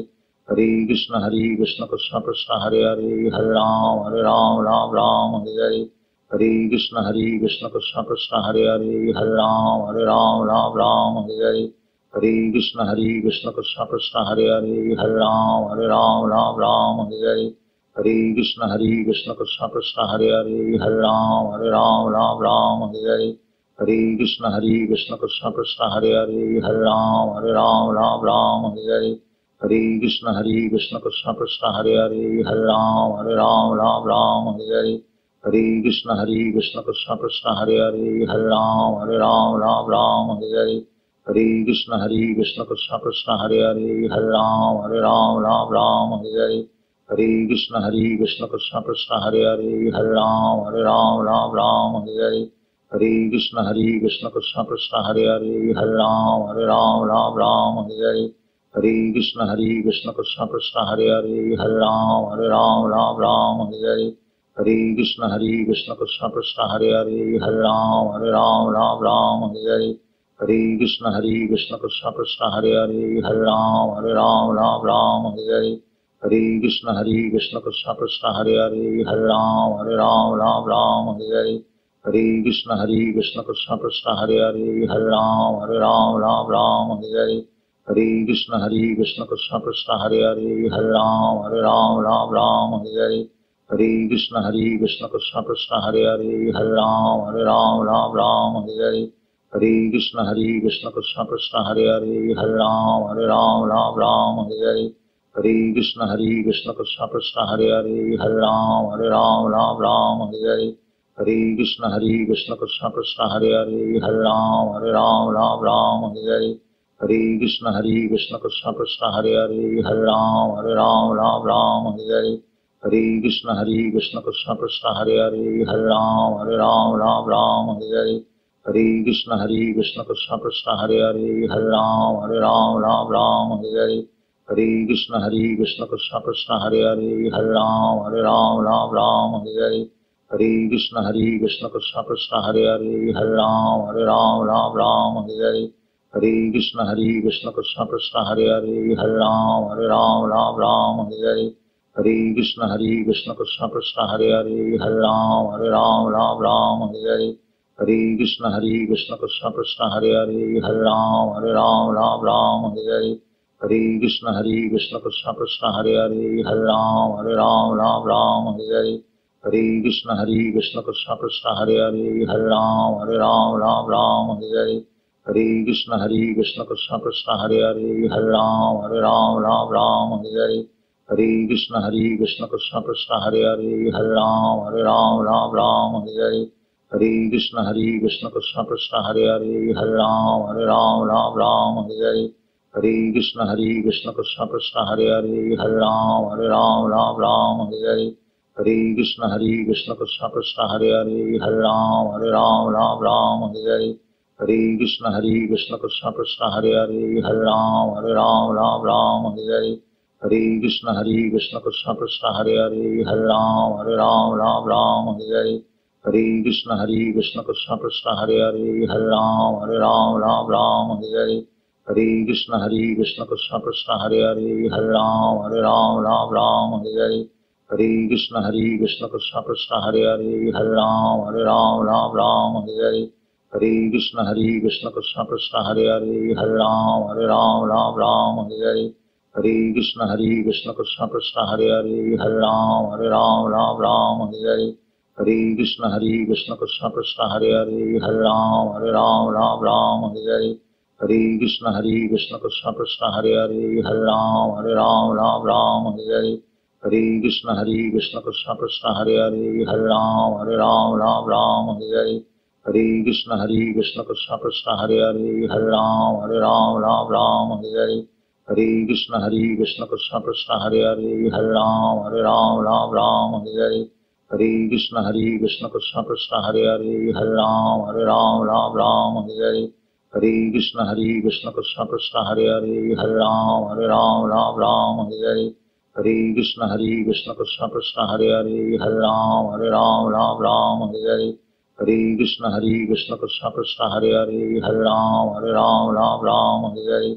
हरे कृष्ण हरे कृष्ण कृष्ण कृष्ण हरे हरे हरे राम हरे राम राम राम हरे हरे हरे कृष्ण हरे कृष्ण कृष्ण कृष्ण हरे हरे हरे राम हरे राम राम राम हरे हरे हरे कृष्ण हरे कृष्ण कृष्ण कृष्ण हरे हरे हरे राम हरे राम राम राम हरे हरे हरे कृष्ण हरे कृष्ण कृष्ण कृष्ण हरे हरे हरे राम हरे राम राम राम हरे हरे हरे कृष्ण हरे कृष्ण कृष्ण कृष्ण हरे हरे हरे राम हरे राम राम राम हरे हरे हरे कृष्ण हरे कृष्ण कृष्ण कृष्ण हरे हरे हरे राम हरे राम राम राम हरे हरे हरे कृष्ण हरे कृष्ण कृष्ण कृष्ण हरे हरे हरे राम हरे राम राम राम हरे हरे हरे कृष्ण हरे कृष्ण कृष्ण कृष्ण हरे हरे हरे राम हरे राम राम राम हरे हरे हरे कृष्ण हरे कृष्ण कृष्ण कृष्ण हरे हरे हरे राम हरे राम राम राम हरे हरे हरे कृष्ण हरे कृष्ण कृष्ण कृष्ण हरे हरे हरे राम हरे राम राम राम हरे हरे हरे कृष्ण हरे कृष्ण कृष्ण कृष्ण हरे हरे हरे राम हरे राम राम राम हरे हरे हरे कृष्ण हरे कृष्ण कृष्ण कृष्ण हरे हरे हरे राम हरे राम राम राम हरे हरे हरे कृष्ण हरे कृष्ण कृष्ण कृष्ण हरे हरे हरे राम हरे राम राम राम हरे हरे हरे कृष्ण हरे कृष्ण कृष्ण कृष्ण हरे हरे हरे राम हरे राम राम राम हरे हरे हरे कृष्ण हरे कृष्ण कृष्ण कृष्ण हरे हरे हरे राम हरे राम राम राम हरे हरे हरे कृष्ण हरे कृष्ण कृष्ण कृष्ण हरे हरे हरे राम हरे राम राम राम हरे हरे हरे कृष्ण हरे कृष्ण कृष्ण कृष्ण हरे हरे हरे राम हरे राम राम राम हरे हरे हरे कृष्ण हरे कृष्ण कृष्ण कृष्ण हरे हरे हरे राम हरे राम राम राम हरे हरे हरे कृष्ण हरे कृष्ण कृष्ण कृष्ण हरे हरे हरे राम हरे राम राम राम हरे हरे हरे कृष्ण हरे कृष्ण कृष्ण कृष्ण हरे हरे हरे राम हरे राम राम राम हरे हरे हरे कृष्ण हरे कृष्ण कृष्ण कृष्ण हरे हरे हरे राम हरे राम राम राम हरे हरे हरे कृष्ण हरे कृष्ण कृष्ण कृष्ण हरे हरे हरे राम हरे राम राम राम हरे हरे हरे कृष्ण हरे कृष्ण कृष्ण कृष्ण हरे हरे हरे राम हरे राम राम राम हरे हरे हरे कृष्ण हरे कृष्ण कृष्ण कृष्ण हरे हरे हरे राम हरे राम राम राम हरे हरे हरे कृष्ण हरे कृष्ण कृष्ण कृष्ण हरे हरे हरे राम हरे राम राम राम हरे हरे हरे कृष्ण हरे कृष्ण कृष्ण कृष्ण हरे हरे हरे राम हरे राम राम राम हरे हरे हरे कृष्ण हरे कृष्ण कृष्ण कृष्ण हरे हरे हरे राम हरे राम राम राम हरे हरे हरे कृष्ण हरे कृष्ण कृष्ण कृष्ण हरे हरे हरे राम हरे राम राम राम हरे हरे हरे कृष्ण हरे कृष्ण कृष्ण कृष्ण हरे हरे हरे राम हरे राम राम राम हरे हरे हरे कृष्ण हरे कृष्ण कृष्ण कृष्ण हरे हरे हरे राम हरे राम राम राम हरे हरे हरे कृष्ण हरे कृष्ण कृष्ण कृष्ण हरे हरे हरे राम हरे राम राम राम हरे हरे हरे कृष्ण हरे कृष्ण कृष्ण कृष्ण हरे हरे हरे राम हरे राम राम राम हरे हरे हरे कृष्ण हरे कृष्ण कृष्ण कृष्ण हरे हरे हरे राम हरे राम राम राम हरे हरे हरे कृष्ण हरे कृष्ण कृष्ण कृष्ण हरे हरे हरे राम हरे राम राम राम हरे हरे हरे कृष्ण हरे कृष्ण कृष्ण कृष्ण हरे हरे हरे राम हरे राम राम राम हरे हरे हरे कृष्ण हरे कृष्ण कृष्ण कृष्ण हरे हरे हरे राम हरे राम राम राम हरे हरे हरे कृष्ण हरे कृष्ण कृष्ण कृष्ण हरे हरे हरे राम हरे राम राम राम हरे हरे हरे कृष्ण हरे कृष्ण कृष्ण कृष्ण हरे हरे हरे राम हरे राम राम राम हरे हरे हरे कृष्ण हरे कृष्ण कृष्ण कृष्ण हरे हरे हरे राम हरे राम राम राम हरे हरे हरे कृष्ण हरे कृष्ण कृष्ण कृष्ण हरे हरे हरे राम हरे राम राम राम हरे हरे हरे कृष्ण हरे कृष्ण कृष्ण कृष्ण हरे हरे हरे राम हरे राम राम राम हरे हरे हरे कृष्ण हरे कृष्ण कृष्ण कृष्ण हरे हरे हरे राम हरे राम राम राम हरे हरे हरे कृष्ण हरे कृष्ण कृष्ण कृष्ण हरे हरे हरे राम हरे राम राम राम हरे हरे हरे कृष्ण हरे कृष्ण कृष्ण कृष्ण हरे हरे हरे राम हरे राम राम राम हरे हरे हरे कृष्ण हरे कृष्ण कृष्ण कृष्ण हरे हरे हरे राम हरे राम राम राम हरे हरे हरे कृष्ण हरे कृष्ण कृष्ण कृष्ण हरे हरे हरे राम हरे राम राम राम हरे हरे हरे कृष्ण हरे कृष्ण कृष्ण कृष्ण हरे हरे हरे राम हरे राम राम राम हरे हरे हरे कृष्ण हरे कृष्ण कृष्ण कृष्ण हरे हरे हरे राम हरे राम राम राम हरे हरे हरे कृष्ण हरे कृष्ण कृष्ण कृष्ण हरे हरे हरे राम हरे राम राम राम हरे हरे हरे कृष्ण हरे कृष्ण कृष्ण कृष्ण हरे हरे हरे राम हरे राम राम राम हरे हरे हरे कृष्ण हरे कृष्ण कृष्ण कृष्ण हरे हरे हरे राम हरे राम राम राम हरे हरे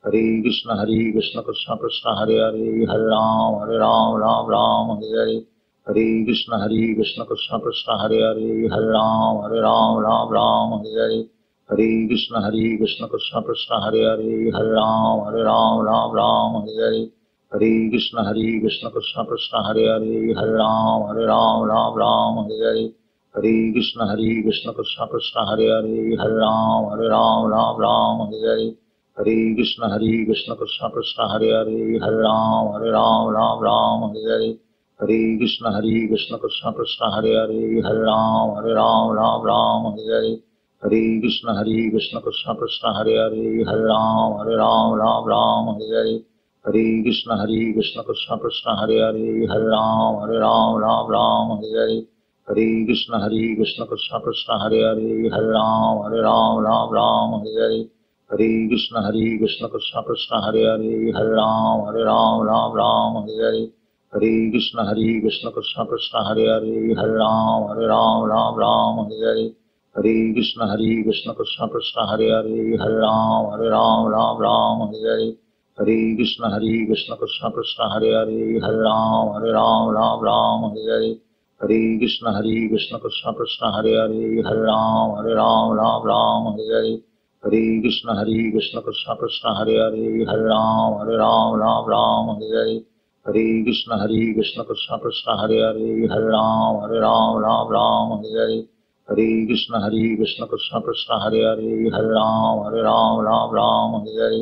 हरे कृष्ण हरे कृष्ण कृष्ण कृष्ण हरे हरे हरे राम हरे राम राम राम हरे हरे हरे कृष्ण हरे कृष्ण कृष्ण कृष्ण हरे हरे हरे राम हरे राम राम राम हरे हरे हरे कृष्ण हरे कृष्ण कृष्ण कृष्ण हरे हरे हरे राम हरे राम राम राम हरे हरे हरे कृष्ण हरे कृष्ण कृष्ण कृष्ण हरे हरे हरे राम हरे राम राम राम हरे हरे हरे कृष्ण हरे कृष्ण कृष्ण कृष्ण हरे हरे हरे राम हरे राम राम राम हरे हरे हरे कृष्ण हरे कृष्ण कृष्ण कृष्ण हरे हरे हरे राम हरे राम राम राम हरे हरे हरे कृष्ण हरे कृष्ण कृष्ण कृष्ण हरे हरे हरे राम हरे राम राम राम हरे हरे हरे कृष्ण हरे कृष्ण कृष्ण कृष्ण हरे हरे हरे राम हरे राम राम राम हरे हरे हरे कृष्ण हरे कृष्ण कृष्ण कृष्ण हरे हरे हरे राम हरे राम राम राम हरे हरे हरे कृष्ण हरे कृष्ण कृष्ण कृष्ण हरे हरे हरे राम हरे राम राम राम हरे हरे हरे कृष्ण हरे कृष्ण कृष्ण कृष्ण हरे हरे हरे राम हरे राम राम राम हरे हरे हरे कृष्ण हरे कृष्ण कृष्ण कृष्ण हरे हरे हरे राम हरे राम राम राम हरे हरे हरे कृष्ण हरे कृष्ण कृष्ण कृष्ण हरे हरे हरे राम हरे राम राम राम हरे हरे हरे कृष्ण हरे कृष्ण कृष्ण कृष्ण हरे हरे हरे राम हरे राम राम राम हरे हरे हरे कृष्ण हरे कृष्ण कृष्ण कृष्ण हरे हरे हरे राम हरे राम राम राम हरे हरे हरे कृष्ण हरे कृष्ण कृष्ण कृष्ण हरे हरे हरे राम हरे राम राम राम हरे हरे हरे कृष्ण हरे कृष्ण कृष्ण कृष्ण हरे हरे हरे राम हरे राम राम राम हरे हरे हरे कृष्ण हरे कृष्ण कृष्ण कृष्ण हरे हरे हरे राम हरे राम राम राम हरे हरे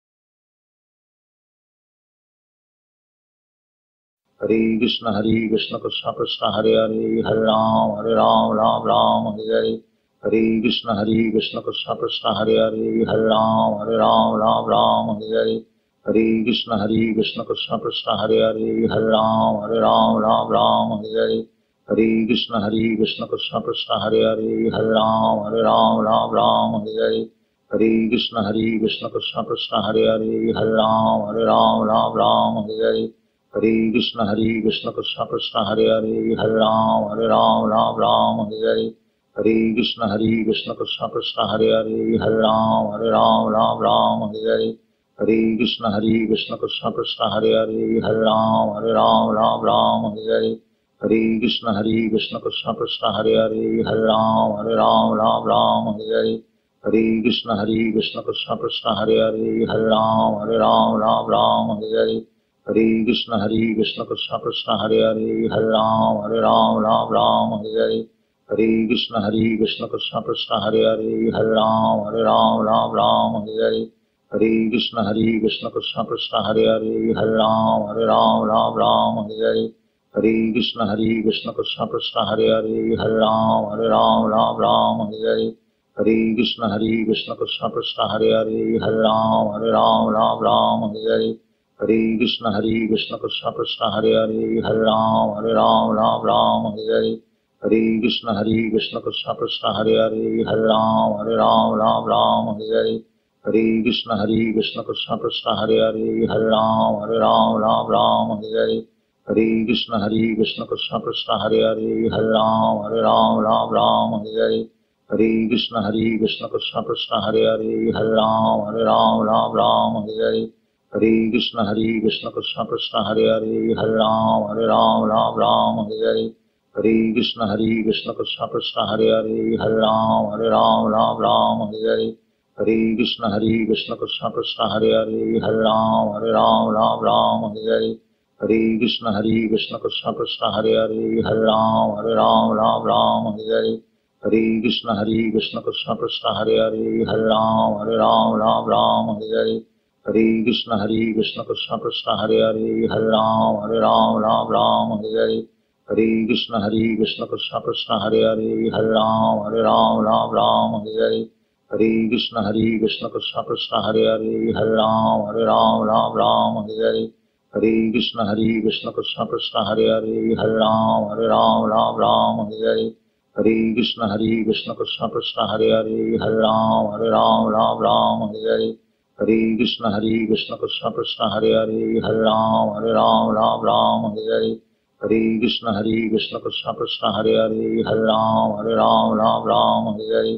हरे कृष्ण हरे कृष्ण कृष्ण कृष्ण हरे हरे हरे राम हरे राम राम राम हरे हरे हरे कृष्ण हरे कृष्ण कृष्ण कृष्ण हरे हरे हरे राम हरे राम राम राम हरे हरे हरे कृष्ण हरे कृष्ण कृष्ण कृष्ण हरे हरे हरे राम हरे राम राम राम हरे हरे हरे कृष्ण हरे कृष्ण कृष्ण कृष्ण हरे हरे हरे राम हरे राम राम राम हरे हरे हरे कृष्ण हरे कृष्ण कृष्ण कृष्ण हरे हरे हरे राम हरे राम राम राम हरे हरे हरे कृष्ण हरे कृष्ण कृष्ण कृष्ण हरे हरे हरे राम हरे राम राम राम हरे हरे हरे कृष्ण हरे कृष्ण कृष्ण कृष्ण हरे हरे हरे राम हरे राम राम राम हरे हरे हरे कृष्ण हरे कृष्ण कृष्ण कृष्ण हरे हरे हरे राम हरे राम राम राम हरे हरे हरे कृष्ण हरे कृष्ण कृष्ण कृष्ण हरे हरे हरे राम हरे राम राम राम हरे हरे हरे कृष्ण हरे कृष्ण कृष्ण कृष्ण हरे हरे हरे राम हरे राम राम राम हरे हरे हरे कृष्ण हरे कृष्ण कृष्ण कृष्ण हरे हरे हरे राम हरे राम राम राम हरे हरे हरे कृष्ण हरे कृष्ण कृष्ण कृष्ण हरे हरे हरे राम हरे राम राम राम हरे हरे हरे कृष्ण हरे कृष्ण कृष्ण कृष्ण हरे हरे हरे राम हरे राम राम राम हरे हरे हरे कृष्ण हरे कृष्ण कृष्ण कृष्ण हरे हरे हरे राम हरे राम राम राम हरे हरे हरे कृष्ण हरे कृष्ण कृष्ण कृष्ण हरे हरे हरे राम हरे राम राम राम हरे हरे हरे कृष्ण हरे कृष्ण कृष्ण कृष्ण हरे हरे हरे राम हरे राम राम राम हरे हरे हरे कृष्ण हरे कृष्ण कृष्ण कृष्ण हरे हरे हरे राम हरे राम राम राम हरे हरे हरे कृष्ण हरे कृष्ण कृष्ण कृष्ण हरे हरे हरे राम हरे राम राम राम हरे हरे हरे कृष्ण हरे कृष्ण कृष्ण कृष्ण हरे हरे हरे राम हरे राम राम राम हरे हरे हरे कृष्ण हरे कृष्ण कृष्ण कृष्ण हरे हरे हरे राम हरे राम राम राम हरे हरे हरे कृष्ण हरे कृष्ण कृष्ण कृष्ण हरे हरे हरे राम हरे राम राम राम हरे हरे हरे कृष्ण हरे कृष्ण कृष्ण कृष्ण हरे हरे हरे राम हरे राम राम राम हरे हरे हरे कृष्ण हरे कृष्ण कृष्ण कृष्ण हरे हरे हरे राम हरे राम राम राम हरे हरे हरे कृष्ण हरे कृष्ण कृष्ण कृष्ण हरे हरे हरे राम हरे राम राम राम हरे हरे हरे कृष्ण हरे कृष्ण कृष्ण कृष्ण हरे हरे हरे राम हरे राम राम राम हरे हरे हरे कृष्ण हरे कृष्ण कृष्ण कृष्ण हरे हरे हरे राम हरे राम राम राम हरे हरे हरे कृष्ण हरे कृष्ण कृष्ण कृष्ण हरे हरे हरे राम हरे राम राम राम हरे हरे हरे कृष्ण हरे कृष्ण कृष्ण कृष्ण हरे हरे हरे राम हरे राम राम राम हरे हरे हरे कृष्ण हरे कृष्ण कृष्ण कृष्ण हरे हरे हरे राम हरे राम राम राम हरे हरे हरे कृष्ण हरे कृष्ण कृष्ण कृष्ण हरे हरे हरे राम हरे राम राम राम हरे हरे हरे कृष्ण हरे कृष्ण कृष्ण कृष्ण हरे हरे हरे राम हरे राम राम राम हरे हरे हरे कृष्ण हरे कृष्ण कृष्ण कृष्ण हरे हरे हरे राम हरे राम राम राम हरे हरे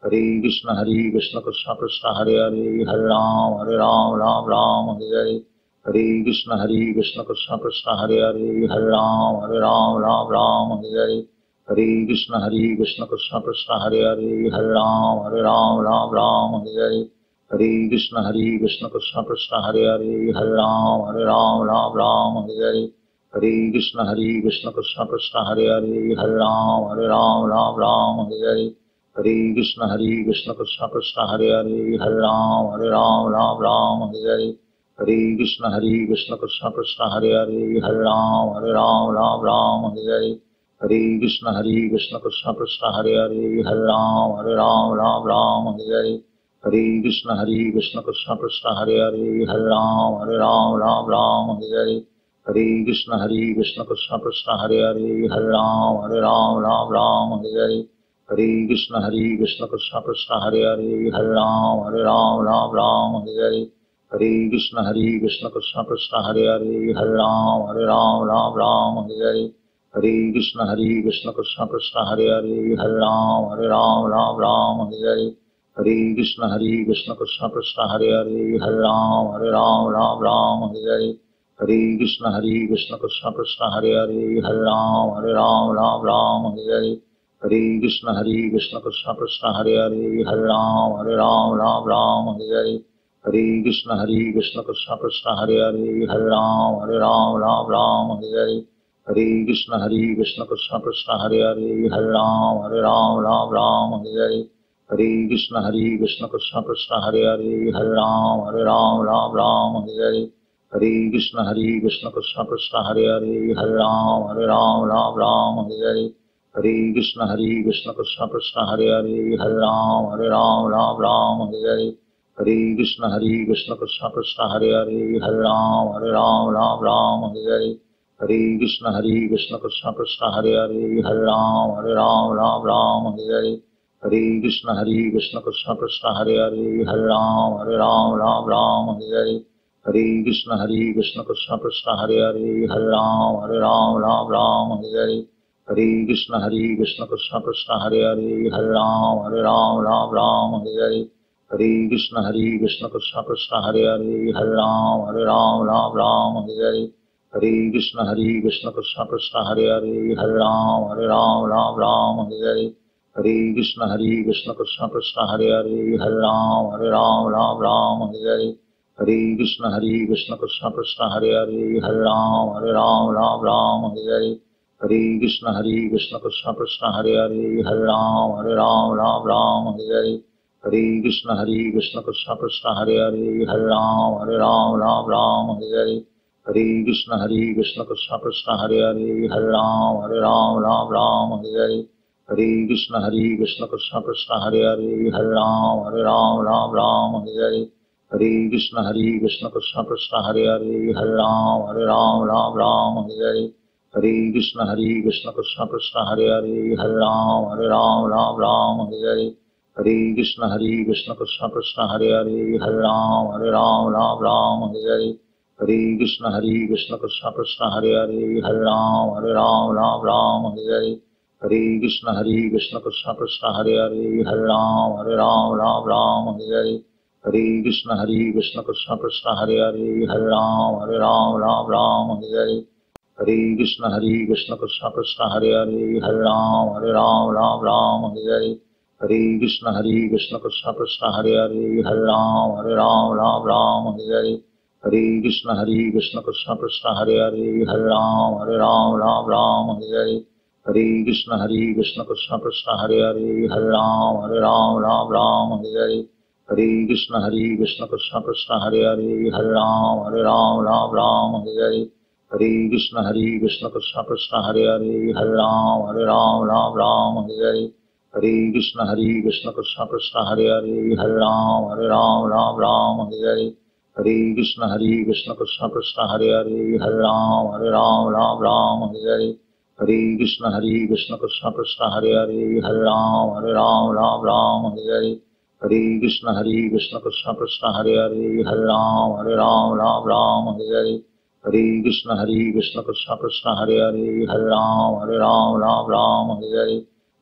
हरे कृष्ण हरे कृष्ण कृष्ण कृष्ण हरे हरे हरे राम हरे राम राम राम हरे हरे हरे कृष्ण हरे कृष्ण कृष्ण कृष्ण हरे हरे हरे राम हरे राम राम राम हरे हरे हरे कृष्ण हरे कृष्ण कृष्ण कृष्ण हरे हरे हरे राम हरे राम राम राम हरे हरे हरे कृष्ण हरे कृष्ण कृष्ण कृष्ण हरे हरे हरे राम हरे राम राम राम हरे हरे हरे कृष्ण हरे कृष्ण कृष्ण कृष्ण हरे हरे हरे राम हरे राम राम राम हरे हरे हरे कृष्ण हरे कृष्ण कृष्ण कृष्ण हरे हरे हरे राम हरे राम राम राम हरे हरे हरे कृष्ण हरे कृष्ण कृष्ण कृष्ण हरे हरे हरे राम हरे राम राम राम हरे हरे हरे कृष्ण हरे कृष्ण कृष्ण कृष्ण हरे हरे हरे राम हरे राम राम राम हरे हरे हरे कृष्ण हरे कृष्ण कृष्ण कृष्ण हरे हरे हरे राम हरे राम राम राम हरे हरे हरे कृष्ण हरे कृष्ण कृष्ण कृष्ण हरे हरे हरे राम हरे राम राम राम हरे हरे हरे कृष्ण हरे कृष्ण कृष्ण कृष्ण हरे हरे हरे राम हरे राम राम राम हरे हरे हरे कृष्ण हरे कृष्ण कृष्ण कृष्ण हरे हरे हरे राम हरे राम राम राम हरे हरे हरे कृष्ण हरे कृष्ण कृष्ण कृष्ण हरे हरे हरे राम हरे राम राम राम हरे हरे हरे कृष्ण हरे कृष्ण कृष्ण कृष्ण हरे हरे हरे राम हरे राम राम राम हरे हरे हरे कृष्ण हरे कृष्ण कृष्ण कृष्ण हरे हरे हरे राम हरे राम राम राम हरे हरे हरे कृष्ण हरे कृष्ण कृष्ण कृष्ण हरे हरे हरे राम हरे राम राम राम हरे हरे हरे कृष्ण हरे कृष्ण कृष्ण कृष्ण हरे हरे हरे राम हरे राम राम राम हरे हरे हरे कृष्ण हरे कृष्ण कृष्ण कृष्ण हरे हरे हरे राम हरे राम राम राम हरे हरे हरे कृष्ण हरे कृष्ण कृष्ण कृष्ण हरे हरे हरे राम हरे राम राम राम हरे हरे हरे कृष्ण हरे कृष्ण कृष्ण कृष्ण हरे हरे हरे राम हरे राम राम राम हरे हरे हरे कृष्ण हरे कृष्ण कृष्ण कृष्ण हरे हरे हरे राम हरे राम राम राम हरे हरे हरे कृष्ण हरे कृष्ण कृष्ण कृष्ण हरे हरे हरे राम हरे राम राम राम हरे हरे हरे कृष्ण हरे कृष्ण कृष्ण कृष्ण हरे हरे हरे राम हरे राम राम राम हरे हरे हरे कृष्ण हरे कृष्ण कृष्ण कृष्ण हरे हरे हरे राम हरे राम राम राम हरे हरे हरे कृष्ण हरे कृष्ण कृष्ण कृष्ण हरे हरे हरे राम हरे राम राम राम हरे हरे हरे कृष्ण हरे कृष्ण कृष्ण कृष्ण हरे हरे हरे राम हरे राम राम राम हरे हरे हरे कृष्ण हरे कृष्ण कृष्ण कृष्ण हरे हरे हरे राम हरे राम राम राम हरे हरे हरे कृष्ण हरे कृष्ण कृष्ण कृष्ण हरे हरे हरे राम हरे राम राम राम हरे हरे हरे कृष्ण हरे कृष्ण कृष्ण कृष्ण हरे हरे हरे राम हरे राम राम राम हरे हरे हरे कृष्ण हरे कृष्ण कृष्ण कृष्ण हरे हरे हरे राम हरे राम राम राम हरे हरे हरे कृष्ण हरे कृष्ण कृष्ण कृष्ण हरे हरे हरे राम हरे राम राम राम हरे हरे हरे कृष्ण हरे कृष्ण कृष्ण कृष्ण हरे हरे हरे राम हरे राम राम राम हरे हरे हरे कृष्ण हरे कृष्ण कृष्ण कृष्ण हरे हरे हरे राम हरे राम राम राम हरे हरे हरे कृष्ण हरे कृष्ण कृष्ण कृष्ण हरे हरे हरे राम हरे राम राम राम हरे हरे हरे कृष्ण हरे कृष्ण कृष्ण कृष्ण हरे हरे हरे राम हरे राम राम राम हरे हरे हरे कृष्ण हरे कृष्ण कृष्ण कृष्ण हरे हरे हरे राम हरे राम राम राम हरे हरे हरे कृष्ण हरे कृष्ण कृष्ण कृष्ण हरे हरे हरे राम हरे राम राम राम हरे हरे हरे कृष्ण हरे कृष्ण कृष्ण कृष्ण हरे हरे हरे राम हरे राम राम राम हरे हरे हरे कृष्ण हरे कृष्ण कृष्ण कृष्ण हरे हरे हरे राम हरे राम राम राम हरे हरे हरे कृष्ण हरे कृष्ण कृष्ण कृष्ण हरे हरे हरे राम हरे राम राम राम हरे हरे हरे कृष्ण हरे कृष्ण कृष्ण कृष्ण हरे हरे हरे राम हरे राम राम राम हरे हरे हरे कृष्ण हरे कृष्ण कृष्ण कृष्ण हरे हरे हरे राम हरे राम राम राम हरे हरे हरे कृष्ण हरे कृष्ण कृष्ण कृष्ण हरे हरे हरे राम हरे राम राम राम हरे हरे हरे कृष्ण हरे कृष्ण कृष्ण कृष्ण हरे हरे हरे राम हरे राम राम राम हरे हरे हरे कृष्ण हरे कृष्ण कृष्ण कृष्ण हरे हरे हरे राम हरे राम राम राम हरे हरे हरे कृष्ण हरे कृष्ण कृष्ण कृष्ण हरे हरे हरे राम हरे राम राम राम हरे हरे हरे कृष्ण हरे कृष्ण कृष्ण कृष्ण हरे हरे हरे राम हरे राम राम राम हरे हरे हरे कृष्ण हरे कृष्ण कृष्ण कृष्ण हरे हरे हरे राम हरे राम राम राम हरे हरे हरे कृष्ण हरे कृष्ण कृष्ण कृष्ण हरे हरे हरे राम हरे राम राम राम हरे हरे हरे कृष्ण हरे कृष्ण कृष्ण कृष्ण हरे हरे हरे राम हरे राम राम राम हरे हरे हरे कृष्ण हरे कृष्ण कृष्ण कृष्ण हरे हरे हरे राम हरे राम राम राम हरे हरे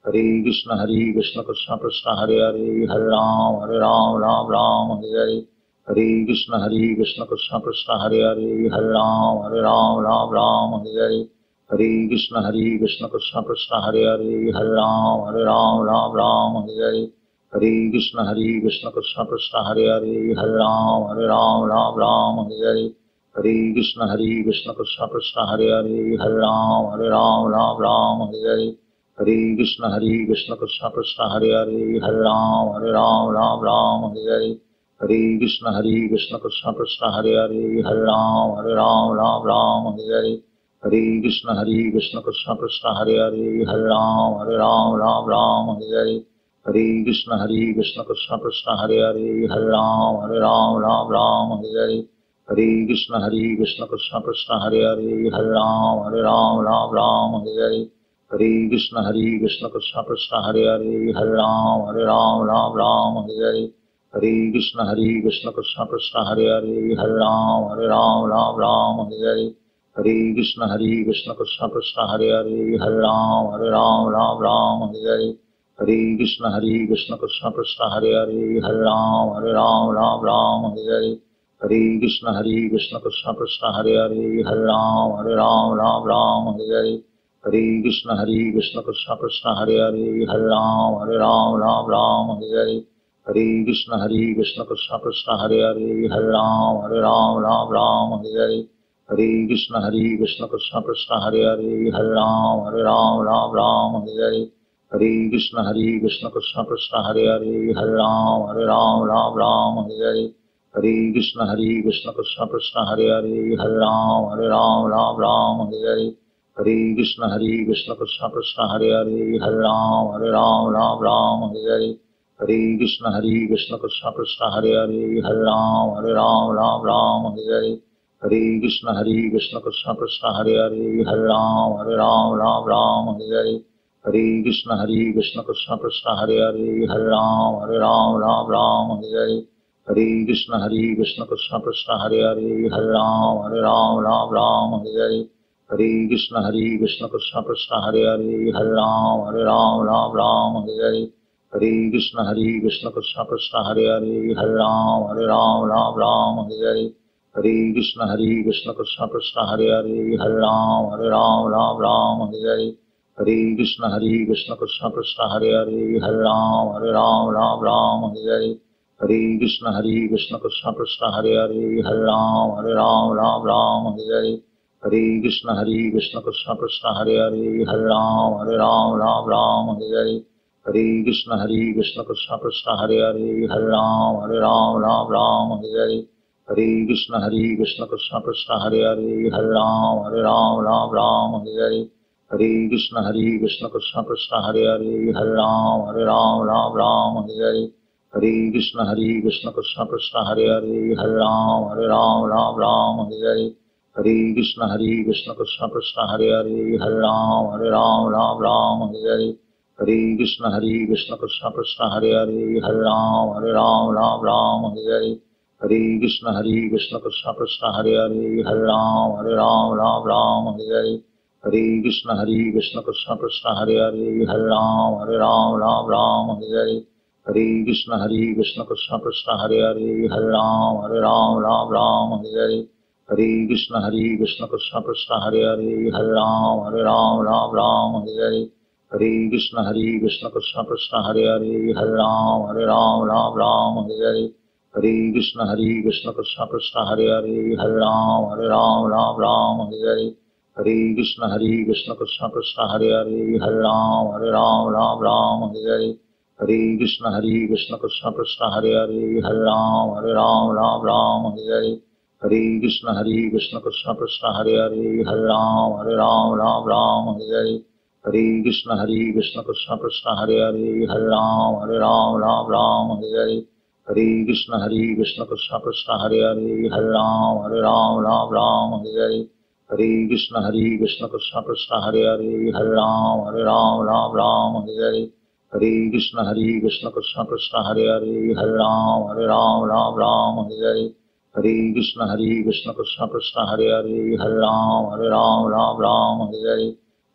हरे कृष्ण हरे कृष्ण कृष्ण कृष्ण हरे हरे हरे राम हरे राम राम राम हरे हरे हरे कृष्ण हरे कृष्ण कृष्ण कृष्ण हरे हरे हरे राम हरे राम राम राम हरे हरे हरे कृष्ण हरे कृष्ण कृष्ण कृष्ण हरे हरे हरे राम हरे राम राम राम हरे हरे हरे कृष्ण हरे कृष्ण कृष्ण कृष्ण हरे हरे हरे राम हरे राम राम राम हरे हरे हरे कृष्ण हरे कृष्ण कृष्ण कृष्ण हरे हरे हरे राम हरे राम राम राम हरे हरे हरे कृष्ण हरे कृष्ण कृष्ण कृष्ण हरे हरे हरे राम हरे राम राम राम हरे हरे हरे कृष्ण हरे कृष्ण कृष्ण कृष्ण हरे हरे हरे राम हरे राम राम राम हरे हरे हरे कृष्ण हरे कृष्ण कृष्ण कृष्ण हरे हरे हरे राम हरे राम राम राम हरे हरे हरे कृष्ण हरे कृष्ण कृष्ण कृष्ण हरे हरे हरे राम हरे राम राम राम हरे हरे हरे कृष्ण हरे कृष्ण कृष्ण कृष्ण हरे हरे हरे राम हरे राम राम राम हरे हरे हरे कृष्ण हरे कृष्ण कृष्ण कृष्ण हरे हरे हरे राम हरे राम राम राम हरे हरे हरे कृष्ण हरे कृष्ण कृष्ण कृष्ण हरे हरे हरे राम हरे राम राम राम हरे हरे हरे कृष्ण हरे कृष्ण कृष्ण कृष्ण हरे हरे हरे राम हरे राम राम राम हरे हरे हरे कृष्ण हरे कृष्ण कृष्ण कृष्ण हरे हरे हरे राम हरे राम राम राम हरे हरे हरे कृष्ण हरे कृष्ण कृष्ण कृष्ण हरे हरे हरे राम हरे राम राम राम हरे हरे हरे कृष्ण हरे कृष्ण कृष्ण कृष्ण हरे हरे हरे राम हरे राम राम राम हरे हरे हरे कृष्ण हरे कृष्ण कृष्ण कृष्ण हरे हरे हरे राम हरे राम राम राम हरे हरे हरे कृष्ण हरे कृष्ण कृष्ण कृष्ण हरे हरे हरे राम हरे राम राम राम हरे हरे हरे कृष्ण हरे कृष्ण कृष्ण कृष्ण हरे हरे हरे राम हरे राम राम राम हरे हरे हरे कृष्ण हरे कृष्ण कृष्ण कृष्ण हरे हरे हरे राम हरे राम राम राम हरे हरे हरे कृष्ण हरे कृष्ण कृष्ण कृष्ण हरे हरे हरे राम हरे राम राम राम हरे हरे हरे कृष्ण हरे कृष्ण कृष्ण कृष्ण हरे हरे हरे राम हरे राम राम राम हरे हरे हरे कृष्ण हरे कृष्ण कृष्ण कृष्ण हरे हरे हरे राम हरे राम राम राम हरे हरे हरे कृष्ण हरे कृष्ण कृष्ण कृष्ण हरे हरे हरे राम हरे राम राम राम हरे हरे हरे कृष्ण हरे कृष्ण कृष्ण कृष्ण हरे हरे हरे राम हरे राम राम राम हरे हरे हरे कृष्ण हरे कृष्ण कृष्ण कृष्ण हरे हरे हरे राम हरे राम राम राम हरे हरे हरे कृष्ण हरे कृष्ण कृष्ण कृष्ण हरे हरे हरे राम हरे राम राम राम हरे हरे हरे कृष्ण हरे कृष्ण कृष्ण कृष्ण हरे हरे हरे राम हरे राम राम राम हरे हरे हरे कृष्ण हरे कृष्ण कृष्ण कृष्ण हरे हरे हरे राम हरे राम राम राम हरे हरे हरे कृष्ण हरे कृष्ण कृष्ण कृष्ण हरे हरे हरे राम हरे राम राम राम हरे हरे हरे कृष्ण हरे कृष्ण कृष्ण कृष्ण हरे हरे हरे राम हरे राम राम राम हरे हरे हरे कृष्ण हरे कृष्ण कृष्ण कृष्ण हरे हरे हरे राम हरे राम राम राम हरे हरे हरे कृष्ण हरे कृष्ण कृष्ण कृष्ण हरे हरे हरे राम हरे राम राम राम हरे हरे हरे कृष्ण हरे कृष्ण कृष्ण कृष्ण हरे हरे हरे राम हरे राम राम राम हरे हरे हरे कृष्ण हरे कृष्ण कृष्ण कृष्ण हरे हरे हरे राम हरे राम राम राम हरे हरे हरे कृष्ण हरे कृष्ण कृष्ण कृष्ण हरे हरे हरे राम हरे राम राम राम हरे हरे हरे कृष्ण हरे कृष्ण कृष्ण कृष्ण हरे हरे हरे राम हरे राम राम राम हरे हरे हरे कृष्ण हरे कृष्ण कृष्ण कृष्ण हरे हरे हरे राम हरे राम राम राम हरे हरे हरे कृष्ण हरे कृष्ण कृष्ण कृष्ण हरे हरे हरे राम हरे राम राम राम हरे हरे हरे कृष्ण हरे कृष्ण कृष्ण कृष्ण हरे हरे हरे राम हरे राम राम राम हरे हरे हरे कृष्ण हरे कृष्ण कृष्ण कृष्ण हरे हरे हरे राम हरे राम राम राम हरे हरे हरे कृष्ण हरे कृष्ण कृष्ण कृष्ण हरे हरे हरे राम हरे राम राम राम हरे हरे हरे कृष्ण हरे कृष्ण कृष्ण कृष्ण हरे हरे हरे राम हरे राम राम राम हरे हरे हरे कृष्ण हरे कृष्ण कृष्ण कृष्ण हरे हरे हरे राम हरे राम राम राम हरे हरे हरे कृष्ण हरे कृष्ण कृष्ण कृष्ण हरे हरे हरे राम हरे राम राम राम हरे हरे हरे कृष्ण हरे कृष्ण कृष्ण कृष्ण हरे हरे हरे राम हरे राम राम राम हरे हरे हरे कृष्ण हरे कृष्ण कृष्ण कृष्ण हरे हरे हरे राम हरे राम राम राम हरे हरे हरे कृष्ण हरे कृष्ण कृष्ण कृष्ण हरे हरे हरे राम हरे राम राम राम हरे हरे हरे कृष्ण हरे कृष्ण कृष्ण कृष्ण हरे हरे हरे राम हरे राम राम राम हरे हरे हरे कृष्ण हरे कृष्ण कृष्ण कृष्ण हरे हरे हरे राम हरे राम राम राम हरे हरे हरे कृष्ण हरे कृष्ण कृष्ण कृष्ण हरे हरे हरे राम हरे राम राम राम हरे हरे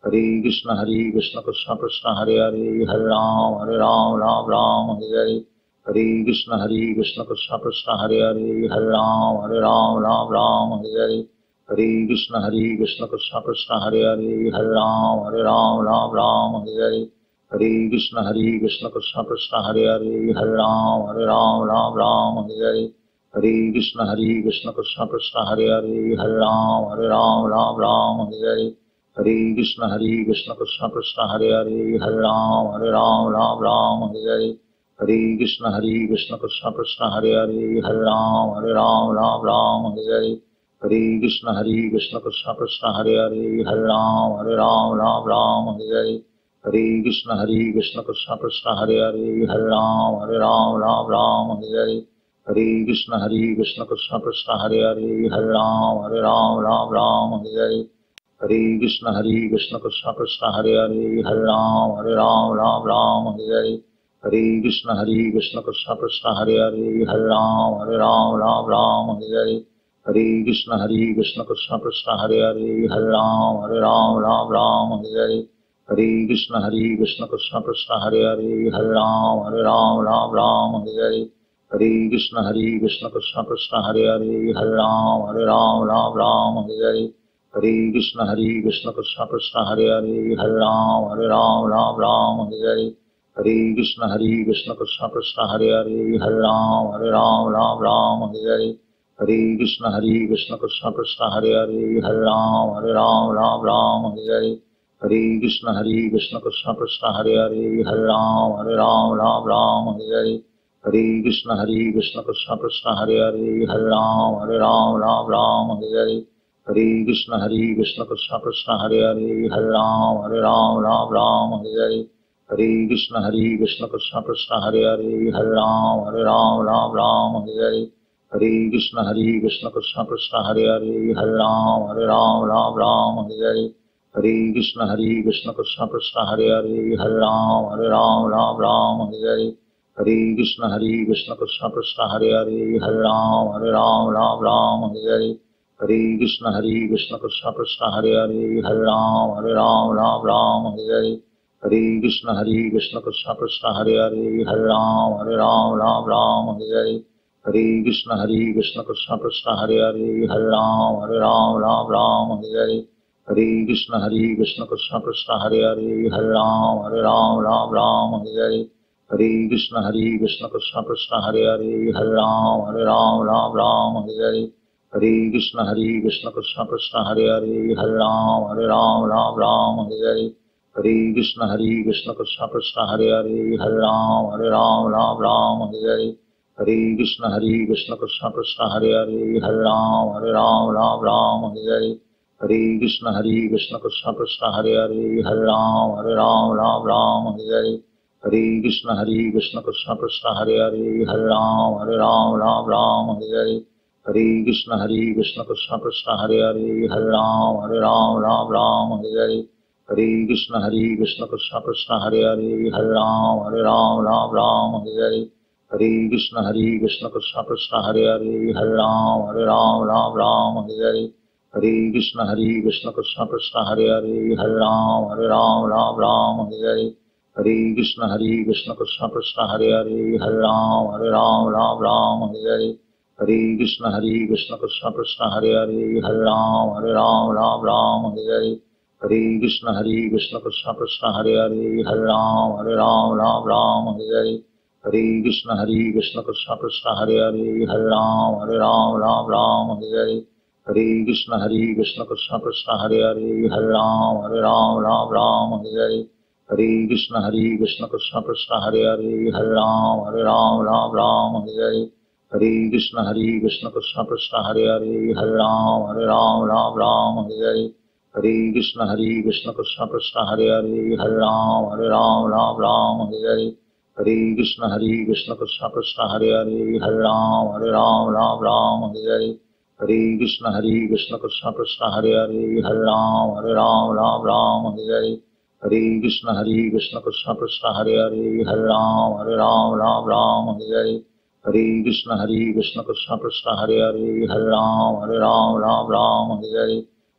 हरे कृष्ण हरे कृष्ण कृष्ण कृष्ण हरे हरे हरे राम हरे राम राम राम हरे हरे हरे कृष्ण हरे कृष्ण कृष्ण कृष्ण हरे हरे हरे राम हरे राम राम राम हरे हरे हरे कृष्ण हरे कृष्ण कृष्ण कृष्ण हरे हरे हरे राम हरे राम राम राम हरे हरे हरे कृष्ण हरे कृष्ण कृष्ण कृष्ण हरे हरे हरे राम हरे राम राम राम हरे हरे हरे कृष्ण हरे कृष्ण कृष्ण कृष्ण हरे हरे हरे राम हरे राम राम राम हरे हरे हरे कृष्ण हरे कृष्ण कृष्ण कृष्ण हरे हरे हरे राम हरे राम राम राम हरे हरे हरे कृष्ण हरे कृष्ण कृष्ण कृष्ण हरे हरे हरे राम हरे राम राम राम हरे हरे हरे कृष्ण हरे कृष्ण कृष्ण कृष्ण हरे हरे हरे राम हरे राम राम राम हरे हरे हरे कृष्ण हरे कृष्ण कृष्ण कृष्ण हरे हरे हरे राम हरे राम राम राम हरे हरे हरे कृष्ण हरे कृष्ण कृष्ण कृष्ण हरे हरे हरे राम हरे राम राम राम हरे हरे हरे कृष्ण हरे कृष्ण कृष्ण कृष्ण हरे हरे हरे राम हरे राम राम राम हरे हरे हरे कृष्ण हरे कृष्ण कृष्ण कृष्ण हरे हरे हरे राम हरे राम राम राम हरे हरे हरे कृष्ण हरे कृष्ण कृष्ण कृष्ण हरे हरे हरे राम हरे राम राम राम हरे हरे हरे कृष्ण हरे कृष्ण कृष्ण कृष्ण हरे हरे हरे राम हरे राम राम राम हरे हरे हरे कृष्ण हरे कृष्ण कृष्ण कृष्ण हरे हरे हरे राम हरे राम राम राम हरे हरे हरे कृष्ण हरे कृष्ण कृष्ण कृष्ण हरे हरे हरे राम हरे राम राम राम हरे हरे हरे कृष्ण हरे कृष्ण कृष्ण कृष्ण हरे हरे हरे राम हरे राम राम राम हरे हरे हरे कृष्ण हरे कृष्ण कृष्ण कृष्ण हरे हरे हरे राम हरे राम राम राम हरे हरे हरे कृष्ण हरे कृष्ण कृष्ण कृष्ण हरे हरे हरे राम हरे राम राम राम हरे हरे हरे कृष्ण हरे कृष्ण कृष्ण कृष्ण हरे हरे हरे राम हरे राम राम राम हरे हरे हरे कृष्ण हरे कृष्ण कृष्ण कृष्ण हरे हरे हरे राम हरे राम राम राम हरे हरे हरे कृष्ण हरे कृष्ण कृष्ण कृष्ण हरे हरे हरे राम हरे राम राम राम हरे हरे हरे कृष्ण हरे कृष्ण कृष्ण कृष्ण हरे हरे हरे राम हरे राम राम राम हरे हरे हरे कृष्ण हरे कृष्ण कृष्ण कृष्ण हरे हरे हरे राम हरे राम राम राम हरे हरे हरे कृष्ण हरे कृष्ण कृष्ण कृष्ण हरे हरे हरे राम हरे राम राम राम हरे हरे हरे कृष्ण हरे कृष्ण कृष्ण कृष्ण हरे हरे हरे राम हरे राम राम राम हरे हरे हरे कृष्ण हरे कृष्ण कृष्ण कृष्ण हरे हरे हरे राम हरे राम राम राम हरे हरे हरे कृष्ण हरे कृष्ण कृष्ण कृष्ण हरे हरे हरे राम हरे राम राम राम हरे हरे हरे कृष्ण हरे कृष्ण कृष्ण कृष्ण हरे हरे हरे राम हरे राम राम राम हरे हरे हरे कृष्ण हरे कृष्ण कृष्ण कृष्ण हरे हरे हरे राम हरे राम राम राम हरे हरे हरे कृष्ण हरे कृष्ण कृष्ण कृष्ण हरे हरे हरे राम हरे राम राम राम हरे हरे हरे कृष्ण हरे कृष्ण कृष्ण कृष्ण हरे हरे हरे राम हरे राम राम राम हरे हरे हरे कृष्ण हरे कृष्ण कृष्ण कृष्ण हरे हरे हरे राम हरे राम राम राम हरे हरे हरे कृष्ण हरे कृष्ण कृष्ण कृष्ण हरे हरे हरे राम हरे राम राम राम हरे हरे हरे कृष्ण हरे कृष्ण कृष्ण कृष्ण हरे हरे हरे राम हरे राम राम राम हरे हरे हरे कृष्ण हरे कृष्ण कृष्ण कृष्ण हरे हरे हरे राम हरे राम राम राम हरे हरे हरे कृष्ण हरे कृष्ण कृष्ण कृष्ण हरे हरे हरे राम हरे राम राम राम हरे हरे हरे कृष्ण हरे कृष्ण कृष्ण कृष्ण हरे हरे हरे राम हरे राम राम राम हरे हरे हरे कृष्ण हरे कृष्ण कृष्ण कृष्ण हरे हरे हरे राम हरे राम राम राम हरे हरे हरे कृष्ण हरे कृष्ण कृष्ण कृष्ण हरे हरे हरे राम हरे राम राम राम हरे हरे हरे कृष्ण हरे कृष्ण कृष्ण कृष्ण हरे हरे हरे राम हरे राम राम राम हरे हरे हरे कृष्ण हरे कृष्ण कृष्ण कृष्ण हरे हरे हरे राम हरे राम राम राम हरे हरे हरे कृष्ण हरे कृष्ण कृष्ण कृष्ण हरे हरे हरे राम हरे राम राम राम हरे हरे हरे कृष्ण हरे कृष्ण कृष्ण कृष्ण हरे हरे हरे राम हरे राम राम राम हरे हरे हरे कृष्ण हरे कृष्ण कृष्ण कृष्ण हरे हरे हरे राम हरे राम राम राम हरे हरे हरे कृष्ण हरे कृष्ण कृष्ण कृष्ण हरे हरे हरे राम हरे राम राम राम हरे हरे हरे कृष्ण हरे कृष्ण कृष्ण कृष्ण हरे हरे हरे राम हरे राम राम राम हरे हरे हरे कृष्ण हरे कृष्ण कृष्ण कृष्ण हरे हरे हरे राम हरे राम राम राम हरे हरे हरे कृष्ण हरे कृष्ण कृष्ण कृष्ण हरे हरे हरे राम हरे राम राम राम हरे हरे हरे कृष्ण हरे कृष्ण कृष्ण कृष्ण हरे हरे हरे राम हरे राम राम राम हरे हरे हरे कृष्ण हरे कृष्ण कृष्ण कृष्ण हरे हरे हरे राम हरे राम राम राम हरे हरे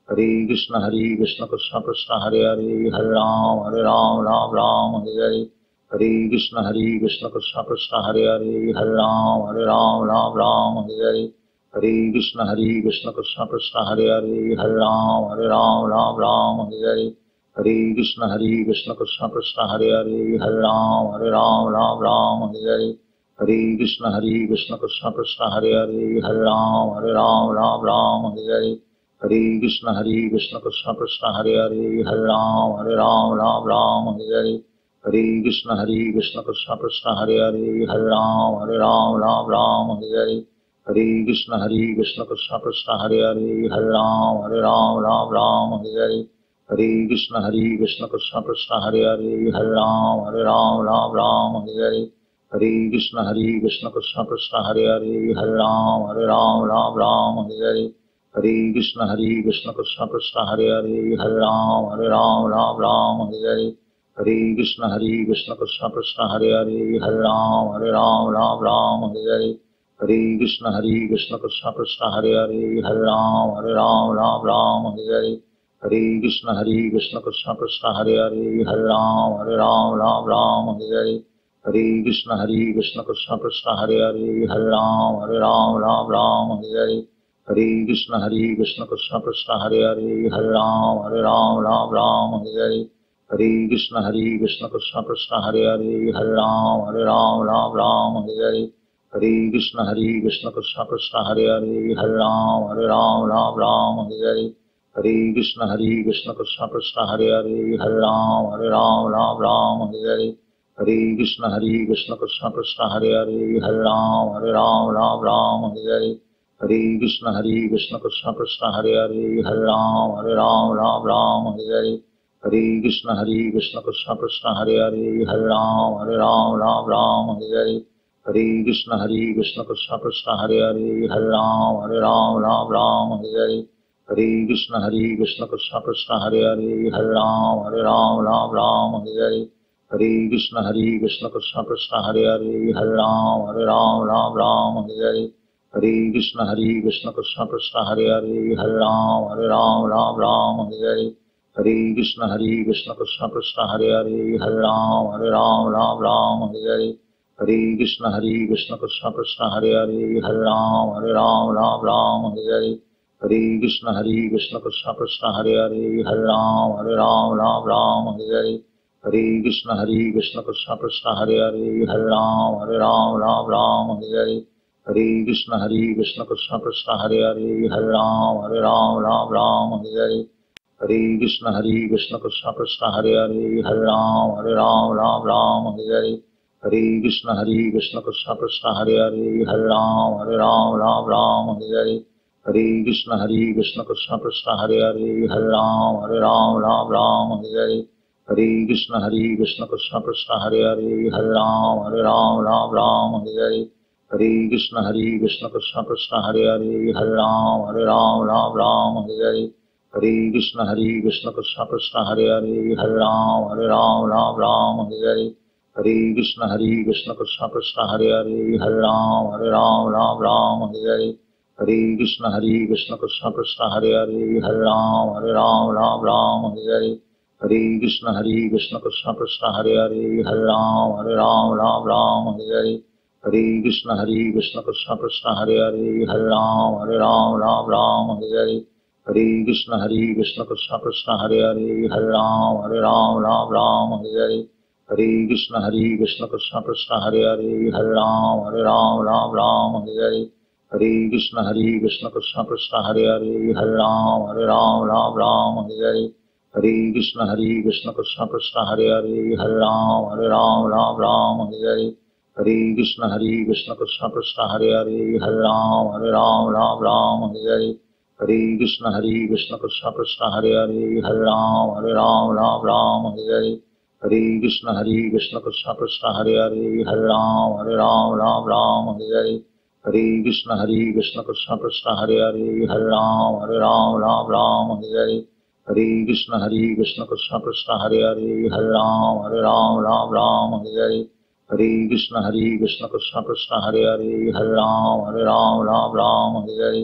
हरे कृष्ण हरे कृष्ण कृष्ण कृष्ण हरे हरे हरे राम हरे राम राम राम हरे हरे हरे कृष्ण हरे कृष्ण कृष्ण कृष्ण हरे हरे हरे राम हरे राम राम राम हरे हरे हरे कृष्ण हरे कृष्ण कृष्ण कृष्ण हरे हरे हरे राम हरे राम राम राम हरे हरे हरे कृष्ण हरे कृष्ण कृष्ण कृष्ण हरे हरे हरे राम हरे राम राम राम हरे हरे हरे कृष्ण हरे कृष्ण कृष्ण कृष्ण हरे हरे हरे राम हरे राम राम राम हरे हरे हरे कृष्ण हरे कृष्ण कृष्ण कृष्ण हरे हरे हरे राम हरे राम राम राम हरे हरे हरे कृष्ण हरे कृष्ण कृष्ण कृष्ण हरे हरे हरे राम हरे राम राम राम हरे हरे हरे कृष्ण हरे कृष्ण कृष्ण कृष्ण हरे हरे हरे राम हरे राम राम राम हरे हरे हरे कृष्ण हरे कृष्ण कृष्ण कृष्ण हरे हरे हरे राम हरे राम राम राम हरे हरे हरे कृष्ण हरे कृष्ण कृष्ण कृष्ण हरे हरे हरे राम हरे राम राम राम हरे हरे हरे कृष्ण हरे कृष्ण कृष्ण कृष्ण हरे हरे हरे राम हरे राम राम राम हरे हरे हरे कृष्ण हरे कृष्ण कृष्ण कृष्ण हरे हरे हरे राम हरे राम राम राम हरे हरे हरे कृष्ण हरे कृष्ण कृष्ण कृष्ण हरे हरे हरे राम हरे राम राम राम हरे हरे हरे कृष्ण हरे कृष्ण कृष्ण कृष्ण हरे हरे हरे राम हरे राम राम राम हरे हरे हरे कृष्ण हरे कृष्ण कृष्ण कृष्ण हरे हरे हरे राम हरे राम राम राम हरे हरे हरे कृष्ण हरे कृष्ण कृष्ण कृष्ण हरे हरे हरे राम हरे राम राम राम हरे हरे हरे कृष्ण हरे कृष्ण कृष्ण कृष्ण हरे हरे हरे राम हरे राम राम राम हरे हरे हरे कृष्ण हरे कृष्ण कृष्ण कृष्ण हरे हरे हरे राम हरे राम राम राम हरे हरे हरे कृष्ण हरे कृष्ण कृष्ण कृष्ण हरे हरे हरे राम हरे राम राम राम हरे हरे हरे कृष्ण हरे कृष्ण कृष्ण कृष्ण हरे हरे हरे राम हरे राम राम राम हरे हरे हरे कृष्ण हरे कृष्ण कृष्ण कृष्ण हरे हरे हरे राम हरे राम राम राम हरे हरे हरे कृष्ण हरे कृष्ण कृष्ण कृष्ण हरे हरे हरे राम हरे राम राम राम हरे हरे हरे कृष्ण हरे कृष्ण कृष्ण कृष्ण हरे हरे हरे राम हरे राम राम राम हरे हरे हरे कृष्ण हरे कृष्ण कृष्ण कृष्ण हरे हरे हरे राम हरे राम राम राम हरे हरे हरे कृष्ण हरे कृष्ण कृष्ण कृष्ण हरे हरे हरे राम हरे राम राम राम हरे हरे हरे कृष्ण हरे कृष्ण कृष्ण कृष्ण हरे हरे हरे राम हरे राम राम राम हरे हरे हरे कृष्ण हरे कृष्ण कृष्ण कृष्ण हरे हरे हरे राम हरे राम राम राम हरे हरे हरे कृष्ण हरे कृष्ण कृष्ण कृष्ण हरे हरे हरे राम हरे राम राम राम हरे हरे हरे कृष्ण हरे कृष्ण कृष्ण कृष्ण हरे हरे हरे राम हरे राम राम राम हरे हरे हरे कृष्ण हरे कृष्ण कृष्ण कृष्ण हरे हरे हरे राम हरे राम राम राम हरे हरे हरे कृष्ण हरे कृष्ण कृष्ण कृष्ण हरे हरे हरे राम हरे राम राम राम हरे हरे हरे कृष्ण हरे कृष्ण कृष्ण कृष्ण हरे हरे हरे राम हरे राम राम राम हरे हरे हरे कृष्ण हरे कृष्ण कृष्ण कृष्ण हरे हरे हरे राम हरे राम राम राम हरे हरे हरे कृष्ण हरे कृष्ण कृष्ण कृष्ण हरे हरे हरे राम हरे राम राम राम हरे हरे हरे कृष्ण हरे कृष्ण कृष्ण कृष्ण हरे हरे हरे राम हरे राम राम राम हरे हरे हरे कृष्ण हरे कृष्ण कृष्ण कृष्ण हरे हरे हरे राम हरे राम राम राम हरे हरे हरे कृष्ण हरे कृष्ण कृष्ण कृष्ण हरे हरे हरे राम हरे राम राम राम हरे हरे हरे कृष्ण हरे कृष्ण कृष्ण कृष्ण हरे हरे हरे राम हरे राम राम राम हरे हरे हरे कृष्ण हरे कृष्ण कृष्ण कृष्ण हरे हरे हरे राम हरे राम राम राम हरे हरे हरे कृष्ण हरे कृष्ण कृष्ण कृष्ण हरे हरे हरे राम हरे राम राम राम हरे हरे हरे कृष्ण हरे कृष्ण कृष्ण कृष्ण हरे हरे हरे राम हरे राम राम राम हरे हरे हरे कृष्ण हरे कृष्ण कृष्ण कृष्ण हरे हरे हरे राम हरे राम राम राम हरे हरे हरे कृष्ण हरे कृष्ण कृष्ण कृष्ण हरे हरे हरे राम हरे राम राम राम हरे हरे हरे कृष्ण हरे कृष्ण कृष्ण कृष्ण हरे हरे हरे राम हरे राम राम राम हरे हरे हरे कृष्ण हरे कृष्ण कृष्ण कृष्ण हरे हरे हरे राम हरे राम राम राम हरे हरे हरे कृष्ण हरे कृष्ण कृष्ण कृष्ण हरे हरे हरे राम हरे राम राम राम हरे हरे हरे कृष्ण हरे कृष्ण कृष्ण कृष्ण हरे हरे हरे राम हरे राम राम राम हरे हरे हरे कृष्ण हरे कृष्ण कृष्ण कृष्ण हरे हरे हरे राम हरे राम राम राम हरे हरे हरे कृष्ण हरे कृष्ण कृष्ण कृष्ण हरे हरे हरे राम हरे राम राम राम हरे हरे हरे कृष्ण हरे कृष्ण कृष्ण कृष्ण हरे हरे हरे राम हरे राम राम राम हरे हरे हरे कृष्ण हरे कृष्ण कृष्ण कृष्ण हरे हरे हरे राम हरे राम राम राम हरे हरे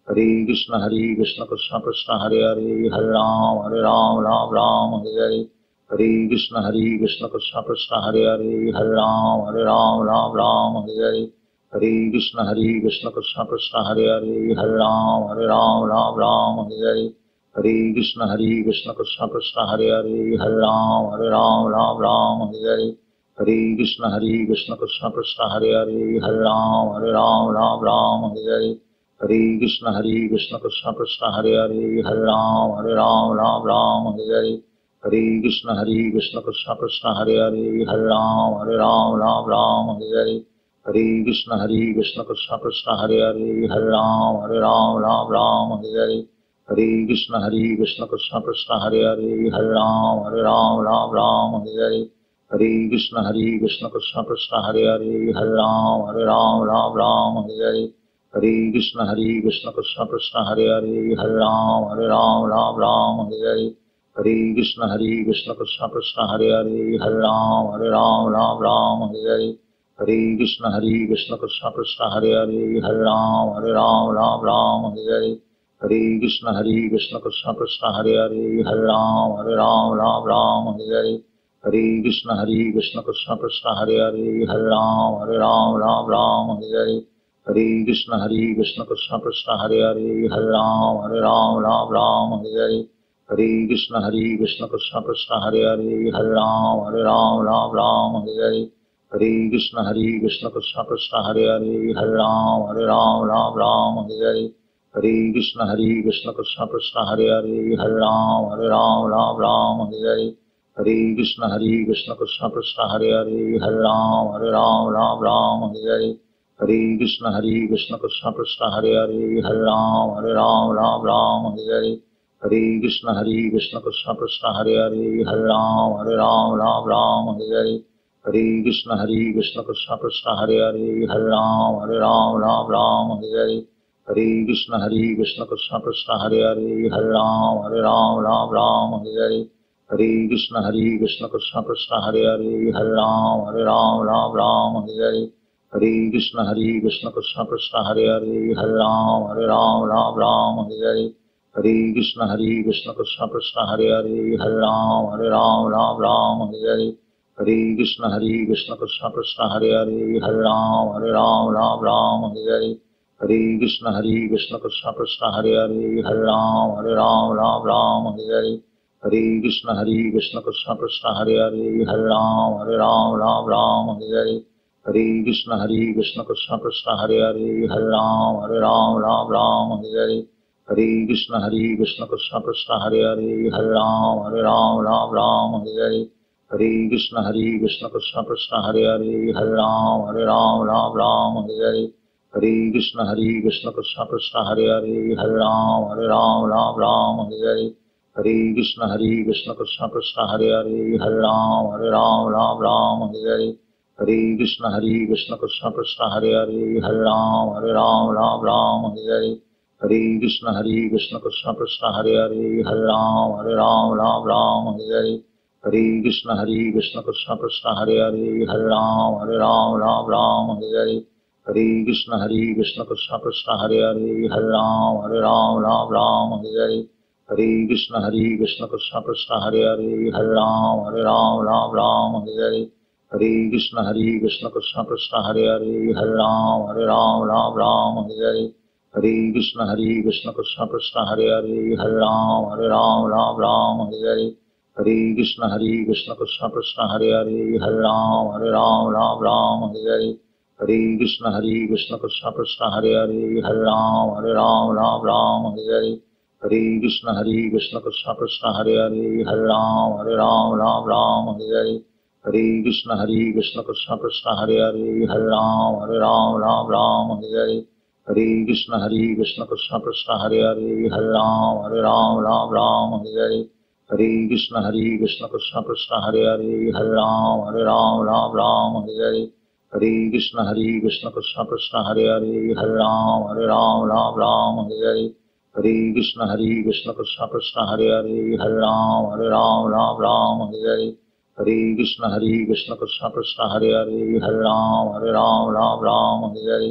हरे कृष्ण हरे कृष्ण कृष्ण कृष्ण हरे हरे हरे राम हरे राम राम राम हरे हरे हरे कृष्ण हरे कृष्ण कृष्ण कृष्ण हरे हरे हरे राम हरे राम राम राम हरे हरे हरे कृष्ण हरे कृष्ण कृष्ण कृष्ण हरे हरे हरे राम हरे राम राम राम हरे हरे हरे कृष्ण हरे कृष्ण कृष्ण कृष्ण हरे हरे हरे राम हरे राम राम राम हरे हरे हरे कृष्ण हरे कृष्ण कृष्ण कृष्ण हरे हरे हरे राम हरे राम राम राम हरे हरे हरे कृष्ण हरे कृष्ण कृष्ण कृष्ण हरे हरे हरे राम हरे राम राम राम हरे हरे हरे कृष्ण हरे कृष्ण कृष्ण कृष्ण हरे हरे हरे राम हरे राम राम राम हरे हरे हरे कृष्ण हरे कृष्ण कृष्ण कृष्ण हरे हरे हरे राम हरे राम राम राम हरे हरे हरे कृष्ण हरे कृष्ण कृष्ण कृष्ण हरे हरे हरे राम हरे राम राम राम हरे हरे हरे कृष्ण हरे कृष्ण कृष्ण कृष्ण हरे हरे हरे राम हरे राम राम राम हरे हरे हरे कृष्ण हरे कृष्ण कृष्ण कृष्ण हरे हरे हरे राम हरे राम राम राम हरे हरे हरे कृष्ण हरे कृष्ण कृष्ण कृष्ण हरे हरे हरे राम हरे राम राम राम हरे हरे हरे कृष्ण हरे कृष्ण कृष्ण कृष्ण हरे हरे हरे राम हरे राम राम राम हरे हरे हरे कृष्ण हरे कृष्ण कृष्ण कृष्ण हरे हरे हरे राम हरे राम राम राम हरे हरे हरे कृष्ण हरे कृष्ण कृष्ण कृष्ण हरे हरे हरे राम हरे राम राम राम हरे हरे हरे कृष्ण हरे कृष्ण कृष्ण कृष्ण हरे हरे हरे राम हरे राम राम राम हरे हरे हरे कृष्ण हरे कृष्ण कृष्ण कृष्ण हरे हरे हरे राम हरे राम राम राम हरे हरे हरे कृष्ण हरे कृष्ण कृष्ण कृष्ण हरे हरे हरे राम हरे राम राम राम हरे हरे हरे कृष्ण हरे कृष्ण कृष्ण कृष्ण हरे हरे हरे राम हरे राम राम राम हरे हरे हरे कृष्ण हरे कृष्ण कृष्ण कृष्ण हरे हरे हरे राम हरे राम राम राम हरे हरे हरे कृष्ण हरे कृष्ण कृष्ण कृष्ण हरे हरे हरे राम हरे राम राम राम हरे हरे हरे कृष्ण हरे कृष्ण कृष्ण कृष्ण हरे हरे हरे राम हरे राम राम राम हरे हरे हरे कृष्ण हरे कृष्ण कृष्ण कृष्ण हरे हरे हरे राम हरे राम राम राम हरे हरे हरे कृष्ण हरे कृष्ण कृष्ण कृष्ण हरे हरे हरे राम हरे राम राम राम हरे हरे हरे कृष्ण हरे कृष्ण कृष्ण कृष्ण हरे हरे हरे राम हरे राम राम राम हरे हरे हरे कृष्ण हरे कृष्ण कृष्ण कृष्ण हरे हरे हरे राम हरे राम राम राम हरे हरे हरे कृष्ण हरे कृष्ण कृष्ण कृष्ण हरे हरे हरे राम हरे राम राम राम हरे हरे हरे कृष्ण हरे कृष्ण कृष्ण कृष्ण हरे हरे हरे राम हरे राम राम राम हरे हरे हरे कृष्ण हरे कृष्ण कृष्ण कृष्ण हरे हरे हरे राम हरे राम राम राम हरे हरे हरे कृष्ण हरे कृष्ण कृष्ण कृष्ण हरे हरे हरे राम हरे राम राम राम हरे हरे हरे कृष्ण हरे कृष्ण कृष्ण कृष्ण हरे हरे हरे राम हरे राम राम राम हरे हरे हरे कृष्ण हरे कृष्ण कृष्ण कृष्ण हरे हरे हरे राम हरे राम राम राम हरे हरे हरे कृष्ण हरे कृष्ण कृष्ण कृष्ण हरे हरे हरे राम हरे राम राम राम हरे हरे हरे कृष्ण हरे कृष्ण कृष्ण कृष्ण हरे हरे हरे राम हरे राम राम राम हरे हरे हरे कृष्ण हरे कृष्ण कृष्ण कृष्ण हरे हरे हरे राम हरे राम राम राम हरे हरे हरे कृष्ण हरे कृष्ण कृष्ण कृष्ण हरे हरे हरे राम हरे राम राम राम हरे हरे हरे कृष्ण हरे कृष्ण कृष्ण कृष्ण हरे हरे हरे राम हरे राम राम राम हरे हरे हरे कृष्ण हरे कृष्ण कृष्ण कृष्ण हरे हरे हरे राम हरे राम राम राम हरे हरे हरे कृष्ण हरे कृष्ण कृष्ण कृष्ण हरे हरे हरे राम हरे राम राम राम हरे हरे हरे कृष्ण हरे कृष्ण कृष्ण कृष्ण हरे हरे हरे राम हरे राम राम राम हरे हरे हरे कृष्ण हरे कृष्ण कृष्ण कृष्ण हरे हरे हरे राम हरे राम राम राम हरे हरे हरे कृष्ण हरे कृष्ण कृष्ण कृष्ण हरे हरे हरे राम हरे राम राम राम हरे हरे हरे कृष्ण हरे कृष्ण कृष्ण कृष्ण हरे हरे हरे राम हरे राम राम राम हरे हरे हरे कृष्ण हरे कृष्ण कृष्ण कृष्ण हरे हरे हरे राम हरे राम राम राम हरे हरे हरे कृष्ण हरे कृष्ण कृष्ण कृष्ण हरे हरे हरे राम हरे राम राम राम हरे हरे हरे कृष्ण हरे कृष्ण कृष्ण कृष्ण हरे हरे हरे राम हरे राम राम राम हरे हरे हरे कृष्ण हरे कृष्ण कृष्ण कृष्ण हरे हरे हरे राम हरे राम राम राम हरे हरे हरे कृष्ण हरे कृष्ण कृष्ण कृष्ण हरे हरे हरे राम हरे राम राम राम हरे हरे हरे कृष्ण हरे कृष्ण कृष्ण कृष्ण हरे हरे हरे राम हरे राम राम राम हरे हरे हरे कृष्ण हरे कृष्ण कृष्ण कृष्ण हरे हरे हरे राम हरे राम राम राम हरे हरे हरे कृष्ण हरे कृष्ण कृष्ण कृष्ण हरे हरे हरे राम हरे राम राम राम हरे हरे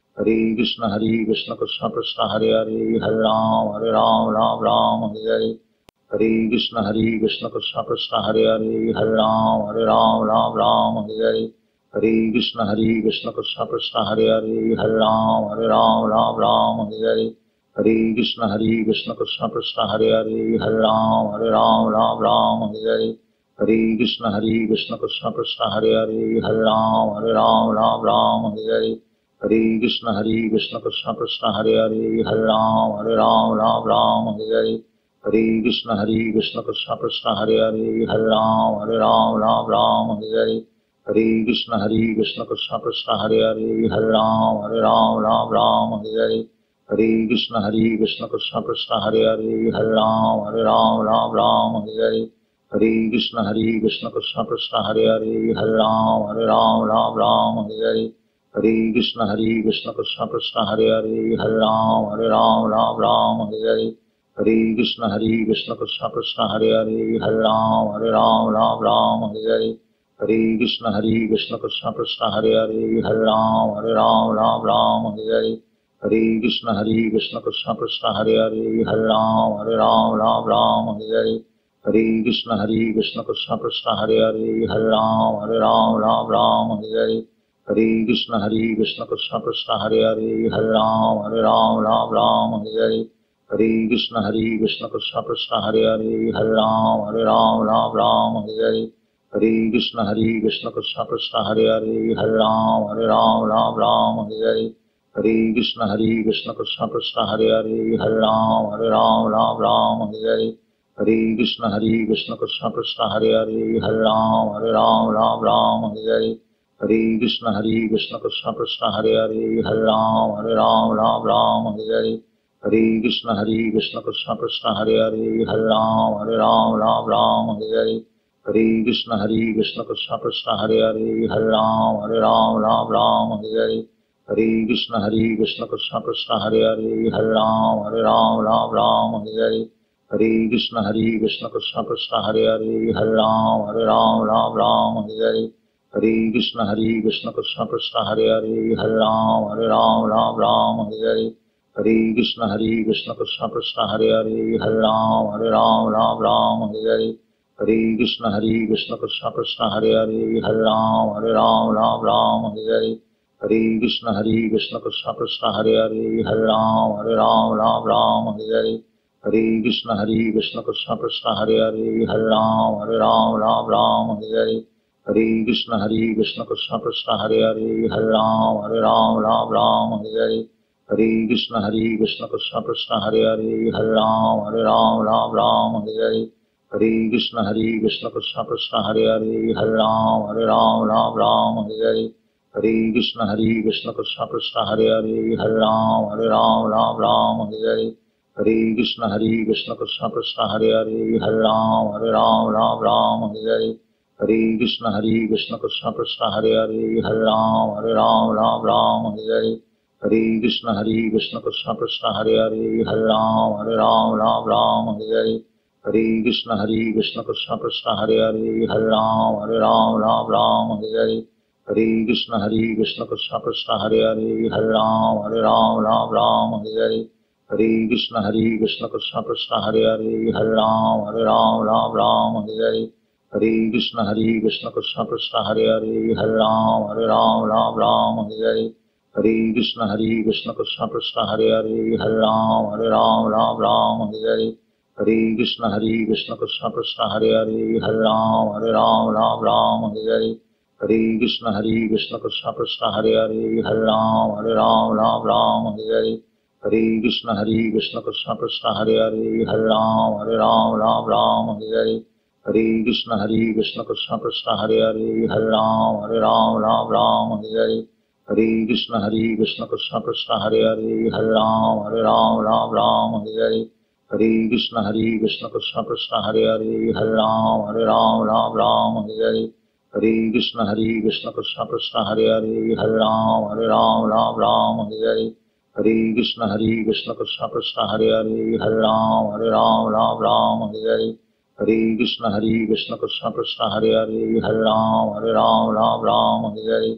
हरे कृष्ण हरे कृष्ण कृष्ण कृष्ण हरे हरे हरे राम हरे राम राम राम हरे हरे हरे कृष्ण हरे कृष्ण कृष्ण कृष्ण हरे हरे हरे राम हरे राम राम राम हरे हरे हरे कृष्ण हरे कृष्ण कृष्ण कृष्ण हरे हरे हरे राम हरे राम राम राम हरे हरे हरे कृष्ण हरे कृष्ण कृष्ण कृष्ण हरे हरे हरे राम हरे राम राम राम हरे हरे हरे कृष्ण हरे कृष्ण कृष्ण कृष्ण हरे हरे हरे राम हरे राम राम राम हरे हरे हरे कृष्ण हरे कृष्ण कृष्ण कृष्ण हरे हरे हरे राम हरे राम राम राम हरे हरे हरे कृष्ण हरे कृष्ण कृष्ण कृष्ण हरे हरे हरे राम हरे राम राम राम हरे हरे हरे कृष्ण हरे कृष्ण कृष्ण कृष्ण हरे हरे हरे राम हरे राम राम राम हरे हरे हरे कृष्ण हरे कृष्ण कृष्ण कृष्ण हरे हरे हरे राम हरे राम राम राम हरे हरे हरे कृष्ण हरे कृष्ण कृष्ण कृष्ण हरे हरे हरे राम हरे राम राम राम हरे हरे हरे कृष्ण हरे कृष्ण कृष्ण कृष्ण हरे हरे हरे राम हरे राम राम राम हरे हरे हरे कृष्ण हरे कृष्ण कृष्ण कृष्ण हरे हरे हरे राम हरे राम राम राम हरे हरे हरे कृष्ण हरे कृष्ण कृष्ण कृष्ण हरे हरे हरे राम हरे राम राम राम हरे हरे हरे कृष्ण हरे कृष्ण कृष्ण कृष्ण हरे हरे हरे राम हरे राम राम राम हरे हरे हरे कृष्ण हरे कृष्ण कृष्ण कृष्ण हरे हरे हरे राम हरे राम राम राम हरे हरे हरे कृष्ण हरे कृष्ण कृष्ण कृष्ण हरे हरे हरे राम हरे राम राम राम हरे हरे हरे कृष्ण हरे कृष्ण कृष्ण कृष्ण हरे हरे हरे राम हरे राम राम राम हरे हरे हरे कृष्ण हरे कृष्ण कृष्ण कृष्ण हरे हरे हरे राम हरे राम राम राम हरे हरे हरे कृष्ण हरे कृष्ण कृष्ण कृष्ण हरे हरे हरे राम हरे राम राम राम हरे हरे हरे कृष्ण हरे कृष्ण कृष्ण कृष्ण हरे हरे हरे राम हरे राम राम राम हरे हरे हरे कृष्ण हरे कृष्ण कृष्ण कृष्ण हरे हरे हरे राम हरे राम राम राम हरे हरे हरे कृष्ण हरे कृष्ण कृष्ण कृष्ण हरे हरे हरे राम हरे राम राम राम हरे हरे हरे कृष्ण हरे कृष्ण कृष्ण कृष्ण हरे हरे हरे राम हरे राम राम राम हरे हरे हरे कृष्ण हरे कृष्ण कृष्ण कृष्ण हरे हरे हरे राम हरे राम राम राम हरे हरे हरे कृष्ण हरे कृष्ण कृष्ण कृष्ण हरे हरे हरे राम हरे राम राम राम हरे हरे हरे कृष्ण हरे कृष्ण कृष्ण कृष्ण हरे हरे हरे राम हरे राम राम राम हरे हरे हरे कृष्ण हरे कृष्ण कृष्ण कृष्ण हरे हरे हरे राम हरे राम राम राम हरे हरे हरे कृष्ण हरे कृष्ण कृष्ण कृष्ण हरे हरे हरे राम हरे राम राम राम हरे हरे हरे कृष्ण हरे कृष्ण कृष्ण कृष्ण हरे हरे हरे राम हरे राम राम राम हरे हरे हरे कृष्ण हरे कृष्ण कृष्ण कृष्ण हरे हरे हरे राम हरे राम राम राम हरे हरे हरे कृष्ण हरे कृष्ण कृष्ण कृष्ण हरे हरे हरे राम हरे राम राम राम हरे हरे हरे कृष्ण हरे कृष्ण कृष्ण कृष्ण हरे हरे हरे राम हरे राम राम राम हरे हरे हरे कृष्ण हरे कृष्ण कृष्ण कृष्ण हरे हरे हरे राम हरे राम राम राम हरे हरे हरे कृष्ण हरे कृष्ण कृष्ण कृष्ण हरे हरे हरे राम हरे राम राम राम हरे हरे हरे कृष्ण हरे कृष्ण कृष्ण कृष्ण हरे हरे हरे राम हरे राम राम राम हरे हरे हरे कृष्ण हरे कृष्ण कृष्ण कृष्ण हरे हरे हरे राम हरे राम राम राम हरे हरे हरे कृष्ण हरे कृष्ण कृष्ण कृष्ण हरे हरे हरे राम हरे राम राम राम हरे हरे हरे कृष्ण हरे कृष्ण कृष्ण कृष्ण हरे हरे हरे राम हरे राम राम राम हरे हरे हरे कृष्ण हरे कृष्ण कृष्ण कृष्ण हरे हरे हरे राम हरे राम राम राम हरे हरे हरे कृष्ण हरे कृष्ण कृष्ण कृष्ण हरे हरे हरे राम हरे राम राम राम हरे हरे हरे कृष्ण हरे कृष्ण कृष्ण कृष्ण हरे हरे हरे राम हरे राम राम राम हरे हरे हरे कृष्ण हरे कृष्ण कृष्ण कृष्ण हरे हरे हरे राम हरे राम राम राम हरे हरे हरे कृष्ण हरे कृष्ण कृष्ण कृष्ण हरे हरे हरे राम हरे राम राम राम हरे हरे हरे कृष्ण हरे कृष्ण कृष्ण कृष्ण हरे हरे हरे राम हरे राम राम राम हरे हरे हरे कृष्ण हरे कृष्ण कृष्ण कृष्ण हरे हरे हरे राम हरे राम राम राम हरे हरे हरे कृष्ण हरे कृष्ण कृष्ण कृष्ण हरे हरे हरे राम हरे राम राम राम हरे हरे हरे कृष्ण हरे कृष्ण कृष्ण कृष्ण हरे हरे हरे राम हरे राम राम राम हरे हरे हरे कृष्ण हरे कृष्ण कृष्ण कृष्ण हरे हरे हरे राम हरे राम राम राम हरे हरे हरे कृष्ण हरे कृष्ण कृष्ण कृष्ण हरे हरे हरे राम हरे राम राम राम हरे हरे हरे कृष्ण हरे कृष्ण कृष्ण कृष्ण हरे हरे हरे राम हरे राम राम राम हरे हरे हरे कृष्ण हरे कृष्ण कृष्ण कृष्ण हरे हरे हरे राम हरे राम राम राम हरे हरे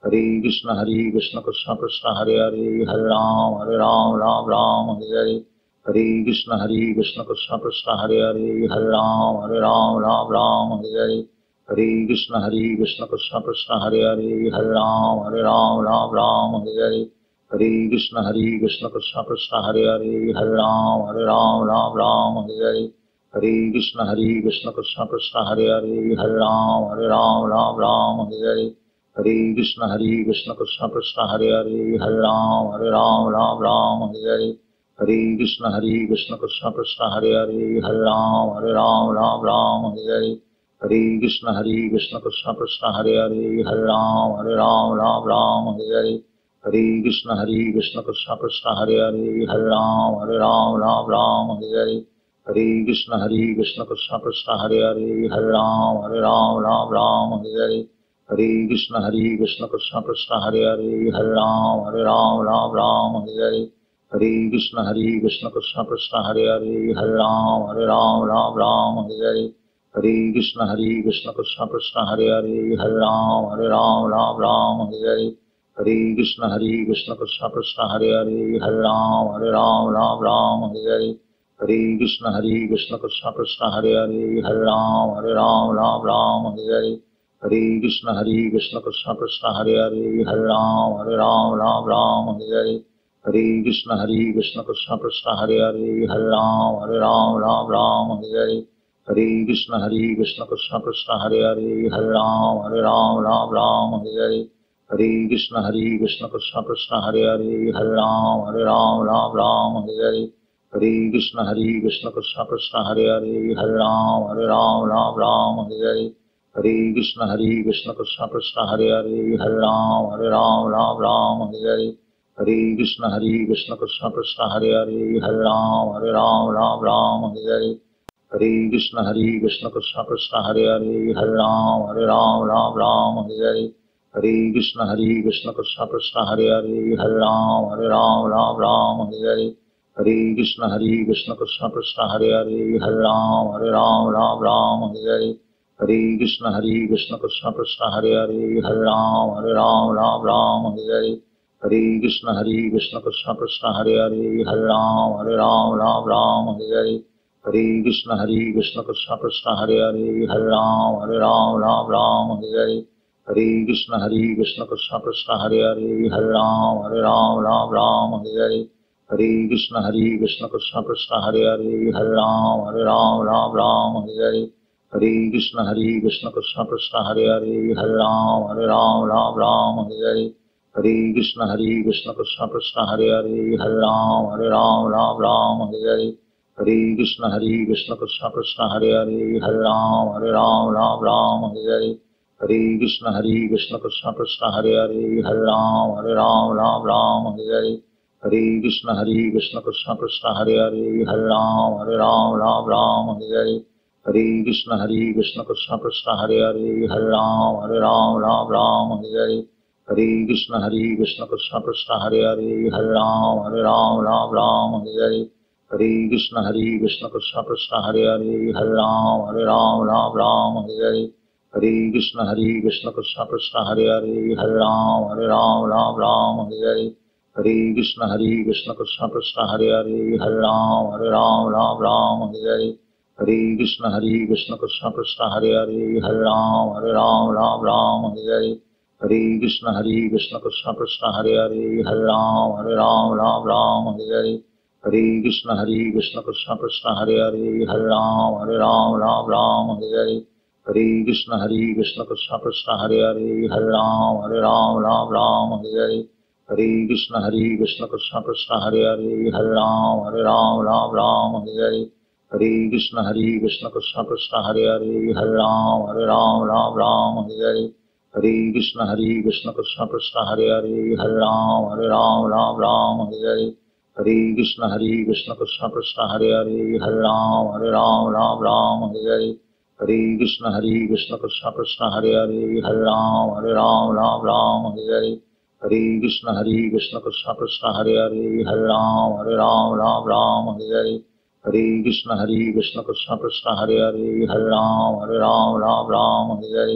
हरे कृष्ण हरे कृष्ण कृष्ण कृष्ण हरे हरे हरे राम हरे राम राम राम हरे हरे हरे कृष्ण हरे कृष्ण कृष्ण कृष्ण हरे हरे हरे राम हरे राम राम राम हरे हरे हरे कृष्ण हरे कृष्ण कृष्ण कृष्ण हरे हरे हरे राम हरे राम राम राम हरे हरे हरे कृष्ण हरे कृष्ण कृष्ण कृष्ण हरे हरे हरे राम हरे राम राम राम हरे हरे हरे कृष्ण हरे कृष्ण कृष्ण कृष्ण हरे हरे हरे राम हरे राम राम राम हरे हरे हरे कृष्ण हरे कृष्ण कृष्ण कृष्ण हरे हरे हरे राम हरे राम राम राम हरे हरे हरे कृष्ण हरे कृष्ण कृष्ण कृष्ण हरे हरे हरे राम हरे राम राम राम हरे हरे हरे कृष्ण हरे कृष्ण कृष्ण कृष्ण हरे हरे हरे राम हरे राम राम राम हरे हरे हरे कृष्ण हरे कृष्ण कृष्ण कृष्ण हरे हरे हरे राम हरे राम राम राम हरे हरे हरे कृष्ण हरे कृष्ण कृष्ण कृष्ण हरे हरे हरे राम हरे राम राम राम हरे हरे हरे कृष्ण हरे कृष्ण कृष्ण कृष्ण हरे हरे हरे राम हरे राम राम राम हरे हरे हरे कृष्ण हरे कृष्ण कृष्ण कृष्ण हरे हरे हरे राम हरे राम राम राम हरे हरे हरे कृष्ण हरे कृष्ण कृष्ण कृष्ण हरे हरे हरे राम हरे राम राम राम हरे हरे हरे कृष्ण हरे कृष्ण कृष्ण कृष्ण हरे हरे हरे राम हरे राम राम राम हरे हरे हरे कृष्ण हरे कृष्ण कृष्ण कृष्ण हरे हरे हरे राम हरे राम राम राम हरे हरे हरे कृष्ण हरे कृष्ण कृष्ण कृष्ण हरे हरे हरे राम हरे राम राम राम हरे हरे हरे कृष्ण हरे कृष्ण कृष्ण कृष्ण हरे हरे हरे राम हरे राम राम राम हरे हरे हरे कृष्ण हरे कृष्ण कृष्ण कृष्ण हरे हरे हरे राम हरे राम राम राम हरे हरे हरे कृष्ण हरे कृष्ण कृष्ण कृष्ण हरे हरे हरे राम हरे राम राम राम हरे हरे हरे कृष्ण हरे कृष्ण कृष्ण कृष्ण हरे हरे हरे राम हरे राम राम राम हरे हरे हरे कृष्ण हरे कृष्ण कृष्ण कृष्ण हरे हरे हरे राम हरे राम राम राम हरे हरे हरे कृष्ण हरे कृष्ण कृष्ण कृष्ण हरे हरे हरे राम हरे राम राम राम हरे हरे हरे कृष्ण हरे कृष्ण कृष्ण कृष्ण हरे हरे हरे राम हरे राम राम राम हरे हरे हरे कृष्ण हरे कृष्ण कृष्ण कृष्ण हरे हरे हरे राम हरे राम राम राम हरे हरे हरे कृष्ण हरे कृष्ण कृष्ण कृष्ण हरे हरे हरे राम हरे राम राम राम हरे हरे हरे कृष्ण हरे कृष्ण कृष्ण कृष्ण हरे हरे हरे राम हरे राम राम राम हरे हरे हरे कृष्ण हरे कृष्ण कृष्ण कृष्ण हरे हरे हरे राम हरे राम राम राम हरे हरे हरे कृष्ण हरे कृष्ण कृष्ण कृष्ण हरे हरे हरे राम हरे राम राम राम हरे हरे हरे कृष्ण हरे कृष्ण कृष्ण कृष्ण हरे हरे हरे राम हरे राम राम राम हरे हरे हरे कृष्ण हरे कृष्ण कृष्ण कृष्ण हरे हरे हरे राम हरे राम राम राम हरे हरे हरे कृष्ण हरे कृष्ण कृष्ण कृष्ण हरे हरे हरे राम हरे राम राम राम हरे हरे हरे कृष्ण हरे कृष्ण कृष्ण कृष्ण हरे हरे हरे राम हरे राम राम राम हरे हरे हरे कृष्ण हरे कृष्ण कृष्ण कृष्ण हरे हरे हरे राम हरे राम राम राम हरे हरे हरे कृष्ण हरे कृष्ण कृष्ण कृष्ण हरे हरे हरे राम हरे राम राम राम हरे हरे हरे कृष्ण हरे कृष्ण कृष्ण कृष्ण हरे हरे हरे राम हरे राम राम राम हरे हरे हरे कृष्ण हरे कृष्ण कृष्ण कृष्ण हरे हरे हरे राम हरे राम राम राम हरे हरे हरे कृष्ण हरे कृष्ण कृष्ण कृष्ण हरे हरे हरे राम हरे राम राम राम हरे हरे हरे कृष्ण हरे कृष्ण कृष्ण कृष्ण हरे हरे हरे राम हरे राम राम राम हरे हरे हरे कृष्ण हरे कृष्ण कृष्ण कृष्ण हरे हरे हरे राम हरे राम राम राम हरे हरे हरे कृष्ण हरे कृष्ण कृष्ण कृष्ण हरे हरे हरे राम हरे राम राम राम हरे हरे हरे कृष्ण हरे कृष्ण कृष्ण कृष्ण हरे हरे हरे राम हरे राम राम राम हरे हरे हरे कृष्ण हरे कृष्ण कृष्ण कृष्ण हरे हरे हरे राम हरे राम राम राम हरे हरे हरे कृष्ण हरे कृष्ण कृष्ण कृष्ण हरे हरे हरे राम हरे राम राम राम हरे हरे हरे कृष्ण हरे कृष्ण कृष्ण कृष्ण हरे हरे हरे राम हरे राम राम राम हरे हरे हरे कृष्ण हरे कृष्ण कृष्ण कृष्ण हरे हरे हरे राम हरे राम राम राम हरे हरे हरे कृष्ण हरे कृष्ण कृष्ण कृष्ण हरे हरे हरे राम हरे राम राम राम हरे हरे हरे कृष्ण हरे कृष्ण कृष्ण कृष्ण हरे हरे हरे राम हरे राम राम राम हरे हरे हरे कृष्ण हरे कृष्ण कृष्ण कृष्ण हरे हरे हरे राम हरे राम राम राम हरे हरे हरे कृष्ण हरे कृष्ण कृष्ण कृष्ण हरे हरे हरे राम हरे राम राम राम हरे हरे हरे कृष्ण हरे कृष्ण कृष्ण कृष्ण हरे हरे हरे राम हरे राम राम राम हरे हरे हरे कृष्ण हरे कृष्ण कृष्ण कृष्ण हरे हरे हरे राम हरे राम राम राम हरे हरे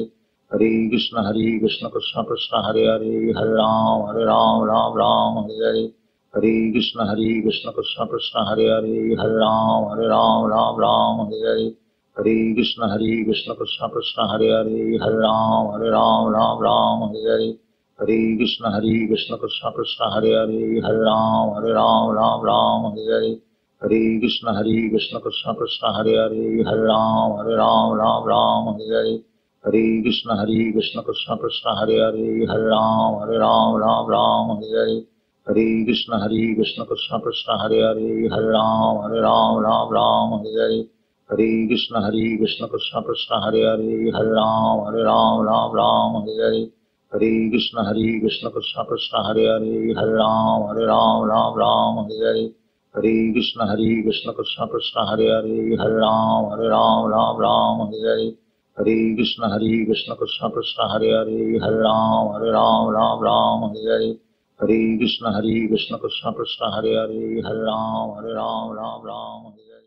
हरे कृष्ण हरे कृष्ण कृष्ण कृष्ण हरे हरे हरे राम हरे राम राम राम हरे हरे हरे कृष्ण हरे कृष्ण कृष्ण कृष्ण हरे हरे हरे राम हरे राम राम राम हरे हरे हरे कृष्ण हरे कृष्ण कृष्ण कृष्ण हरे हरे हरे राम हरे राम राम राम हरे हरे हरे कृष्ण हरे कृष्ण कृष्ण कृष्ण हरे हरे हरे राम हरे राम राम राम हरे हरे हरे कृष्ण हरे कृष्ण कृष्ण कृष्ण हरे हरे हरे राम हरे राम राम राम हरे हरे हरे कृष्ण हरे कृष्ण कृष्ण कृष्ण हरे हरे हरे राम हरे राम राम राम हरे हरे हरे कृष्ण हरे कृष्ण कृष्ण कृष्ण हरे हरे हरे राम हरे राम राम राम हरे हरे हरे कृष्ण हरे कृष्ण कृष्ण कृष्ण हरे हरे हरे राम हरे राम राम राम हरे हरे हरे कृष्ण हरे कृष्ण कृष्ण कृष्ण हरे हरे हरे राम हरे राम राम राम हरे हरे हरे कृष्ण हरे कृष्ण कृष्ण कृष्ण हरे हरे हरे राम हरे राम राम राम हरे हरे हरे कृष्ण हरे कृष्ण कृष्ण कृष्ण हरे हरे हरे राम हरे राम राम राम हरे हरे हरे कृष्ण हरे कृष्ण कृष्ण कृष्ण हरे हरे हरे राम हरे राम राम राम हरे हरे।